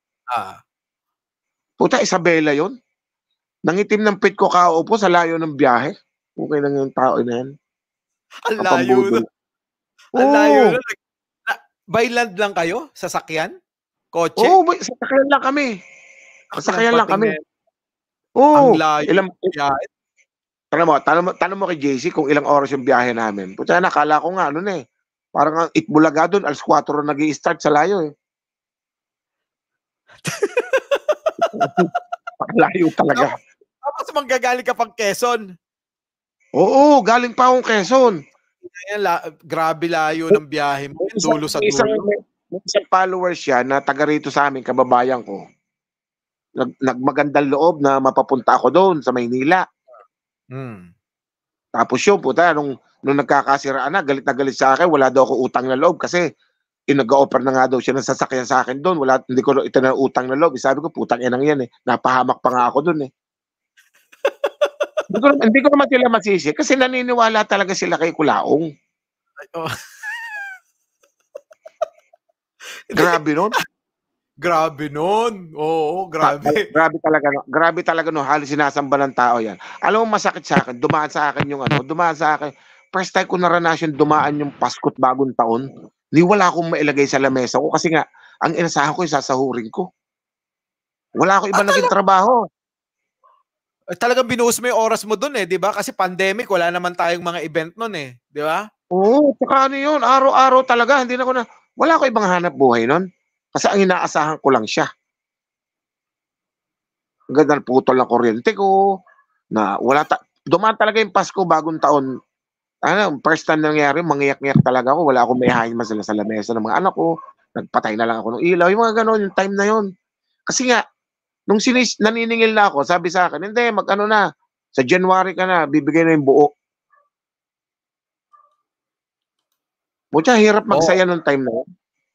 Puta, Isabela yun. Nangitim ng pit ko kaupo sa layo ng biyahe. Okay lang yung tao na yan. Ang layo na. Ang layo na. By land lang kayo? Sasakyan? Kotse? Sasakyan lang kami. Sasakyan lang kami. Ang layo ng biyahe. Tanong mo kay JC kung ilang oras yung biyahe namin. Puta, nakala ko nga, parang Itbulaga doon, alas 4 nag-i-start sa layo Layo talaga. Tapos manggagaling ka pang Quezon. Oo, galing pa akong Quezon. Grabe layo ng biyahe mo. Dulo sa dulo. May isang followers siya na taga rito sa amin, kababayan ko. Nagmagandang loob na mapapunta ako doon sa Maynila. Tapos yun, puta, nung nagkakasiraan na galit sa akin, wala daw ako utang na loob kasi nag-offer na nga daw siya ng sasakyan sa akin doon. Hindi ko ito na utang na loob. Sabi ko, putang inang yan Napahamak pa nga ako doon Hindi ko naman sila masisi kasi naniniwala talaga sila kay Kulaong. Grabe nun. Grabe nun. Oo, grabe. Grabe talaga no. Halos sinasamba ng tao yan. Alam mo, masakit sa akin. Dumaan sa akin. First time ko naranasan dumaan yung Pasko't Bagong Taon. Ni wala akong mailagay sa lamesa ko kasi nga, ang inasahan ko yung sasahurin ko. Wala ako iba naging trabaho. Talagang binuhos mo yung oras mo dun di ba? Kasi pandemic, wala naman tayong mga event nun di ba? Oo, tsaka yun, araw-araw talaga. Wala ko ibang hanap buhay nun. Kasi ang inaasahan ko lang siya. Ang ganda putol ng kuryente ko. Dumaan talaga yung Pasko, Bagong Taon. First time nangyari, mangiyak-ngiyak talaga ako. Wala akong maihain man sila sa lamesa ng mga anak ko. Nagpatay na lang ako ng ilaw. Yung mga ganon, yung time na yun. Kasi nga, nung naniningil na ako, sabi sa akin, hindi, sa January ka na, bibigay na yung buo. Mucha hirap magsaya nung time na yun.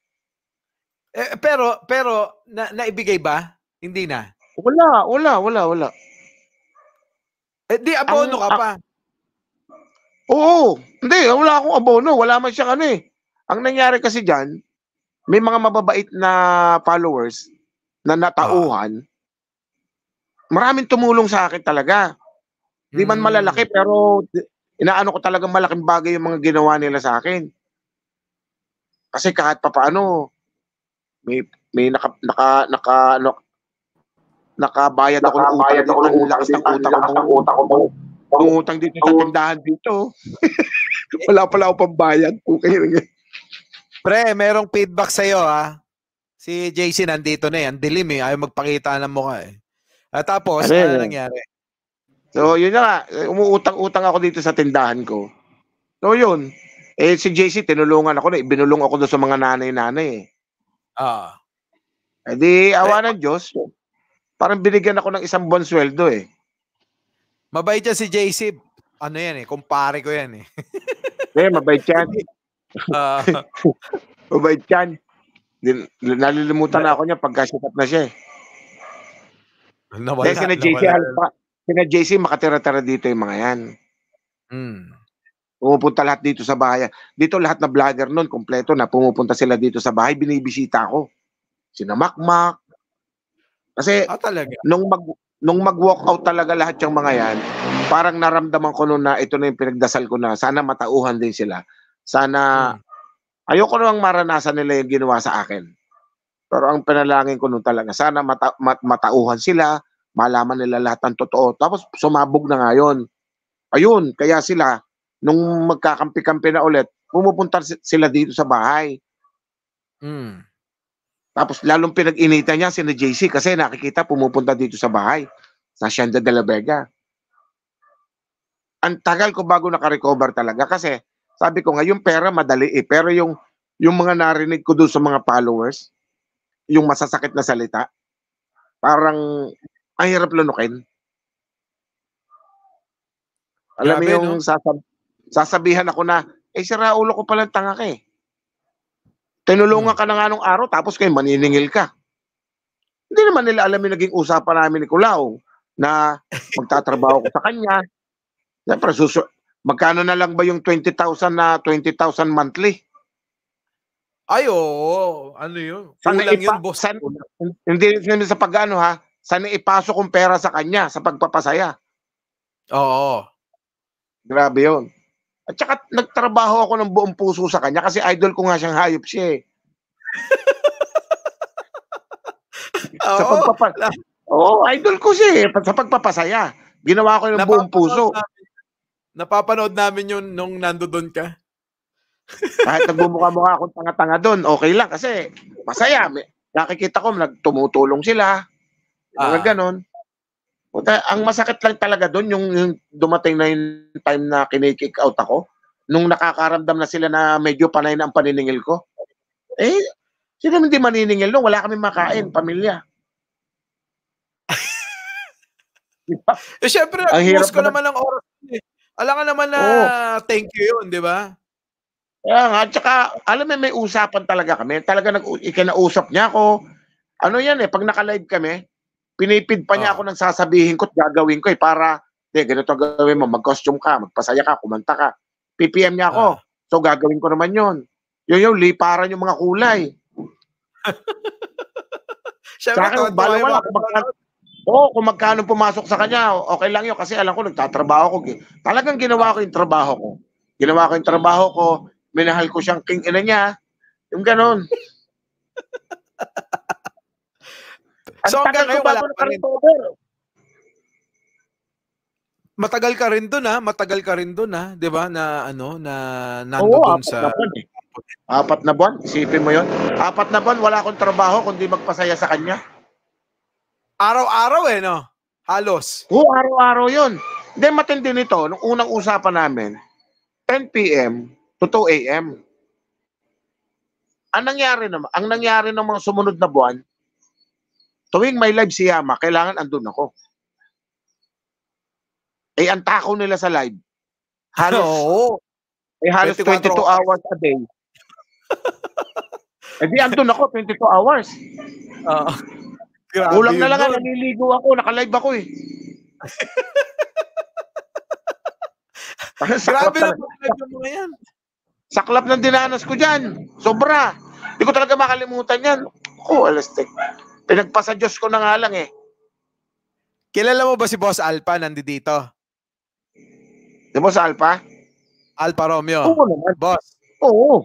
Pero naibigay ba? Hindi na. Wala. Di abono ka pa. Oo. Hindi, wala akong abono. Wala man siyang Ang nangyari kasi diyan, may mga mababait na followers na natauhan. Maraming tumulong sa akin talaga. Di man malalaki pero inaano ko talagang malaking bagay yung mga ginawa nila sa akin. Kasi kahit papaano nakabayad ako ng utang ko. Utang dito sa tindahan dito. Wala pala ako pambayad. Okay. Pre, merong feedback sa'yo Si JC nandito na Ang dilim Ayaw magpakita ng mukha Tapos, ano nangyari? So, yun na nga. Umuutang-utang ako dito sa tindahan ko. So, yun. Si JC, tinulungan ako ibinulong ako doon sa mga nanay-nanay Ah. Di awa ng Diyos. Parang binigyan ako ng 1 buwan sweldo eh. Mabait yan si JC. Ano yan eh, kumpare ko yan eh. Mabait yan. Mabait yan. Nalilimutan na ako niya pagkasikat na siya eh. Nawala, sina JC Alpha, sina JC makatira-tira dito yung mga yan. Pumupunta lahat dito sa bahay. Dito lahat na vlogger nun, kompleto na pumupunta sila dito sa bahay, binibisita ako. Sina Makmak. Kasi nung mag-walk out talaga lahat yung mga yan, parang naramdaman ko noon na ito na yung pinagdasal ko na sana matauhan din sila. Sana ayoko namang maranasan nila yung ginawa sa akin. Pero ang panalangin ko noon talaga, sana matauhan sila, malaman nila lahat ng totoo. Tapos sumabog na ngayon. Ayun, kaya sila, nung magkakampi-kampi na ulit, pumupunta sila dito sa bahay. Tapos lalong pinag-initan niya si JC kasi nakikita pumupunta dito sa bahay sa Hacienda de la Vega. Ang tagal ko bago naka-recover talaga kasi sabi ko nga yung pera madali eh, pero yung mga narinig ko doon sa mga followers, yung masasakit na salita, parang ang hirap lunukin. Alam mo yung sasabihan ako na, si Raulo ko palang tanga ka eh. Tinulungan ka na nga nung araw, tapos kayo maniningil ka. Hindi naman nila alam yung naging usapan namin ni Kulao na magtatrabaho ko sa kanya. Siyempre, magkano na lang ba yung 20,000 na 20,000 monthly? Ay, oo. Ano yun? Kulang yun, boss. Hindi sa pag-ano ha, sana ipasok kong pera sa kanya sa pagpapasaya. Oo. Grabe yun. At saka nagtrabaho ako ng buong puso sa kanya kasi idol ko nga siyang hayop siya eh. Idol ko siya eh, sa pagpapasaya. Ginawa ko ng buong puso. Napapanood namin yun nung nandoon ka. Kahit nagbumukha-mukha akong tanga-tanga doon, okay lang kasi masaya. Nakikita ko tumutulong sila. Mga ganon. Ang masakit lang talaga doon, yung dumating na yung time na kinikick out ako, nung nakakaramdam na sila na medyo panay na ang paniningil ko. Sila hindi maniningil nung wala kami makain, pamilya. Siyempre, nag-post ko naman ng oras. Alam ka naman na thank you yun, di ba? Kaya nga, tsaka alam mo may usapan talaga kami. Talaga ikinausap niya ako. Ano yan pag naka-live kami, pinipid pa niya ako ng sasabihin ko at gagawin ko para, ganito gagawin mo, mag-costume ka, magpasaya ka, kumanta ka. PPM niya ako. So gagawin ko naman yun. Yun, liparan yung mga kulay. Sa akin, wala. Kung magkano pumasok sa kanya, okay lang yun kasi alam ko nagtatrabaho ko. Talagang ginawa ko yung trabaho ko. Minahal ko siyang king ina niya. Yung ganon. So hanggang ngayon wala pa rin. Matagal ka rin doon ha, 'di ba? Na nandoon sa 4 na buwan. Isipin mo 'yon. 4 na buwan wala akong trabaho kundi magpasaya sa kanya. Araw-araw no? Halos. Araw-araw 'yon. Hindi matindi nito nung unang usapan namin. 10 PM to 2 AM. Ang nangyari ng mga sumunod na buwan, tuwing may live si Yama, kailangan andun ako. Ang takaw nila sa live. Halos 22 hours a day. Di andun ako, 22 hours. Kulang na lang naliligo ako, naka-live ako eh. Grabe na po yan. Saklap ng dinanas ko dyan. Sobra. Hindi ko talaga makalimutan yan. Alastik. Pinagpasa Diyos ko na nga lang eh. Kilala mo ba si Boss Alpha nandito? Si Boss Alpha? Alpha Romeo. Oo naman. Boss. Oo.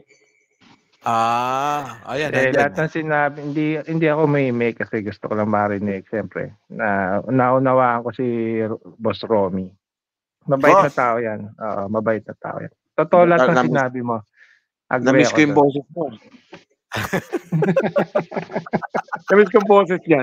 Ayan. Lahat ng sinabi, hindi ako may kasi gusto ko lang marinig. Siyempre, naunawaan ko si Boss Romy. Mabait na tao yan. Mabait na tao yan. Totoo lahat ng sinabi mo. Namiss ko yung boses mo. Namiss ko yung boses yan.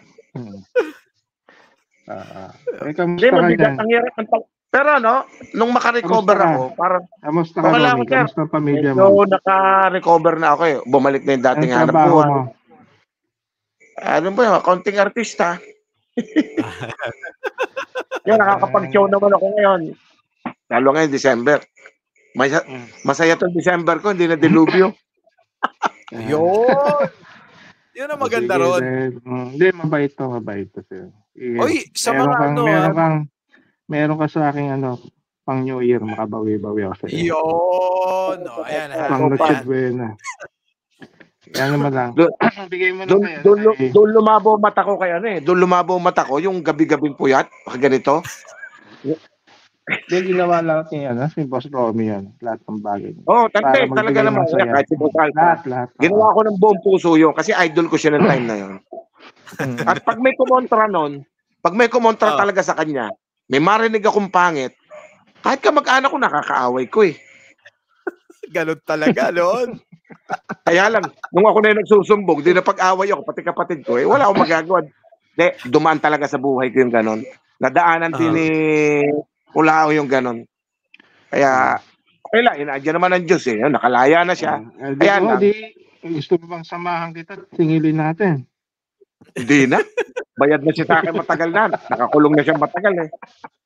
Pero nung maka-recover ako, parang kamusta ka, Romy? Kamusta ang pamilya mo? So, naka-recover na ako eh. Bumalik na yung dating hanap buhay. Ano ba yun? Konting artista. Yan, nakakapag-show naman ako ngayon. Lalo ngayon, December. Masaya tong December ko, hindi na dilubyo. Yun! Yun ang maganda Sige, ron. Hindi, mabait to sir. Oy, sa mga meron ka sa aking pang New Year, makabawi-bawi ako sa iyo. Yun! O, ayan ha. Pang Noche Buena. Yan naman lang. Bigay mo na kayo. Doon lumabo mata ko kay Doon lumabo mata ko, yung gabi-gabing puyat, ganito. Hindi, ginawa lang si Boss Romy yan. Lahat ng bagay. Tante, talaga naman. Kahit si Boss Alpha. Lahat. Ginawa ko ng buong puso yun kasi idol ko siya ng time na yun. At pag may kumontra nun, talaga sa kanya, may marinig akong pangit, kahit kamag-anak ko, nakakaaway ko eh. Ganon talaga, noon. Kaya lang, nung ako na yung nagsusumbong, di na pag-away ako, pati kapatid ko, wala akong magagawa. Dumaan talaga sa buhay ko yung ganon. Nadaanan din ni Ulao yung ganon. Kaya, okay lang, inaadya naman ng Diyos eh. Nakalaya na siya. Kaya lang. Gusto mo bang samahan kita? Singilin natin. Hindi na. Bayad na siya sa akin matagal na. Nakakulong na siya matagal eh.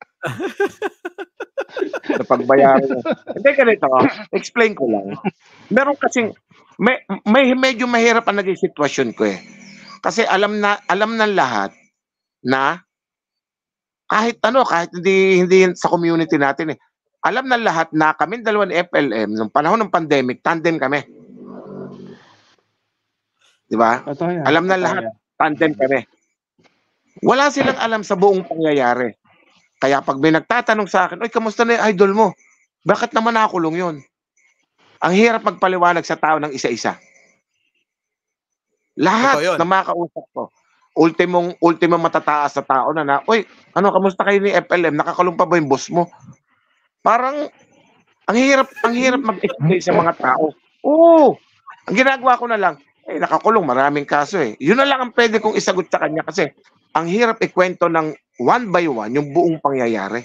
Napagbayaran niya. Hindi ganito. Explain ko lang. Meron kasing, may medyo mahirap ang naging sitwasyon ko eh. Kasi alam ng lahat na kahit hindi sa community natin eh. Alam ng lahat na kami dalawang FLM nung panahon ng pandemic, tandem kami. Di ba? Alam ng lahat, tandem kami. Wala silang alam sa buong pangyayari. Kaya pag may nagtatanong sa akin, oy, kamusta na yung idol mo? Bakit naman nakakulong yun? Ang hirap magpaliwanag sa tao ng isa-isa. Lahat na makausap ko, ultimong matataas sa tao na, oy, kamusta kayo ni FLM? Nakakulong pa ba yung boss mo? Parang, ang hirap mag-explain sa mga tao. Oo, ang ginagawa ko na lang, nakakulong, maraming kaso eh. Yun na lang ang pwede kong isagot sa kanya kasi ang hirap ikwento ng one by one yung buong pangyayari.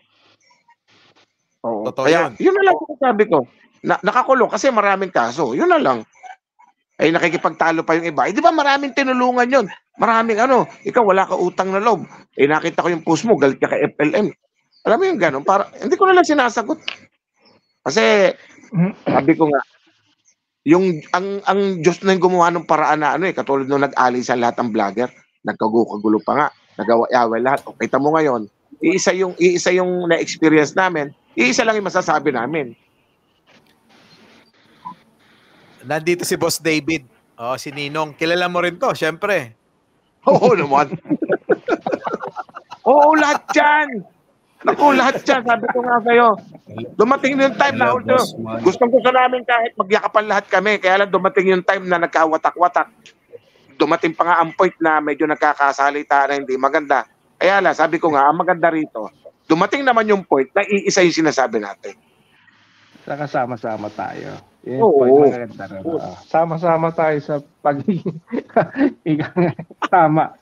Oo. Kaya, yun na lang ang sabi ko. Nakakulong kasi maraming kaso. Yun na lang. Nakikipagtalo pa yung iba. Di ba maraming tinulungan yun? Maraming ikaw wala ka utang na loob. Nakita ko yung post mo, galit ka kay FLM. Alam mo yung gano'n? Hindi ko na lang sinasagot. Kasi, sabi ko nga, ang Diyos na yung gumawa ng paraan na katulad nung nag-ali sa lahat ng vlogger, nagkagulo pa nga, nagawa-away lahat. O, kita mo ngayon, iisa yung na-experience namin, iisa lang yung masasabi namin. Nandito si Boss David. Si Ninong. Kilala mo rin to, syempre. Oo naman. Oo, lahat yan. Naku, lahat yan. Sabi ko nga sa'yo. Dumating yung time na gustong-gusto namin kahit magyakapan lahat kami. Kaya lang dumating yung time na nagkawatak-watak. Dumating pa nga ang point na medyo nagkakasalita na hindi maganda. Kaya lang, sabi ko nga, ang maganda rito, dumating naman yung point na iisa yung sinasabi natin. Saka sama-sama tayo. Sama-sama tayo sa pagiging tama.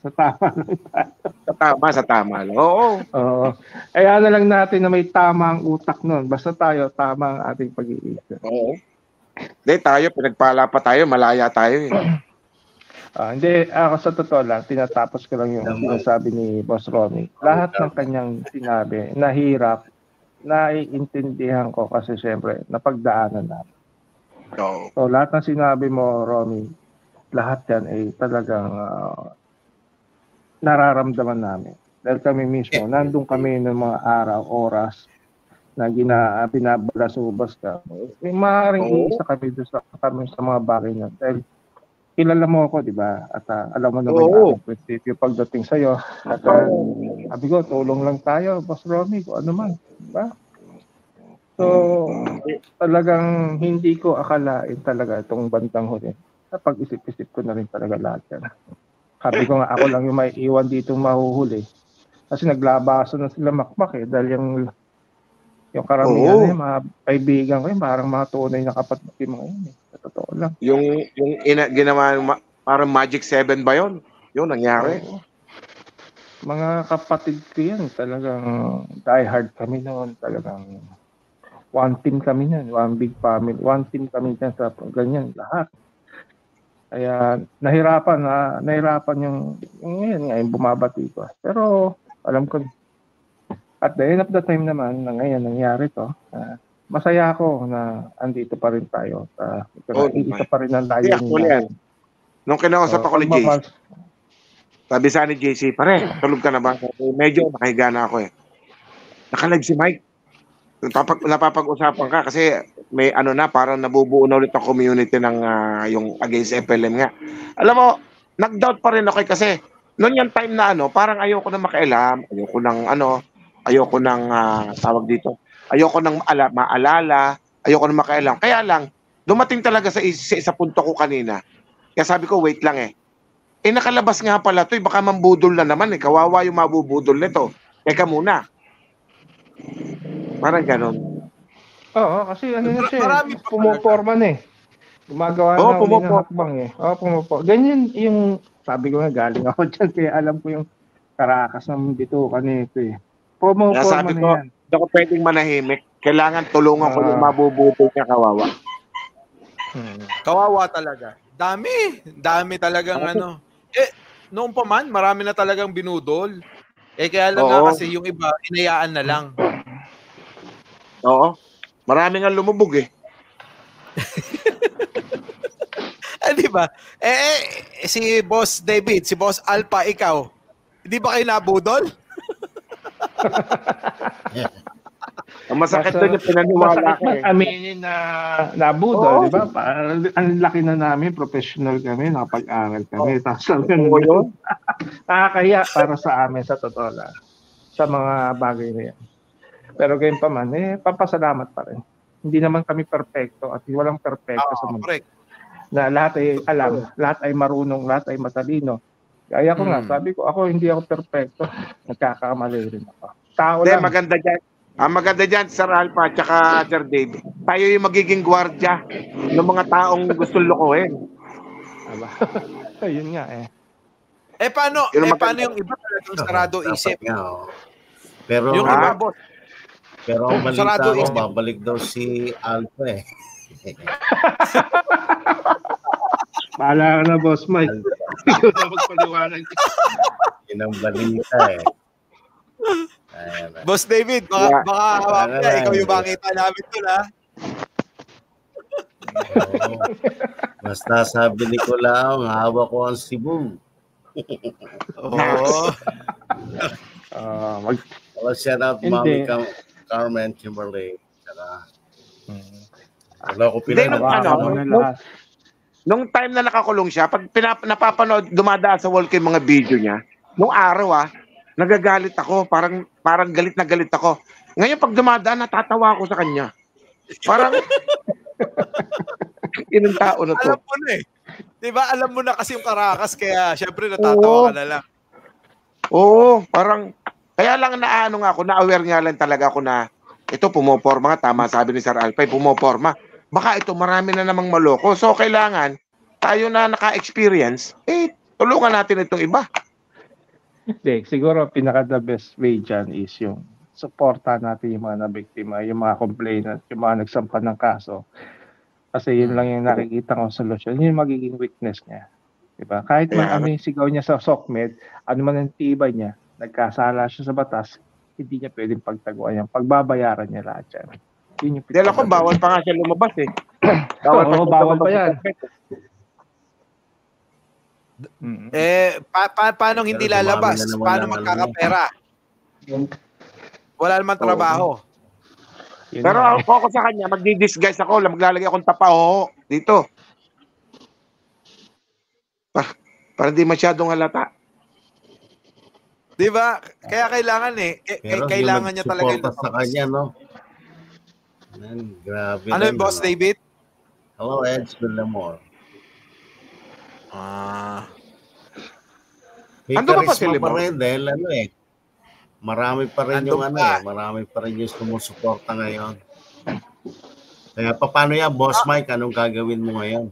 Sa tama lang. Oo. Kaya na lang natin na may tama ang utak nun. Basta tayo, tama ang ating pag-iisip. Oo. Hindi tayo, pinagpala pa tayo, malaya tayo eh. Hindi, ako sa totoo lang, tinatapos ko lang yung sinasabi ni Boss Romy. Lahat ng kanyang sinabi, nahirap, naiintindihan ko kasi syempre, napagdaanan namin. So lahat ng sinabi mo, Romy, lahat yan ay talagang nararamdaman namin. Dahil kami mismo, nandun kami ng mga araw, oras, na binabalasubas ka. Maaaring isa kami doon sa mga bagay na. Dahil kilala mo ako, di ba? At alam mo naman yung prinsipyo pagdating sa'yo. At sabi ko, tulong lang tayo, Boss Romy, kung ano man. Di ba? So, talagang hindi ko akalain talaga itong bandang huli. Kapag isip-isip ko na rin talaga lahat yan. Sabi ko nga, ako lang yung may iwan dito mahuhuli. Kasi naglabaso na sila makmak eh. Dahil yung karamihan mga kaibigan ko parang mga tunay na kapatid mga yun eh. Sa totoo lang. Yung ginawa, parang Magic 7 ba yun? Yun, nangyari. Mga kapatid ko yan. Talagang die hard kami noon. Talagang one team kami yan. One big family. One team kami yan sa ganyan. Lahat. Kaya nahirapan yung ngayon nga yung bumabati ko. Pero alam ko, at the end of the time naman, na ngayon nangyari to, masaya ako na andito pa rin tayo. Isa pa rin ang layunin natin. Nung kinausap ako ni JC, sabi sa ni JC, pare, tulog ka na ba? Medyo nakahiga na ako eh. Nakalive si Mike. Napapag-usapan ka kasi may ano na, parang nabubuo na ulit ang community ng yung against FLM nga. Alam mo, nag-doubt pa rin ako kasi noon yung time na ano, parang ayoko na makialam, ayoko nang tawag dito, ayoko nang maalala, ayoko nang makialam. Kaya lang, dumating talaga sa isa punto ko kanina. Kaya sabi ko, wait lang eh. Nakalabas nga pala to, baka mambudol na naman eh. Kawawa yung mabubudol nito. Teka muna. Parang ganon. Oo, kasi ano na siya, pumoporma na eh. Gumagawa na ng hakbang eh. Ganyan yung, sabi ko nga, galing ako dyan, kaya alam ko yung karakas ng bitukan nito eh. Pumoporma sabi na ko, yan. Hindi ako pwedeng manahimik. Kailangan tulungan ko yung mabubudol niya, kawawa. Kawawa talaga. Dami talagang ano. Noong pa man, marami na talagang binudol. Kaya lang nga kasi yung iba, inayaan na lang. Oo. Marami nga lumubog eh. Di ba? Si Boss David, si Boss Alpha, ikaw, hindi ba kayo nabudol? Ang masakit doon yung pinaniwala ko eh. Aminin na nabudol, di ba? Ang laki na namin, professional kami, nakapag-aral kami. Tapos nakakaya para sa amin, sa totoo lang, sa mga bagay na yan. Pero ganyan pa man, papasalamat pa rin. Hindi naman kami perfecto at walang perfecto sa mundo. Na lahat ay alam, lahat ay marunong, lahat ay matalino. Kaya ko nga, sabi ko, hindi ako perfecto. Nagkakamali rin ako. Tao lang. Maganda dyan. Ang maganda dyan, Sir Alpha at saka Sir Dave, tayo yung magiging gwardya ng mga taong gustong lokohin. Yun nga eh. Paano yung iba talagang sarado isip? Pero yung iba, boss. Pero ang balita ko, babalik daw si Alpha eh. Bahala ka na, Boss Mike. Ikaw na magpaliwanag. Yun ang balita eh. Boss David, baka ikaw yung makita namin doon, ha? Basta sabi ni Kulao, hawak ko ang Cebu. Shout out Mami Carmen Kimberly. Nung time na nakakulong siya, pag napapanood, dumadaan sa wall ko yung mga video niya, nung araw nagagalit ako, parang galit na galit ako. Ngayon pag dumadaan, natatawa ako sa kanya. Parang inang tao na to. Alam mo na eh. Diba, alam mo na kasi yung karakas, kaya syempre natatawa ka na lang. Oo, parang, kaya lang na-aware nga lang talaga ako na ito pumoporma, tama sabi ni Sir Alpay, pumoporma. Baka ito marami na namang maloko. So kailangan, tayo na naka-experience, tulungan natin itong iba. Hindi, siguro pinaka-the best way dyan is yung suporta natin yung mga nabiktima, yung mga complainant, yung mga nagsampa ng kaso. Kasi yun lang yung nakikita kong solusyon. Yun yung magiging weakness niya. Diba? Kahit man ano yung sigaw niya sa SOCMED, ano man ang tibay niya, nagkasala siya sa batas, hindi niya pwedeng pagtaguan yan. Pagbabayaran niya lahat yan. Yun yung dahil ako, bawal pa nga siya lumabas eh. Bawal pa yan. Paano hindi lalabas? Paano magkakapera? Wala naman trabaho. Pero ako sa kanya, magdi-disguise ako, maglalagay akong tapaho dito. Para hindi masyadong halata. Di ba? Kaya kailangan kailangan niya talaga yung sa kanya, no? Grabe. Ano yung Boss David? Hello, Edge Villamor. Ano ba pa sila pa rin dahil marami pa rin yung marami pa rin yung sumusuporta ngayon. Kaya paano yan, Boss Mike? Anong gagawin mo ngayon?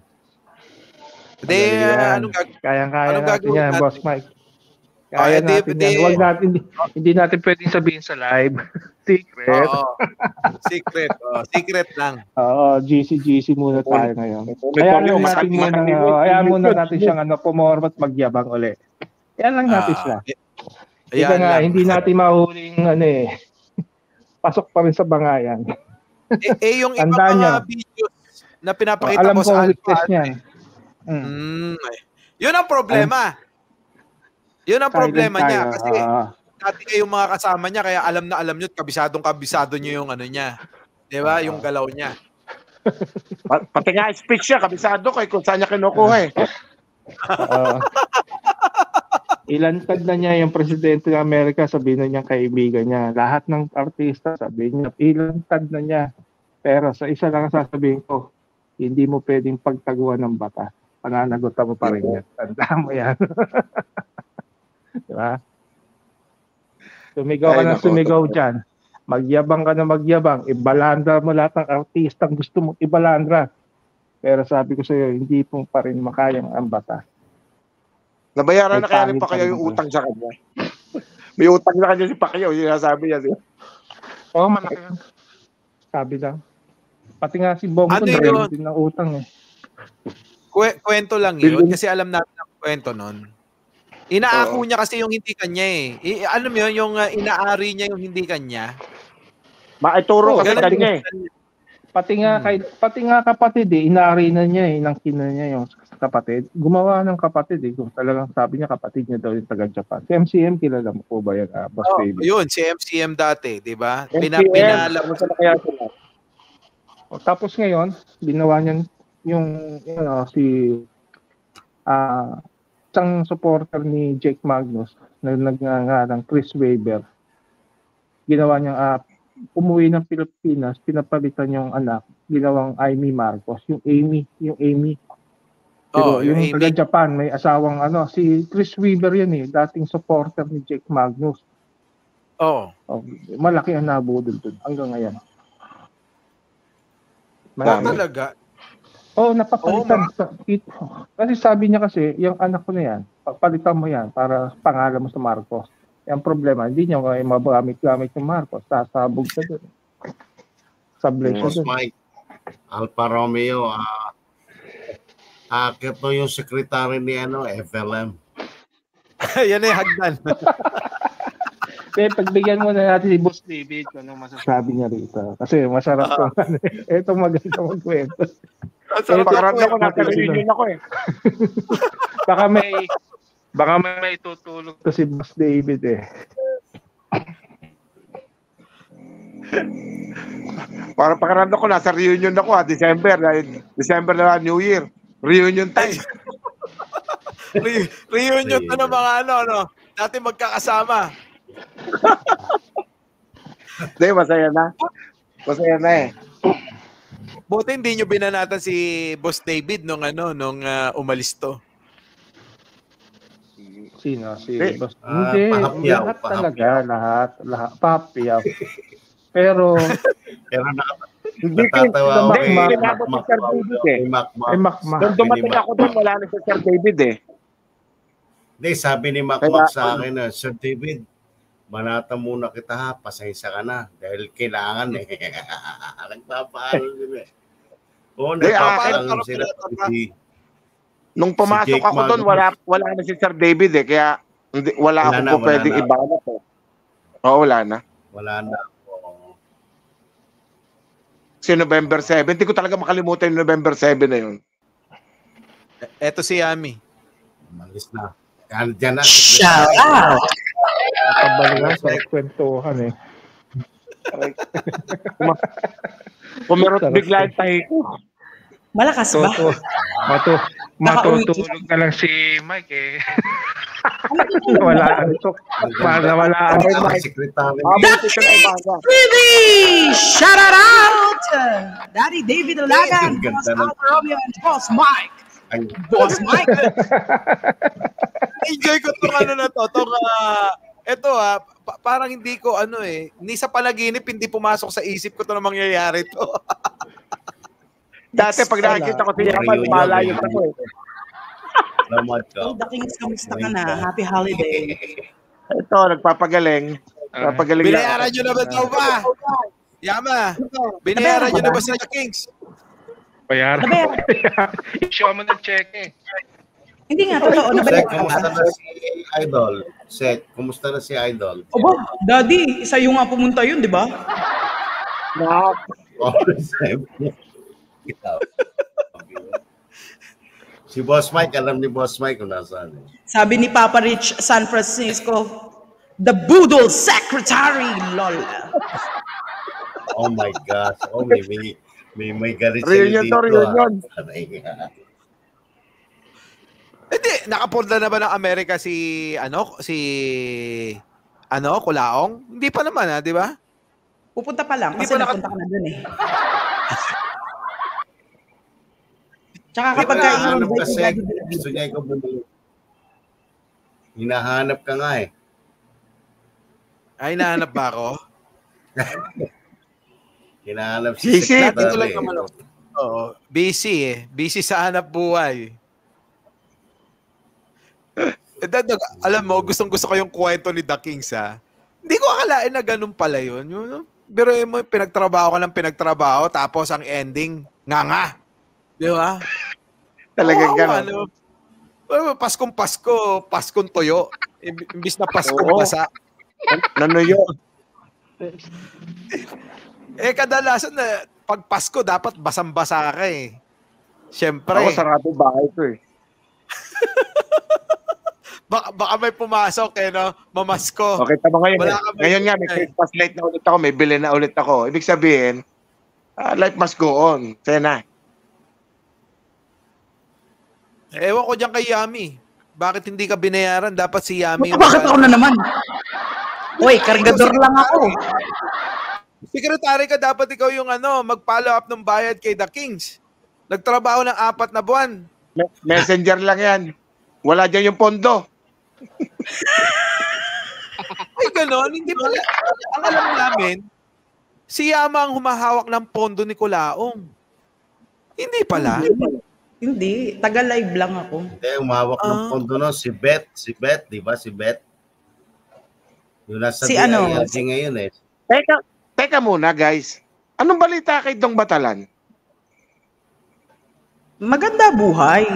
Kayang-kaya natin yan, Boss Mike. Kaya natin yan. Huwag natin, hindi natin pwedeng sabihin sa live. Secret. Oo. Secret. Secret lang. Oo, GC muna tayo ngayon. Kaya muna natin siyang pumorma at magyabang uli. Yan lang natin siya. Ika nga, hindi natin mahuling pasok pa rin sa bangayan. Yung iba mga videos na pinapakita ko sa Alpha. Yun ang problema. Yun ang problema niya. Kasi dati kayong mga kasama niya, kaya alam na alam nyo, kabisado nyo yung niya. Di ba? Yung galaw niya. Pati nga speech siya, kabisado kay kung saan niya kinukuha eh. Ilantad na niya yung presidente ng Amerika, sabihin na niya kaibigan niya. Lahat ng artista, sabihin niya, ilantad na niya. Pero sa isa lang sasabihin ko, hindi mo pwedeng pagtaguan ng bata. Pananagutan mo pa rin yan. Tandaan mo yan. Diba? Sumigaw ka na sumigaw dyan. Magyabang ka na magyabang. Ibalandra mo lahat ng artistang gusto mong ibalandra. Pero sabi ko sa iyo, hindi po pa rin makayang ang bata. Nabayaran na kaya ni Pacquiao yung utang sa kanya. May utang na kanya si Pacquiao, yung sabi niya. Oo, malaki yan. Sabi lang. Pati nga si Bongo din ng utang eh. Kwento lang yun kasi alam natin ang kwento nun. Inaako niya kasi yung hindi kanya eh. Alam mo yun, yung inaari niya yung hindi kanya. Maituro kasi kanya eh. Pati nga kapatid inaari na niya nang kina niya yung kapatid. Gumawa ng kapatid kung talagang sabi niya kapatid niya daw yung taga-Japan. Si MCM, kilala mo po ba yan? Yun, si MCM dati, di ba? Pinalam mo sa kaya sila. Tapos ngayon, ginawa niya yung isang supporter ni Jake Magnus na nagngangalang Chris Weber. Ginawa niya umuwi ng Pilipinas, pinapalitan yung anak, ginawang Amy Marcos, yung Amy. Pero yung taga Japan, may asawang si Chris Weber yan dating supporter ni Jake Magnus. Malaki ang nabudol dun hanggang ngayon. Talaga? Napapalitan. Kasi sabi niya yung anak ko na yan, pagpalitan mo yan para pangalan mo sa Marcos. Yung problema, hindi niya magamit-gamit yung Marcos. Sasabog siya doon. Sablay siya doon. Mike, Alfa Romeo, akit to yung sekretary ni FLM. Yan hagdan. Pagbigyan mo na natin si Boss David kung anong masasabi niya rito. Kasi masarap itong itong maganda magkwento. Pakaramdam ko nasa reunion ako eh. Baka may tutulog to si Boss David Para pakaramdam ko nasa reunion ako December na New Year. Reunion time. Reunion to ng mga dati magkakasama. Hindi, masaya na. Masaya na Buti hindi nyo binanatan si Boss David nung umalis to. Sino? Si Boss? Hindi, lahat talaga. Lahat. Papiyaw. Pero natatawa ako Nung dumating ako doon, wala na si Sir David Hindi, sabi ni Macmac sa akin Sir David, manata muna kita pasensya ka na dahil kailangan nagpapaalam din nagpapaalam sila. Nung pumasok ako doon, wala na si Sir David kaya wala ako pwedeng ibanat wala na. Wala na. Si November 7, hindi ko talaga makalimutan yung November 7 na yun. Eto si Yami. Malis na. Diyan na. Shout out! Nakabali nga sa kwentuhan Kung meron bigla yung tahi ko. Malakas ba? Matutulog na lang si Mike Wala ito. Wala Baby! Shout out! Daddy David Olagan, Boss Alpha Romeo, and Boss Mike. Boss Mike! Enjoy ko itong na to. Ito parang hindi ko ni sa panaginip hindi pumasok sa isip ko ito na mangyayari to. Dati pag nakikita ko si Yaman, malayo pa ko The Kings, kamusta ka na? Happy holiday. Ito, nagpapagaling. Napagaling lang. Binayaran nyo na ba ito ba? Yama, binayaran nyo na ba sila Kings? Bayaran. I-show mo ng cheque. Hindi nga, totoo. Sek, kumusta na si Idol? Sek, kumusta na si Idol? Oba, Daddy, sa'yo nga pumunta yun, di ba? Si Boss Mike, alam ni Boss Mike kung nasaan. Sabi ni Papa Rich, San Francisco, the Boodle Secretary, lol. Oh my gosh. Oh, may galit Reunion to, reunion. Hindi, nakapunta na ba ng Amerika si Kulaong? Hindi pa naman, di ba? Pupunta pa lang kasi napunta ka na dun eh. Tsaka kapag hinahanap ka, Sek, gusto niya ikaw bumili. Hinahanap ka nga eh. Ay, hinahanap ba ako? Hinahanap si Sek. Oo, busy eh. Busy sa hanap buhay. Alam mo, gustong-gusto ko yung kwento ni The Kings, ha? Hindi ko akalain na ganun pala yun. Pero mo, pinagtrabaho ka ng pinagtrabaho, tapos ang ending, nga. Di ba? Talagang ganun. Paskong Pasko, Paskong Toyo. Imbis na Paskong Basa. Nanuyo. Kadalasan na, pag Pasko, dapat basang-basa ka eh. Siyempre. Ako, sarado bahay ko eh. Baka may pumasok mamasko. Okay, tama ngayon. Ngayon nga, may Christmas light na ulit ako, may bili na ulit ako. Ibig sabihin, life must go on. Sena. Ewan ko dyan kay Yami. Bakit hindi ka binayaran? Dapat si Yami. Bakit ako na naman? Uy, kargador lang ako. Sekretary ka, dapat ikaw yung mag-follow up ng bayad kay The Kings. Nagtrabaho ng 4 na buwan. Messenger lang yan. Wala dyan yung pondo. Ay, gano'n. Hindi pala. Ang alam namin, si Yama ang humahawak ng pondo ni Kulaong. Hindi pala. Hindi. Taga-live lang ako. Hindi, humahawak ng pondo no. Si Beth, di ba? Si Beth. Yung nasa si ngayon eh. Teka muna, guys. Anong balita kay Dong Batalan? Maganda buhay.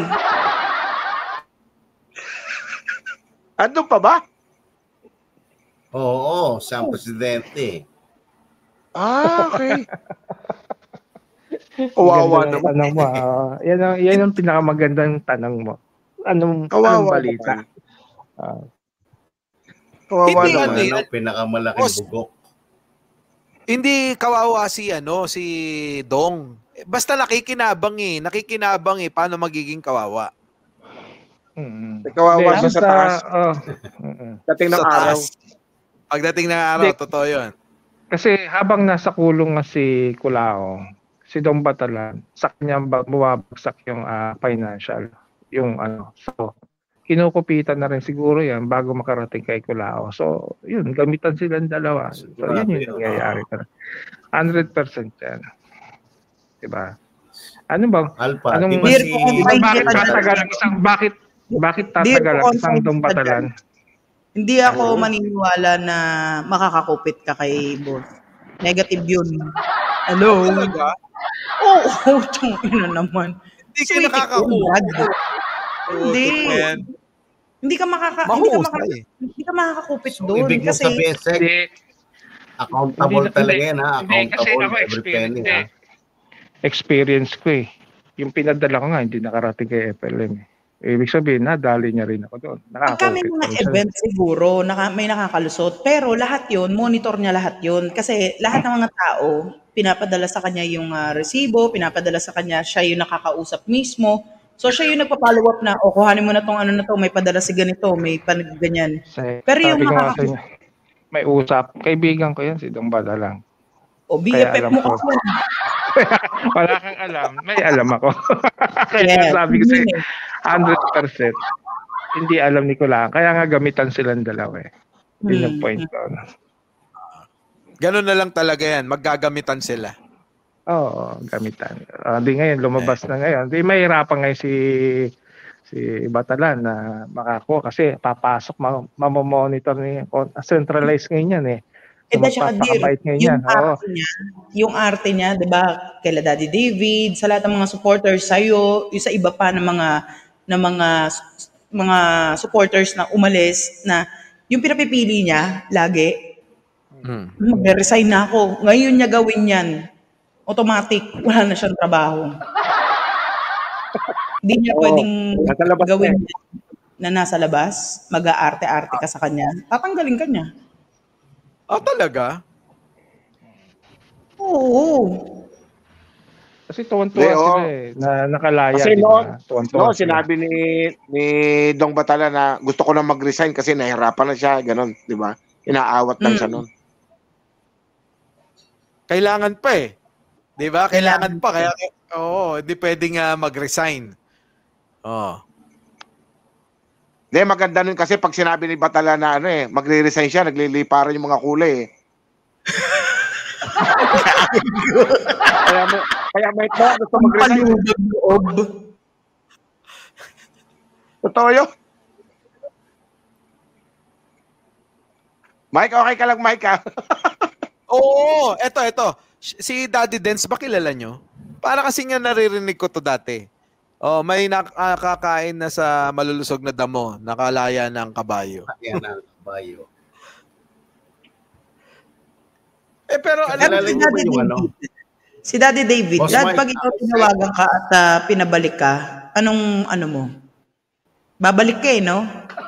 Ano pa ba? Oo, siyang presidente. Okay. Kawawa naman. Tanong mo, yan ang pinakamagandang tanong mo. Anong balita? Kawawa naman, pinakamalaking bugok. Hindi kawawa si Dong. Basta nakikinabang eh. Paano magiging kawawa? Kawawa siya sa taas. Dating ng araw. Pagdating ng araw, totoo yun. Kasi habang nasa kulong nga si Kulaong, si Dong Batalan, sa kanya bumabagsak yung financial. So, kinukupitan na rin siguro yan bago makarating kay Kulaong. So, yun, gamitan silang dalawa. So, yun yung nangyayari. 100% yan. Diba? Ano bang? Alpha, bakit tatagal ang isang Dong Batalan? Hindi ako maniniwala na makakakupit ka kay boss. Negative yun. Hello? Oo, ina naman. Hindi ka nakakakupit. Hindi. Hindi ka makakakupit doon. Ibig mo sabihin, Sek, accountable talaga yan, ha? Accountable every penny, ha? Experience ko eh. Yung pinadala ko nga, hindi nakarating kay FLM. Ibig sabihin, nadali niya rin ako doon. Kami mga event siguro, may nakakalusot. Pero lahat yun, monitor niya lahat yun. Kasi lahat ng mga tao, pinapadala sa kanya yung resibo, pinapadala sa kanya, siya yung nakakausap mismo. So siya yung nagpa-follow up na, kuhanin mo na tong na to, may padala si ganito, may ganyan. Pero yung may usap, kaibigan ko yan, si Dong Batalan. O BFF mo kasi. Wala kang alam, may alam ako. Kaya sabi ko sa'yo, 100%. Hindi alam ni Kulaong. Kaya nga gamitan silang dalawa eh. Yun yung point ko. Ganun na lang talaga yan. Maggagamitan sila. Oo, gamitan. Di ngayon, lumabas na ngayon. Di mahirapan ngayon si Batalan na makako kasi papasok, mamomonitor niya. Centralized ngayon yan eh. Dahil siya dear, Magpapakabait ngayon yan. Oo. yung arte niya, 'di ba? Kay Daddy David, sa lahat ng mga supporters sa'yo, yung sa iba pa ng mga supporters na umalis na yung pinapipili niya lagi, mag-resign na ako. Ngayon niya gawin yan. Automatic, wala na siyang trabaho. Hindi niya pwedeng gawin na nasa labas, mag-aarte-arte ka sa kanya. Tatanggalin ka niya. Talaga? Oo. Kasi tuwan-tuwa sila na nakalaya. Kasi Tuwan-tuwa sinabi ni Dong Batala na gusto ko na mag-resign kasi nahirapan na siya, ganun, di ba? Inaawat lang siya nun. Kailangan pa eh. Di ba? Kailangan pa. Kaya, hindi pwedeng mag-resign. Hindi, maganda nun kasi pag sinabi ni Batala na magre-resign siya, nagliliparan yung mga kulay eh. kaya may gusto mag-resign. Totoo yun. Mike, okay ka lang, Mike, ha? Oo, eto. Si Daddy Dance, ba kilala nyo? Para kasi nga naririnig ko to dati. May nakakain na sa malulusog na damo, nakalaya ng kabayo. Yan ang kabayo. Pero alam mo si Daddy David, pag ikaw tinawagan ka at pinabalik ka, anong mo? Babalik ka no?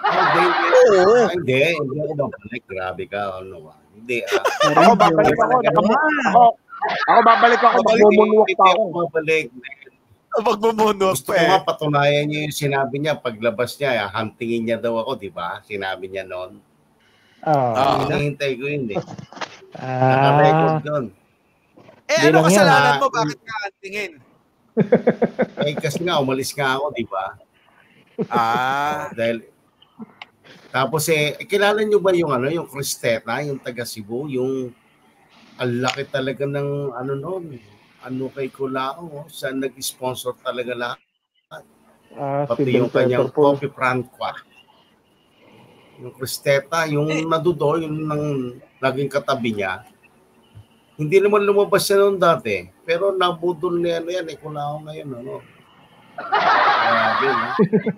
Hindi ako babalik. Grabe ka, Hindi Ako babalik ako. Ako babalik ako. Magmumunwak pa ako. Magmumunwak pa. Gusto ko nga patunayan niya yung sinabi niya. Paglabas niya, huntingin niya daw ako, di ba? Sinabi niya noon. Hinahintay ko yun eh. Naka-record yun. Ano kasalanan mo? Bakit ka huntingin? Kasi nga, umalis nga ako, di ba? Dahil tapos kilala niyo ba yung yung Cristeta, yung taga Cebu, yung ang laki talaga ng noon. Kay Kulao, siya nag-sponsor talaga lahat. Pati yung kanyang Coffee Franqua. Yung Cristeta, yung nadudol, yung naging katabi niya. Hindi naman lumabas siya noon dati. Pero nabudol niya yan, Kulao ngayon, Grabe, no?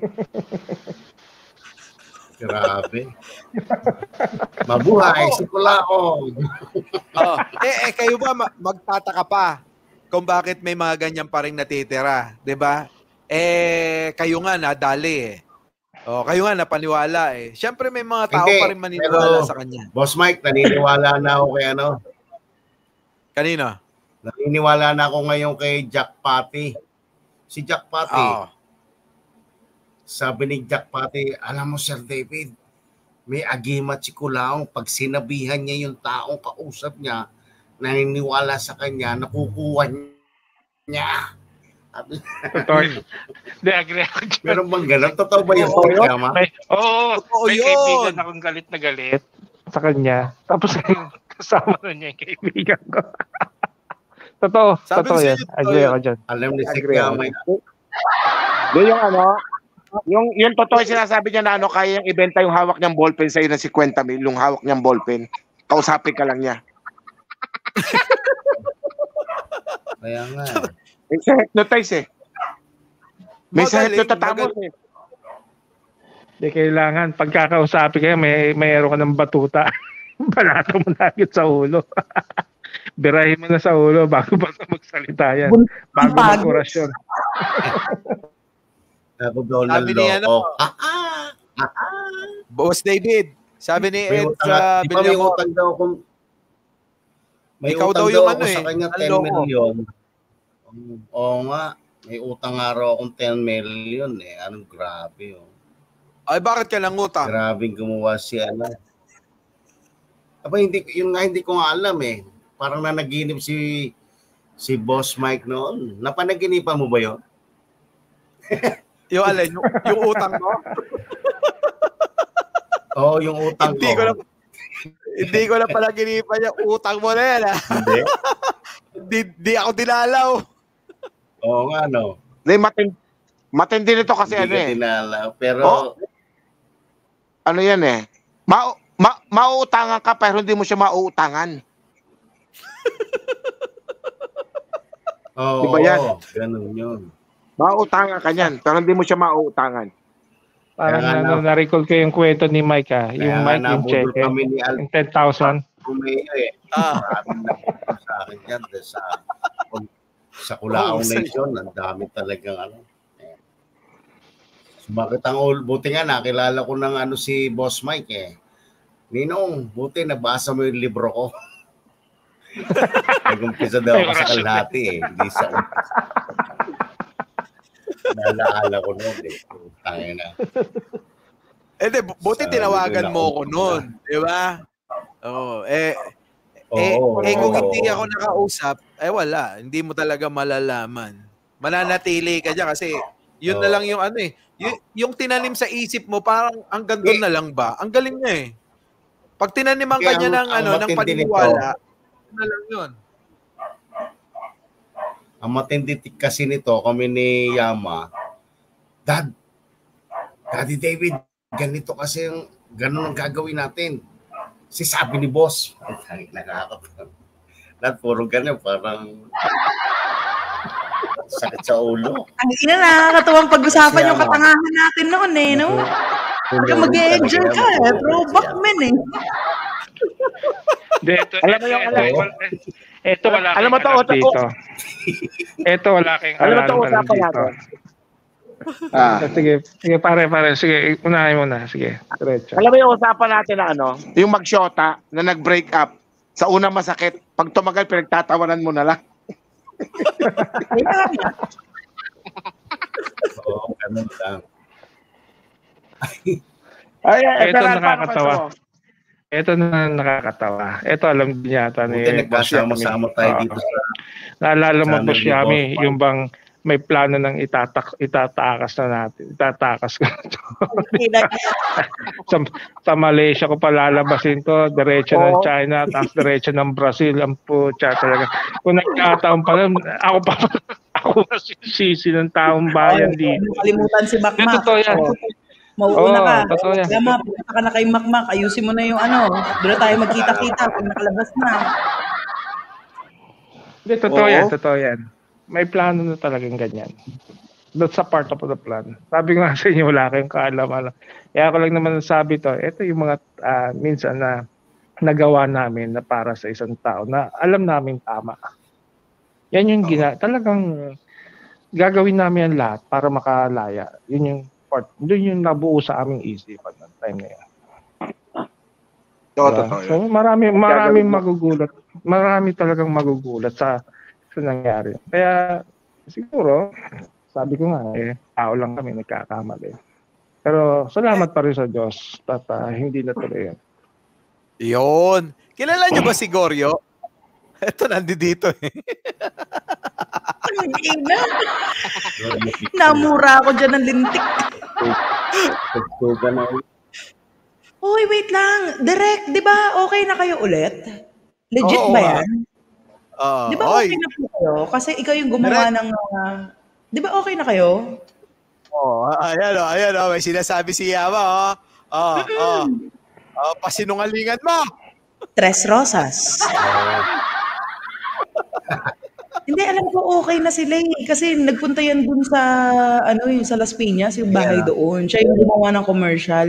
Grabe. Mabuhay si Kulao. Kayo ba magtataka pa kung bakit may mga ganyan pa rin natitira, 'di ba? Kayo nga nadali kayo nga napaniwala Siyempre may mga tao pa rin maniniwala sa kanya. Boss Mike, naniniwala na ako kay Kanino? Naniniwala na ako ngayon kay Jack Pati. Si Jack Pati. Sabi ni Jack Pati, alam mo Sir David, may agimat si Kulao. Pag sinabihan niya yung taong kausap niya, naniniwala sa kanya, nakukuha niya. Agree ako dyan. Meron bang ganun? Totoo ba yung programa? May kaibigan akong galit na galit sa kanya. Tapos kasama na niya yung kaibigan ko. Totoo yan. Agree ako dyan. Alam ni si Kamay. Yung totoo yung sinasabi niya na kaya ibenta yung hawak niyang ballpen sa iyo ng 50,000, yung hawak niyang ballpen. Kausapin ka lang niya. Kaya nga. May hypnotize May hypnotatamos Hindi kailangan pagkakausapin kayo, mayroon ka ng batuta. Balato mo na agad sa ulo. Birahin mo na sa ulo bago magsalita yan. Bago mag-orasyon. Sabi ni Boss David, sabi ni Ed may utang daw kung may ikaw utang daw yung sa kanya 10 million. Oo nga, may utang nga raw akong 10 million Anong grabe Ay, bakit ka lang utang? Grabing gumawa si hindi ko nga alam Parang nanaginip si Boss Mike noon. Napanaginipan mo ba yun? Yung utang mo? Oo, yung utang ko. Hindi ko na panaginipan yung utang mo na yan. Hindi ako dinalaw. Oo nga, matindi nito kasi dinalaw. Pero yan mauutangan ka pero hindi mo siya mauutangan. Oo, diba yan? Ganun yun. Mauutangan ka niyan pero hindi mo siya mauutangan. Parang na-recall ko yung kwento ni Mike yung Mike yung check yung 10,000. Maraming nakita sa akin yan sa Culaong Nation, ang dami talagang Bakit buti nga nakilala ko ng si Boss Mike Ninong, buti nabasa mo yung libro ko. Nag-umpisa daw ako sa kalahati hindi sa umpisa. Nalaala ko noon Tangina. Buti tinawagan mo ko noon, di ba? Kung hindi ako nakausap, wala. Hindi mo talaga malalaman. Mananatili ka dyan kasi yun na lang yung yung tinanim sa isip mo, parang hanggang doon na lang ba? Ang galing niya Pag tinaniman ka niya ng paniniwala, na lang yun. Ang matindi kasi nito, kami ni Yama, Daddy David, ganito kasi ganun ang gagawin natin. Sabi ni boss, nakakapag. Puro ganun, parang sakit sa ulo. Ang ina, nakakatuwang pag-usapan yung katangahan natin noon no? Kaya mag-enjoy ka throwback men Alam mo yung ito wala kang alam dito. Ito wala kang alam dito. Sige pare. Sige, unahin mo na. Sige, diretso. Alam mo yung usapan natin na yung mag-shota na nag-break up, sa una masakit, pag tumagal, pinagtatawanan mo na lang. Oo, ganun lang. Ito nakakatawa. Ito na nakakatawa. Ito alam din yata ni nagkasama-sama tayo dito sa naalala mo po siya yung bang may plano ng itatakas na natin. Itatakas ko sa Malaysia ko palalabasin to, diretso ng China, tapos diretso ng Brazil. Ang putya talaga. Kung nagkataon pa lang, ako masisisi ng taong bayan dito. Kalimutan si Makmak. Totoo yan. Mauuna ka. Lama, punta ka na kay Makmak. Ayusin mo na yung doon tayo magkita-kita kung nakalabas na. Hindi, totoo yan. May plano na talagang ganyan. That's a part of the plan. Sabi ko nga sa inyo, wala kayong kaalam-alam. Kaya ako lang naman nasabi ito yung mga minsan na nagawa namin na para sa isang tao na alam namin tama. Yan yung talagang gagawin namin ang lahat para makalaya. Yun yung part. Doon yung nabuo sa aming isipan ng time na yan. So maraming magugulat. Marami talagang magugulat sa nangyari. Kaya siguro, sabi ko nga, tao lang kami nagkakamali. Pero salamat pa rin sa Diyos at hindi natuloy yan. Yun. Kilala niyo ba si Goryo? Ito, nandito Namura ako dyan ng lintik. Uy, wait lang. Direk, di ba okay na kayo ulit? Legit ba yan? Di ba okay na po kayo? Kasi ikaw yung gumawa ng... di ba okay na kayo? Ayan. May sinasabi si Yama. Pasinungalingan mo. Tres Rosas. Hindi, alam ko okay na sila kasi nagpunta yan dun sa yung sa Las Piñas, yung bahay doon. Siya yung gumawa ng commercial.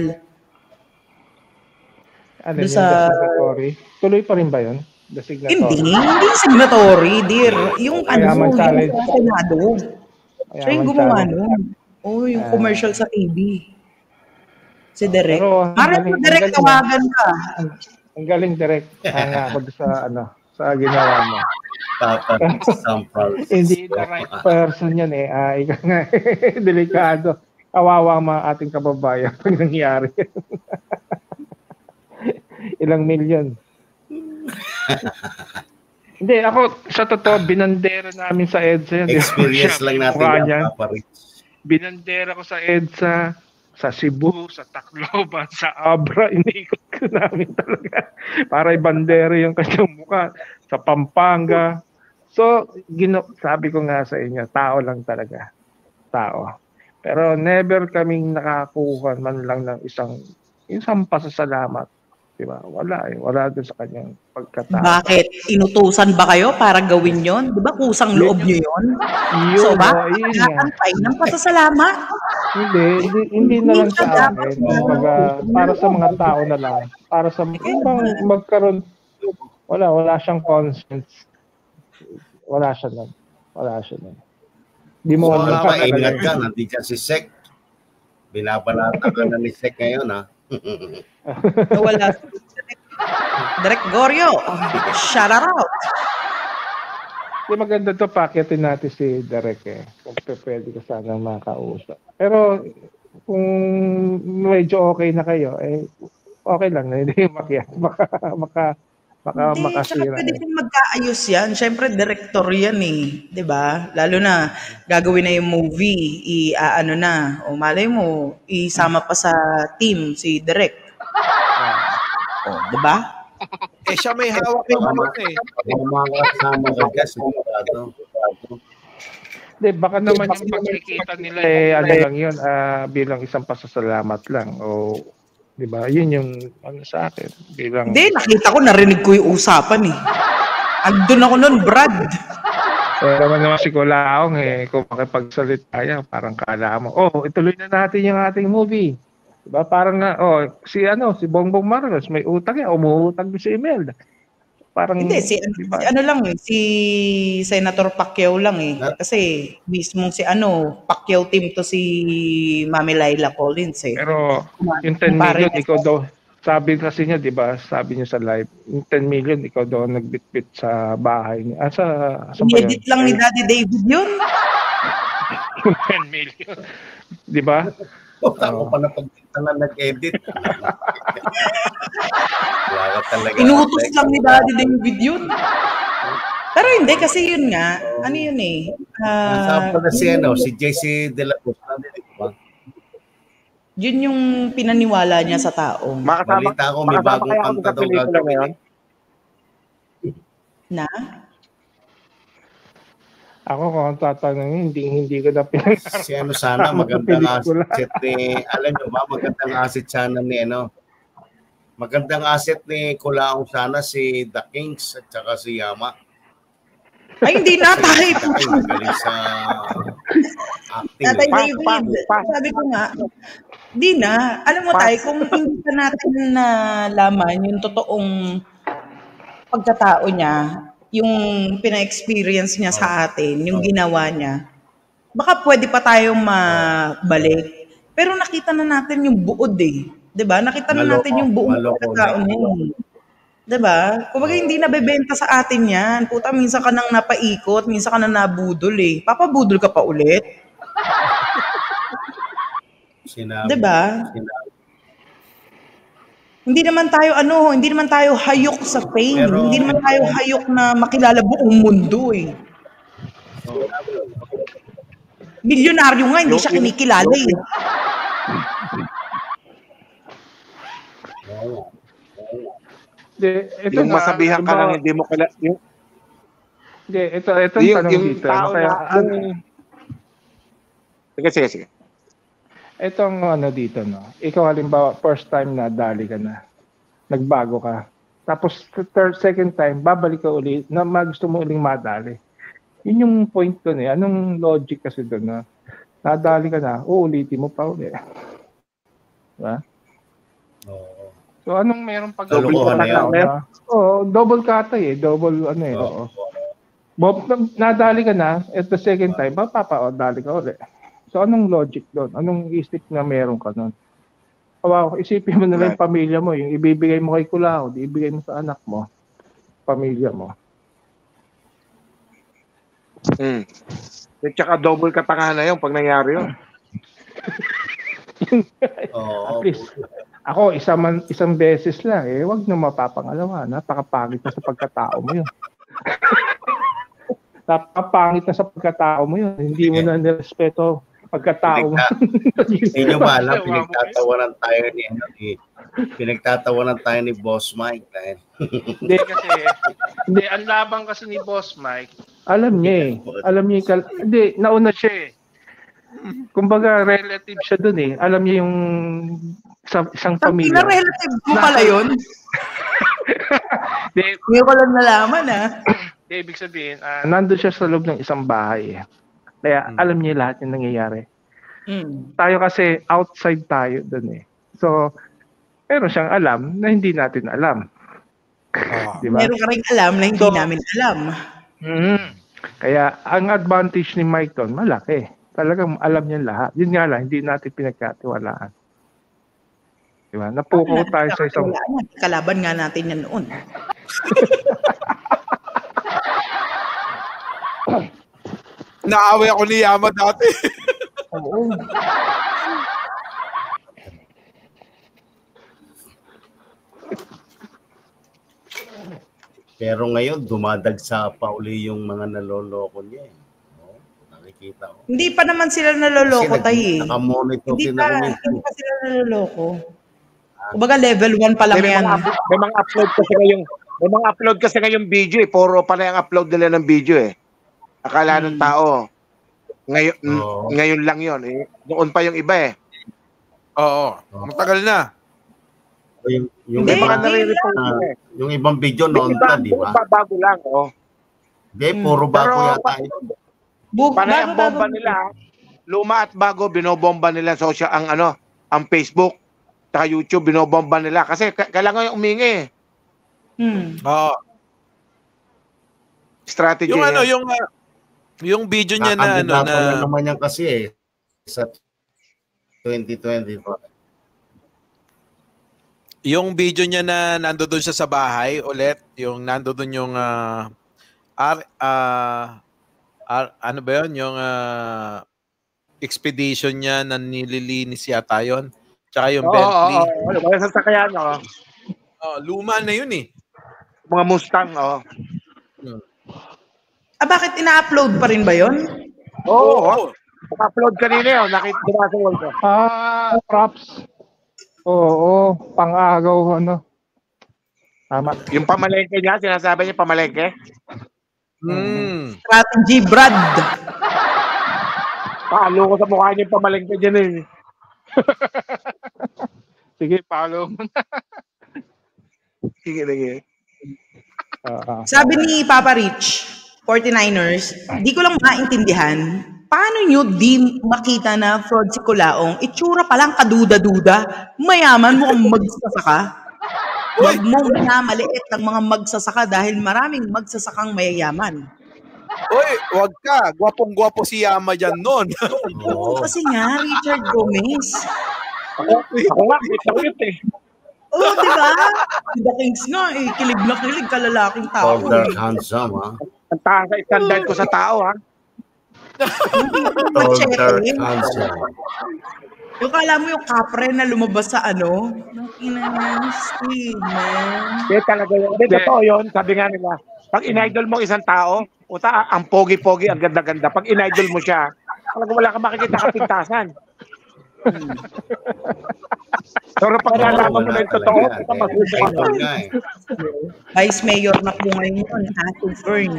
Tuloy pa rin ba yun? Hindi signatory, dear. Yung yung Senado. Siya yung gumawa nun. Yung commercial sa TV. Si Derek. Derek, tawagan ka. Ang galing, Derek. Hanga ako sa ginawa mo. Hindi the right person yan ikaw nga, delikado. Kawawa ang mga ating kababayan pag nangyari. Ilang milyon. Hindi, ako sa totoo, binandera namin sa EDSA. Experience lang natin yan, binandera ko sa EDSA, sa Cebu, sa Tacloban, sa Abra, iniikot ko namin talaga. Para ibandera yung kanyang mukha. Sa Pampanga. So, sabi ko nga sa inyo, tao lang talaga. Tao. Pero never kaming nakakuha man lang ng isang pasasalamat Diba? Wala eh. Wala doon sa kanyang pagkatao. Bakit? Inutusan ba kayo para gawin yon? Di ba kusang loob nyo yun? So ba? Nag-aantay ng pasasalamat? Hindi na lang sa akin. Para sa mga tao na lang. Para sa magkaroon, wala siyang conscience. Wala siya lang. Di mo maingat ka, nandiyan si Sek. Binabanata ka na ni Sek ngayon, ha? Wala. Direk Goryo, shout out. Di maganda to, pakitin natin si Direk eh. Kung pwede ka sana makausap. Pero kung medyo okay na kayo, eh okay lang na hindi makiyak. Baka makasira. Pwede din magkaayos yan. Siyempre, director yan eh. Diba? Lalo na, gagawin na yung movie, ano na, o malay mo, isama pa sa team si Direk. Diba? Siya may hawak ng mga kasama ka dyan, sigurado. Baka naman yung pagkikita nila ano lang yun, bilang isang pasasalamat lang. O diba? Yun yung sa akin. Hindi, nakita ko, narinig ko yung usapan eh. Andun ako nun, Brad. Pero naman si Kulaong kung makipagsalita yan, parang kala mo, ituloy na natin yung ating movie. Diba? Parang si Bongbong Marcos, may utang yan, umuutang si Imelda. Parang, hindi, si Senator Pacquiao lang eh. Kasi mismong si Pacquiao team to si Mami Laila Collins eh. Pero yung 10 million, ikaw daw, sabi kasi niya, di ba, sabi niya sa live, yung 10 million, ikaw daw nagbitbit sa bahay niya. Edit lang ni Daddy David yun. Yung 10 million. Di ba? Ako pa na pagkitanan nag-edit. Inutos lang ni Daddy David yun. Pero hindi, kasi yun nga, ano yun eh. Nasaan pa na si JC De La Cruz. Yun yung pinaniwala niya sa tao. Balita ko, may bagong kanta daw gagawin. Na? Ako kung tatanungin, hindi ko na pinag-aralan. Si sana, magandang asset ni, alam nyo ba, magandang asset sana ni, magandang asset ni Kulaong sana si The Kings at saka si Yama. Ay, hindi na tayo. Magaling sa acting. Tatay David, sabi ko nga, di na. Alam mo tayo, kung hindi pa natin nalaman yung totoong pagkatao niya, yung pina-experience niya sa atin, yung ginawa niya, baka pwede pa tayong mabalik. Pero nakita na natin yung buod eh. 'Di ba? Nakita na natin yung buong pagkatao niya. 'Di ba? Kumbaga hindi nabebenta sa atin 'yan. Puta, minsan ka nang napaikot, minsan ka nang nabudol eh. Papabudol ka pa ulit. 'Di ba? Hindi naman tayo hayok sa fame. Pero, hindi naman tayo hayok na makilala buong mundo eh. Milyonaryo nga, hindi siya kinikilala eh. Yung masabihan ka lang, hindi mo kilala. Hindi, ito tanong dito. Sige. Itong dito, ikaw halimbawa, first time na dali ka na, nagbago ka, tapos second time, babalik ka ulit, na gusto mo uling madali. Yun yung point doon eh. Anong logic kasi doon na nadali ka na, uulitin mo pa ulit. Diba? So anong meron pag double katay eh. Double nadali ka na, at the second time, dali ka ulit. So, anong logic doon? Anong isip na meron ka doon? Isipin mo na lang yung pamilya mo. Yung ibibigay mo kay Kulao, ibigay mo sa anak mo, pamilya mo. At saka double katangahan na yun pag nangyari yun. At least, ako, isang beses lang. Huwag na mapapangalawa. Napakapangit na sa pagkatao mo yun. Napakapangit na sa pagkatao mo yun. Hindi mo na nirespeto pagkatao mo. Hindi nyo ba alam, pinagtatawanan tayo ni Boss Mike. Hindi, ang labang kasi ni Boss Mike, alam niya nauna siya eh. Kumbaga, relative siya dun eh. Alam niya yung isang pamilya. Ang relative mo pala yun? Hindi ko lang nalaman Ibig sabihin, nandun siya sa loob ng isang bahay. Kaya alam niya lahat yung nangyayari. Tayo kasi, outside tayo dun eh. So, meron siyang alam na hindi natin alam. Diba? Meron ka rin alam na hindi namin alam. Kaya, ang advantage ni Mike doon, malaki. Talagang alam niya lahat. Yun nga lang, hindi natin pinagkatiwalaan. Diba? Napukaw tayo sa isang... Kalaban nga natin yan noon. Naaway ako ni Yama dati. Oo. Pero ngayon, dumadagsa pa uli yung mga naloloko niya eh. No? Nakikita ko. Hindi pa naman sila naloloko tayo eh. Nakamonitor Hindi na pa sila naloloko. Kumbaga level 1 pa lang yan. May mga upload kasi ngayong video eh. Puro pa na yung upload nila ng video eh. Akala ng tao. Ngayon lang yon eh. Noon pa yung iba eh. Oo. Matagal na. Yung ibang yung ibang video noon pa, di ba? Bago lang, oh. Hindi, puro bago yata ito. Panay ang bomba nila. Luma at bago, binobomba nila social, ang Facebook, saka YouTube, binobomba nila. Kasi kailangan yung umingi. Oo. Strategy. Yung video niya na na naman yan kasi eh sa 2020. Yung video niya na nandoon siya sa bahay ulit, yung nandoon yung ano ba yun? Yung expedition niya na nililinis yata yun. Tsaka yung Bentley. Oo. Yung sasakyan, luma na yun eh. Mga Mustang, bakit ina-upload pa rin ba yun? Oo. Upload kanina yun. Nakita sa wall ko. Props. Oo, pang-agaw, Tama. Yung pamalengke niya, sinasabi niya pamalengke? Strategy, Brad. Palo ko sa mukha niya yung pamalengke dyan eh. Sige, follow mo na. Sige. Sabi ni Papa Rich, 49ers, di ko lang maintindihan, paano nyo di makita na fraud si Culaong? Itsura palang kaduda-duda. Mayaman mo kung magsasaka. Huwag mong minamaliit ng mga magsasaka dahil maraming magsasakang mayayaman. Uy, wag ka. Gwapong-gwapo si Yama dyan nun. Kasi nga, Richard Gomez. Ako nga, kita eh. Oo, di ba? The Kings nga eh. Kilig na kilig, kalalaking tao. Older handsome, ha? Ang taas sa standard ko sa tao, ha? Older handsome. Yung kala mo yung kapre na lumabas sa Steve, man. Kaya talaga yun. Totoo yun. Sabi nga nila, pag in-idol mo isang tao, ang pogi-pogi, ang ganda-ganda. Pag in-idol mo siya, wala ka makikita kapintasan. Pero pag nalaman mo na yung totoo, Vice Mayor na po ngayon yun, to earn.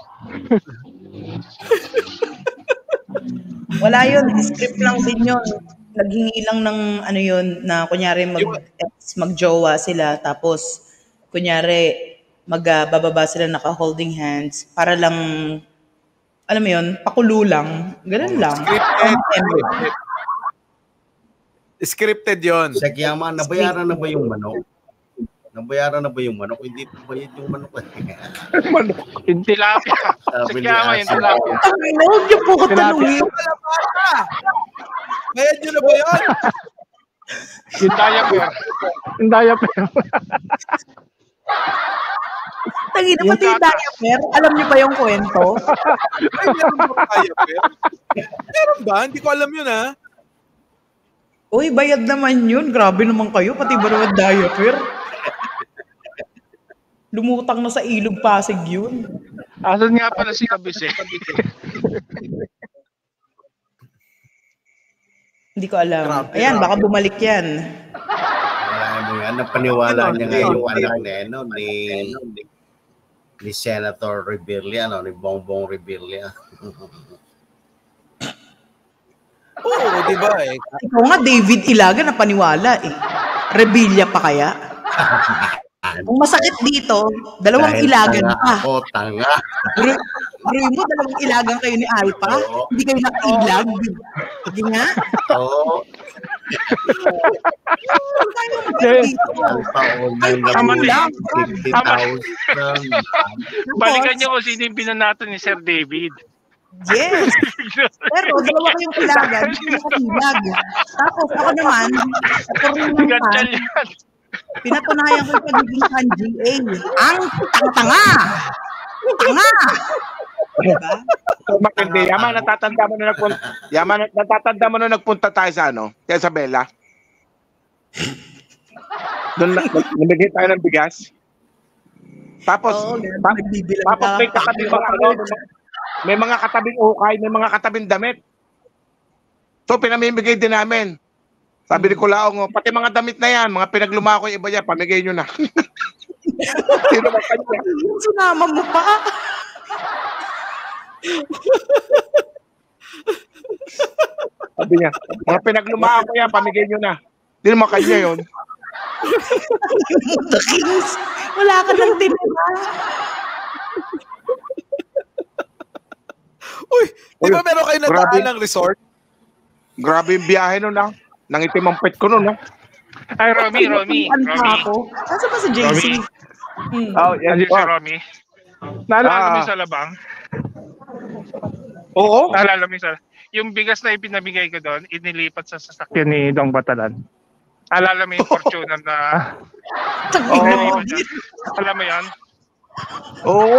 Wala yun, script lang din yun. Naghingi lang ng na kunyari mag-jowa sila, tapos kunyari magbababa sila naka-holding hands para lang, alam mo yun, pakulo lang. Ganun lang. Scripted yon. Sa Kiyama, nabayaran na ba yung manok? Hindi pa bayad yung manok. Manok. Yung tilapia. Sa Kiyama, yung tilapia. Huwag niyo po katanungin. Bayad nyo na ba yan? Yung diaper. Tangina, pati yung diaper. Alam niyo ba yung kwento? Ay, meron ba diaper? Meron ba? Hindi ko alam yun, ha? Uy, bayad naman yun. Grabe naman kayo. Pati ba naman diaper? Lumutang na sa Ilog Pasig yun. Asan nga pala si Kabise? Hindi ko alam. Ayan, baka bumalik yan. Napaniwala niya ngayon yung anak ni Senator Rebilla, ni Bongbong Rebilla. di ba eh? Ikaw nga, David Ilaga na paniwala eh. Rebilla pa kaya? Ang masakit dito, dalawang Dahil ilagan tanga pa. ako, tanga. Bro mo, dalawang ilagan kayo ni Alpha? Hindi kayo nakailag? Hindi nga? Oo. Alpha online na 50,000. Balikan niyo kung sino yung binanato ni Sir David. Yes. Pero dalawa kayong ilagan, hindi nakailag. Tapos ako naman, ako rin naman, pinatunayan ko yung pagiging kan-GA. Ang tanga-tanga! Tanga! Diba? So, Makindi, Yaman, natatanda mo na nagpunta tayo sa kay Isabela? Doon namigay tayo ng bigas. Tapos, tapos may katabing may mga katabing ukay, may mga katabing damit. So, pinamimigay din namin. Sabi ni Kulaong, pati mga damit na yan, mga pinaglumako yung iba yan, pamigay nyo na. Sino ba kanya? Sinama mo pa. Sabi niya, mga pinaglumako yan, pamigay nyo na. Hindi naman kanya yun. The Kings, wala ka lang tinira. Uy, di ba meron kayo nataan ng resort? Grabe yung biyahe nun Nangitim ang pet ko nun Ay, Romy. Saan ba si JC? Yan si Romy. Naalala mo sa labang? Oo. Naalala mo yung bigas na ipinamigay ko doon, inilipat sa sasakyan ni Dong Batalan. Naalala mo yung Fortuner na... Alam mo yan? Oo.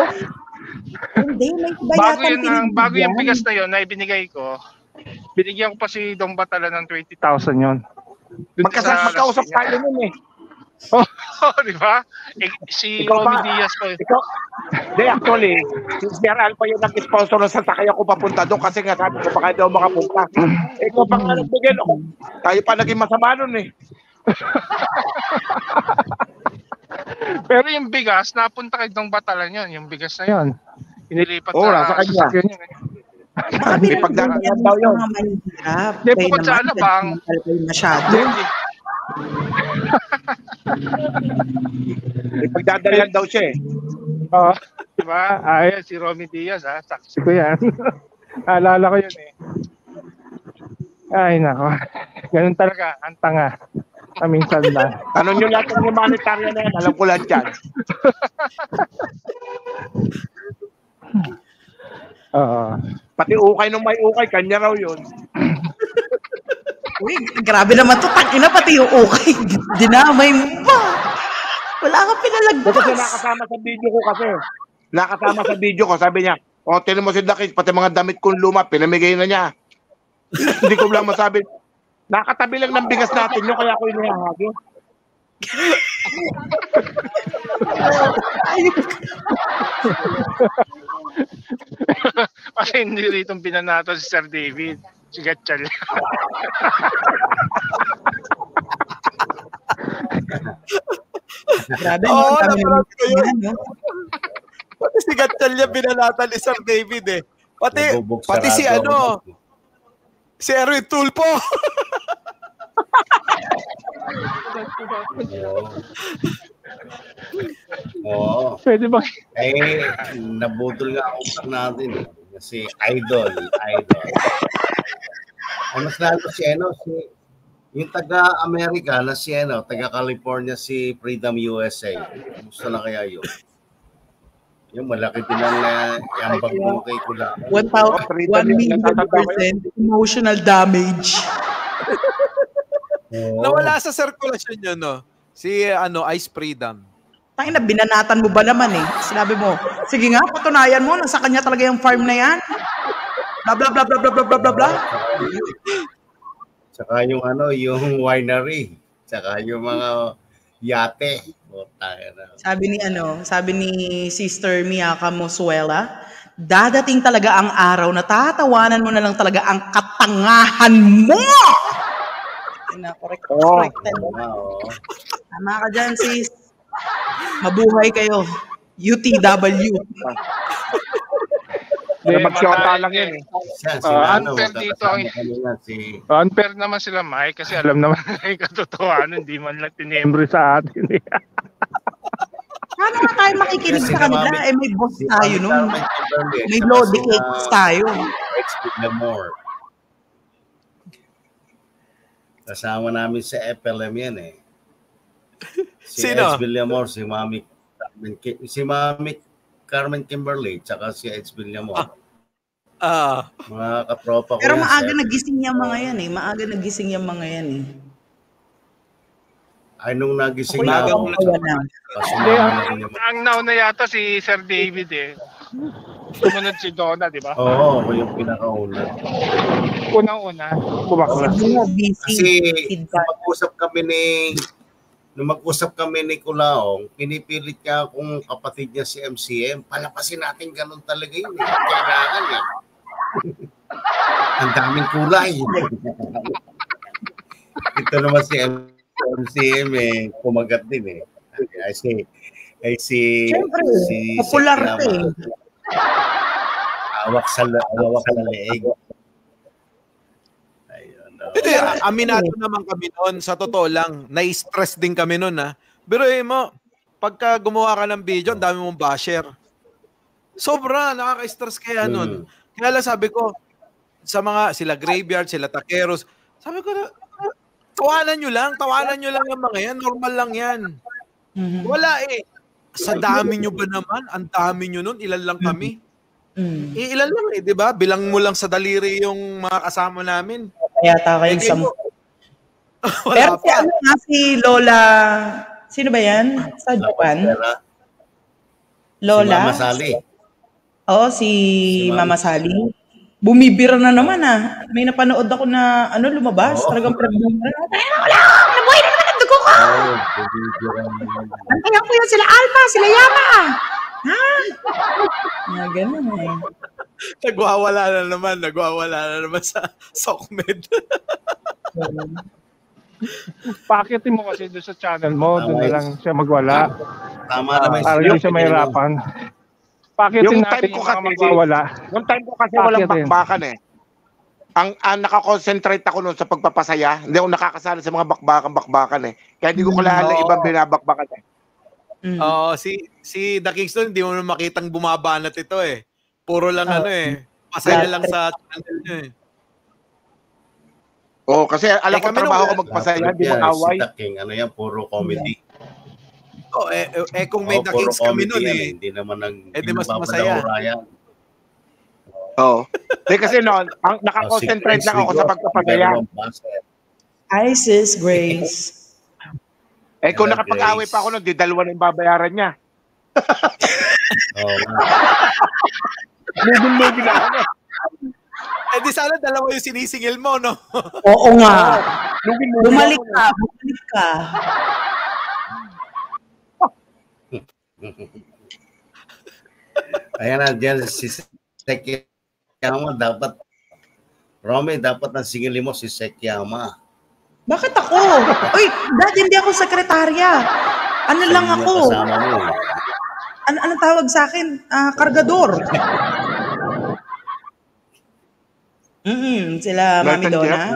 Bago yung bigas na yun na ibinigay ko, binigyan ko pa si Dong Batalan ng 20,000 yon. Magkausap tayo nun eh. Di ba? Si Romy Diaz ko. Actually, si Sir Alpha yung nag-sponsor ng sasakyan ko papunta doon kasi nga sabi ko baka daw makapunta. Ikaw pang nagbigay ako. Tayo pa naging masama nun eh. Pero yung bigas, napunta kay Dong Batalan yun. Yung bigas na yun. Inilipat sa kanya. May pagdadaan daw yun. Hindi po sa Alabang. Masyado. May pagdadalan daw siya eh. Oo. Diba? Ayan, si Romy Diaz saksi ko yan. Naalala ko yun eh. Ay, nako. Ganun talaga, ang tanga. Minsan na. Ano nyo lahat ng humanitarian na yan? Alam ko lahat yan. Pati ukay nung may ukay, kanya raw yun. Uy, grabe naman to. Tangina pati yung ukay. Dinamay mo pa. Wala kang pinalagpas. Kasi nakasama sa video ko kasi. Nakasama sa video ko. Sabi niya, tinan mo si Dakis, pati mga damit kong luma, pinamigay na niya. Hindi ko lang masabi. Nakatabi lang ng bigas natin yun, kaya ako inihahagi. Kasi hindi rito binanato si Sir David. Si Gatchal. Grabe naman yun. Pati si Gatchal niya binanatan ni Sir David eh. Pati si si Erwin Tulpo. Oo. Pwede ba? Nabudol nga ako natin. Si Idol. Mas lalo si yung taga-Amerika na si taga-California si Freedom USA. Gusto na kaya yun? Yung malaki din ang yambag mo kay Kula. 1,000,000% emotional damage. Nawala sa sirkulasyon yun, no? Si Ice Freedom. Tangina, binanatan mo ba naman eh? Sinabi mo, sige nga, patunayan mo, nasa kanya talaga yung farm na yan. Blah, blah, blah, blah, blah, blah, blah, blah. Tsaka yung yung winery. Tsaka yung mga yate. Sabi ni Sister Miyaka Mosuela, dadating talaga ang araw na tatawanan mo na lang talaga ang katangahan mo. Correct. Tama ka dyan, sis. Mabuhay kayo. UTW. Magsyota lang yun eh. Unfair dito ang unfair naman sila, Mike, kasi alam naman na yung katotohanan, hindi man lang tinembro sa atin. Paano nga tayo makikinig sa kanila? Eh, may boss tayo nun. May Lodi Cakes tayo. Lamore. Kasama namin sa FLM yan eh. Si Sino? Eds Villamor, si Mami Carmen Kimberly, tsaka si Eds Villamor. Mga katropa ko Pero yan, maaga sir. nagising yung mga yan eh. Maaga nagising yung mga yan eh. Ay, nung nagising Ako na ako. Hindi, ang nauna yata si Sir David eh. Sumunod si Donna, di ba? Oo, ako yung pinakauna. Unang-una, bumakla. Kasi nung mag-usap kami ni Kulaong, pinipilit niya akong kapatid niya si MCM. Palapasin natin ganun talaga yun eh. Kailangan eh. Ang daming kulay. Ito naman si MCM eh, kumagat din eh. Ay si popular eh. Awak sa leeg. Hindi, aminado naman kami noon. Sa totoo lang, na-stress din kami noon ha. Pero mo, pagka gumawa ka ng video, ang dami mong basher. Sobra, nakaka-stress kaya noon. Kaya lang sabi ko, sa mga, sila Graveyard, sila Takeros, sabi ko na, tawanan nyo lang ang mga yan, normal lang yan. Wala eh. Sa dami nyo ba naman? Ang dami nyo nun, ilan lang kami? Ilan lang eh, di ba? Bilang mo lang sa daliri yung mga kasama namin. Yata kayong 10. Pero si ano nga, si Lola, sino ba yan? Sa Japan? Lola? Si Mama Sally. Oo, si Mama Sally. Bumibira na naman ah. May napanood ako na lumabas. Talagang pinagbubuhan. Wala! Nabuhay na naman ang dugo ko! Antayan ko yun sila Alpha, sila Yama! Ha? Ganun eh. Nagwawala na naman sa SOCMED. Pakitin mo kasi doon sa channel mo, doon na lang siya magwala. Tama naman. Para hindi siya mahirapan. Pakitin natin yung mga magwawala. Yung time ko kasi walang bakbakan eh. Ang nakakonsentrate ako noon sa pagpapasaya. Hindi ako nakakasali sa mga bakbakan eh. Kaya hindi ko kilala ibang binabakbakan eh. Si The Kingston, hindi mo na makitang bumabanat ito eh. Puro lang pasaya lang sa channel niya eh. Oo, kasi alam ko trabaho ko magpasaya, hindi mag-away. Si The King, puro comedy. Kung may The Kings kami noon eh. Hindi naman mas masaya. Oo. Kasi noon, nakakonsentrate lang ako sa pagpapasaya. Isis Grace. Kung nakapag-away pa ako noon, di dalawa na yung babayaran niya. Lugin-lugin na ako. Di sana dalawa yung sinisingil mo, no? Oo nga. Bumalik ka. Ayan na, dyan si Sekyama dapat, Romy, dapat ang singilin mo si Sekyama. Bakit ako? Uy, Dad, hindi ako sekretarya. Ano lang ako? Ano tawag sa akin? Kargador. Sila Mami Donna.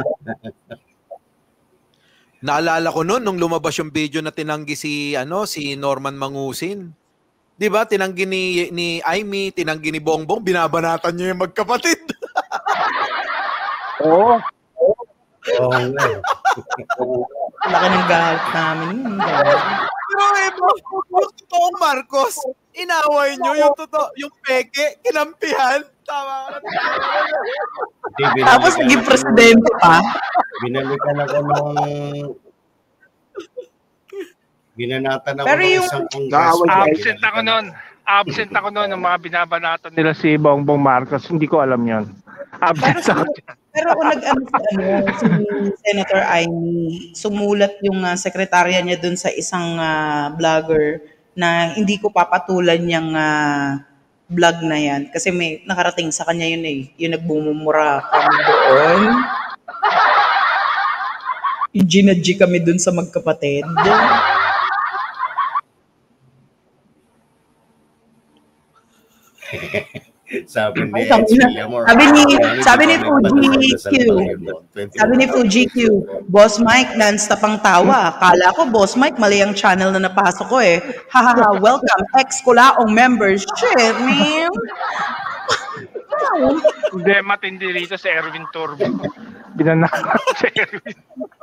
Naalala ko noon nung lumabas yung video na tinanggi si Norman Mangusin. 'Di ba? Tinanggi ni Aimee, tinanggi ni Bongbong, binabanatan niya yung magkapatid. Oo. Laki ng galit namin. Pero yung totoong Marcos, inaway nyo yung peke, kinampihan. Tama. Tapos naging presidente pa. Binalikan ako nung binanatan ako pero ng yung isang congressman. Absent ako noon ng mga binabanatan nila si Bongbong Marcos. Hindi ko alam yon. Absent ako. Pero kung si Senator Aimee, sumulat yung sekretarya niya dun sa isang vlogger na hindi ko papatulan yung vlog na yan. Kasi may nakarating sa kanya yun eh. Yung nagbumumura kami doon. Yung ginadji kami dun sa magkapatid. Sabi ni Fuji Q, Boss Mike, non-stop ang tawa. Kala ko, Boss Mike, mali ang channel na napasok ko eh. Hahaha, welcome, ex-Kulaong members. Shit, man. Hindi, matindi rito si Erwin Turbo. Binanakot si Erwin.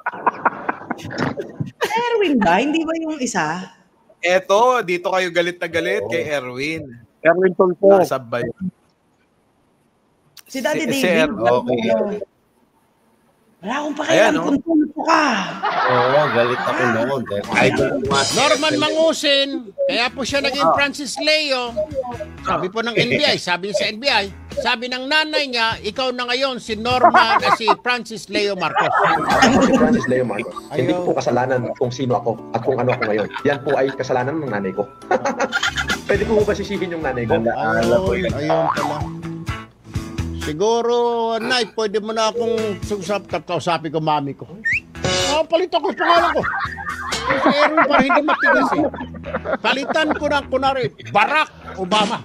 Erwin ba? Hindi ba yung isa? Eto, dito kayo galit na galit kay Erwin. Erwin Tulfo. Nasabay. Si Daddy David. Wala akong pakialam kung tulpo ka. Oo, galit ako noon. Norman Mangusin, kaya po siya naging Francis Leo. Sabi po ng NBI, sabi sa NBI, sabi ng nanay niya, ikaw na ngayon si Norman, si Francis Leo Marcos. Si Francis Leo Marcos. Hindi ko kasalanan kung sino ako at kung ano ako ngayon. Yan po ay kasalanan ng nanay ko. Pwede ko ba sisihin yung nanay ko? Ayun pala. Siguro, Nay, pwede mo na akong kausapin ko mami ko. Palit ako yung pangalan ko. Si Erwin para hindi matigas eh. Palitan ko na kunwari, Barack Obama.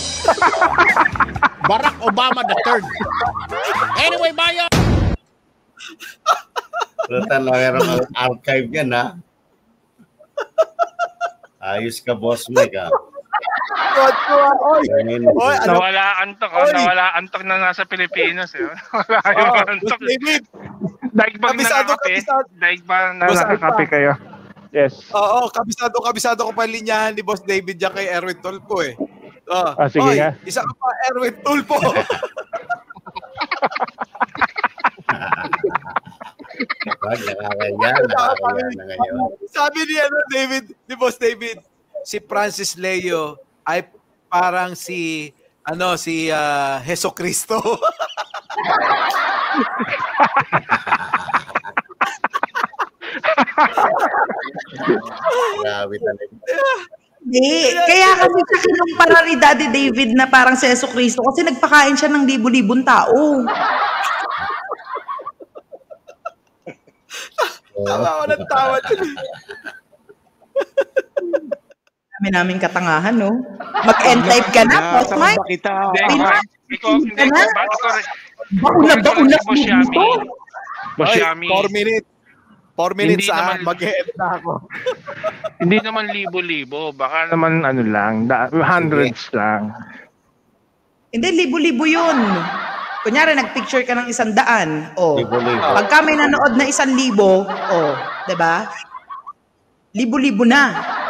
Barack Obama III. Anyway, bayan! Rutan, mayroong archive yan, ha? Ayos ka, Boss Mike, ha? Nawala antok na nasa Pilipinas eh. Wala yung antok. Daig bang nakakape? Daig ba nakakape kayo? Yes. Oo, kabisado ko pa linyahan ni Boss David dyan kay Erwin Tulfo eh. Sige nga. Isa ka pa, Erwin Tulfo. Sabi ni Boss David, si Francis Leo ay parang si Heso Kristo. Grabe talaga. Hindi. Kaya kasi siya kinumpara ni Daddy David na parang si Heso Kristo kasi nagpakain siya ng libo-libong tao. Tawa ko ng tawa. Dami naming katangahan, no? Mag-end live ka na, Boss Mike. Baunab dito. Boss Yami. 4 minutes mag-end na ako. Hindi naman libo-libo. Baka naman hundreds lang. Hindi, libo-libo yun. Kunyari, nag-picture ka ng 100. Pagka may nanood na 1,000, diba? Libo-libo na.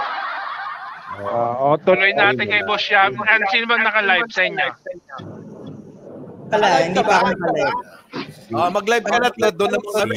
Tuloy natin kay Boss Yami. Sino ba naka-live sa inyo? Hindi pa ako naka-live. Mag-live ka na doon na kami.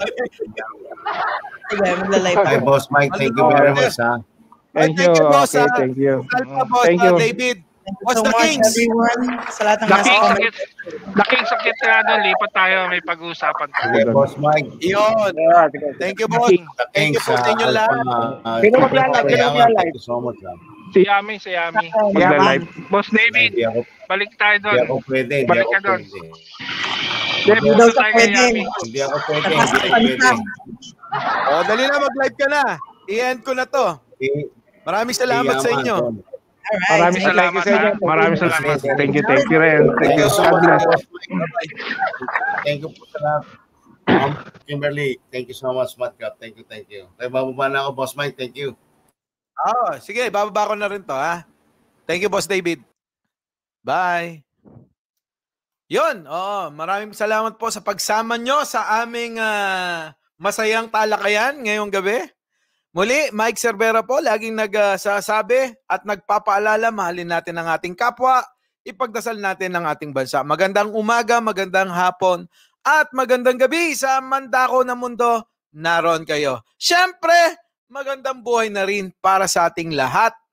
Mag-live Hi, Boss Mike. Thank you very much, ha? Thank you, Boss. Thank you. Thank you, David. What's the Kings? Everyone, sa lahat ng nasa comment. The Kings of Kitrano, lipat tayo. May pag-uusapan tayo. Okay, Boss Mike. Iyon. Thank you, Boss. Thank you po sa inyo lahat. Sino mag-live? Thank you so much, ha? Si Yami. Mag-live. Boss David, balik tayo doon. Hindi ako pwede. Balik ka doon. Hindi daw sa pwede. Hindi ako pwede. Dali na, mag-live ka na. I-end ko na to. Maraming salamat sa inyo. Maraming salamat. Thank you rin. Thank you. Thank you po sa lahat. Kimberly, thank you so much, Matcap. Thank you. Kaya bababa na ako, Boss Mike. Thank you. Sige, bababa ko na rin to, ha? Thank you, Boss David. Bye. Yun, maraming salamat po sa pagsama nyo sa aming masayang talakayan ngayong gabi. Muli, Mike Cervera po, laging nagsasabi at nagpapaalala, mahalin natin ang ating kapwa, ipagdasal natin ang ating bansa. Magandang umaga, magandang hapon, at magandang gabi sa mandako ng mundo, naroon kayo. Siyempre, magandang buhay na rin para sa ating lahat.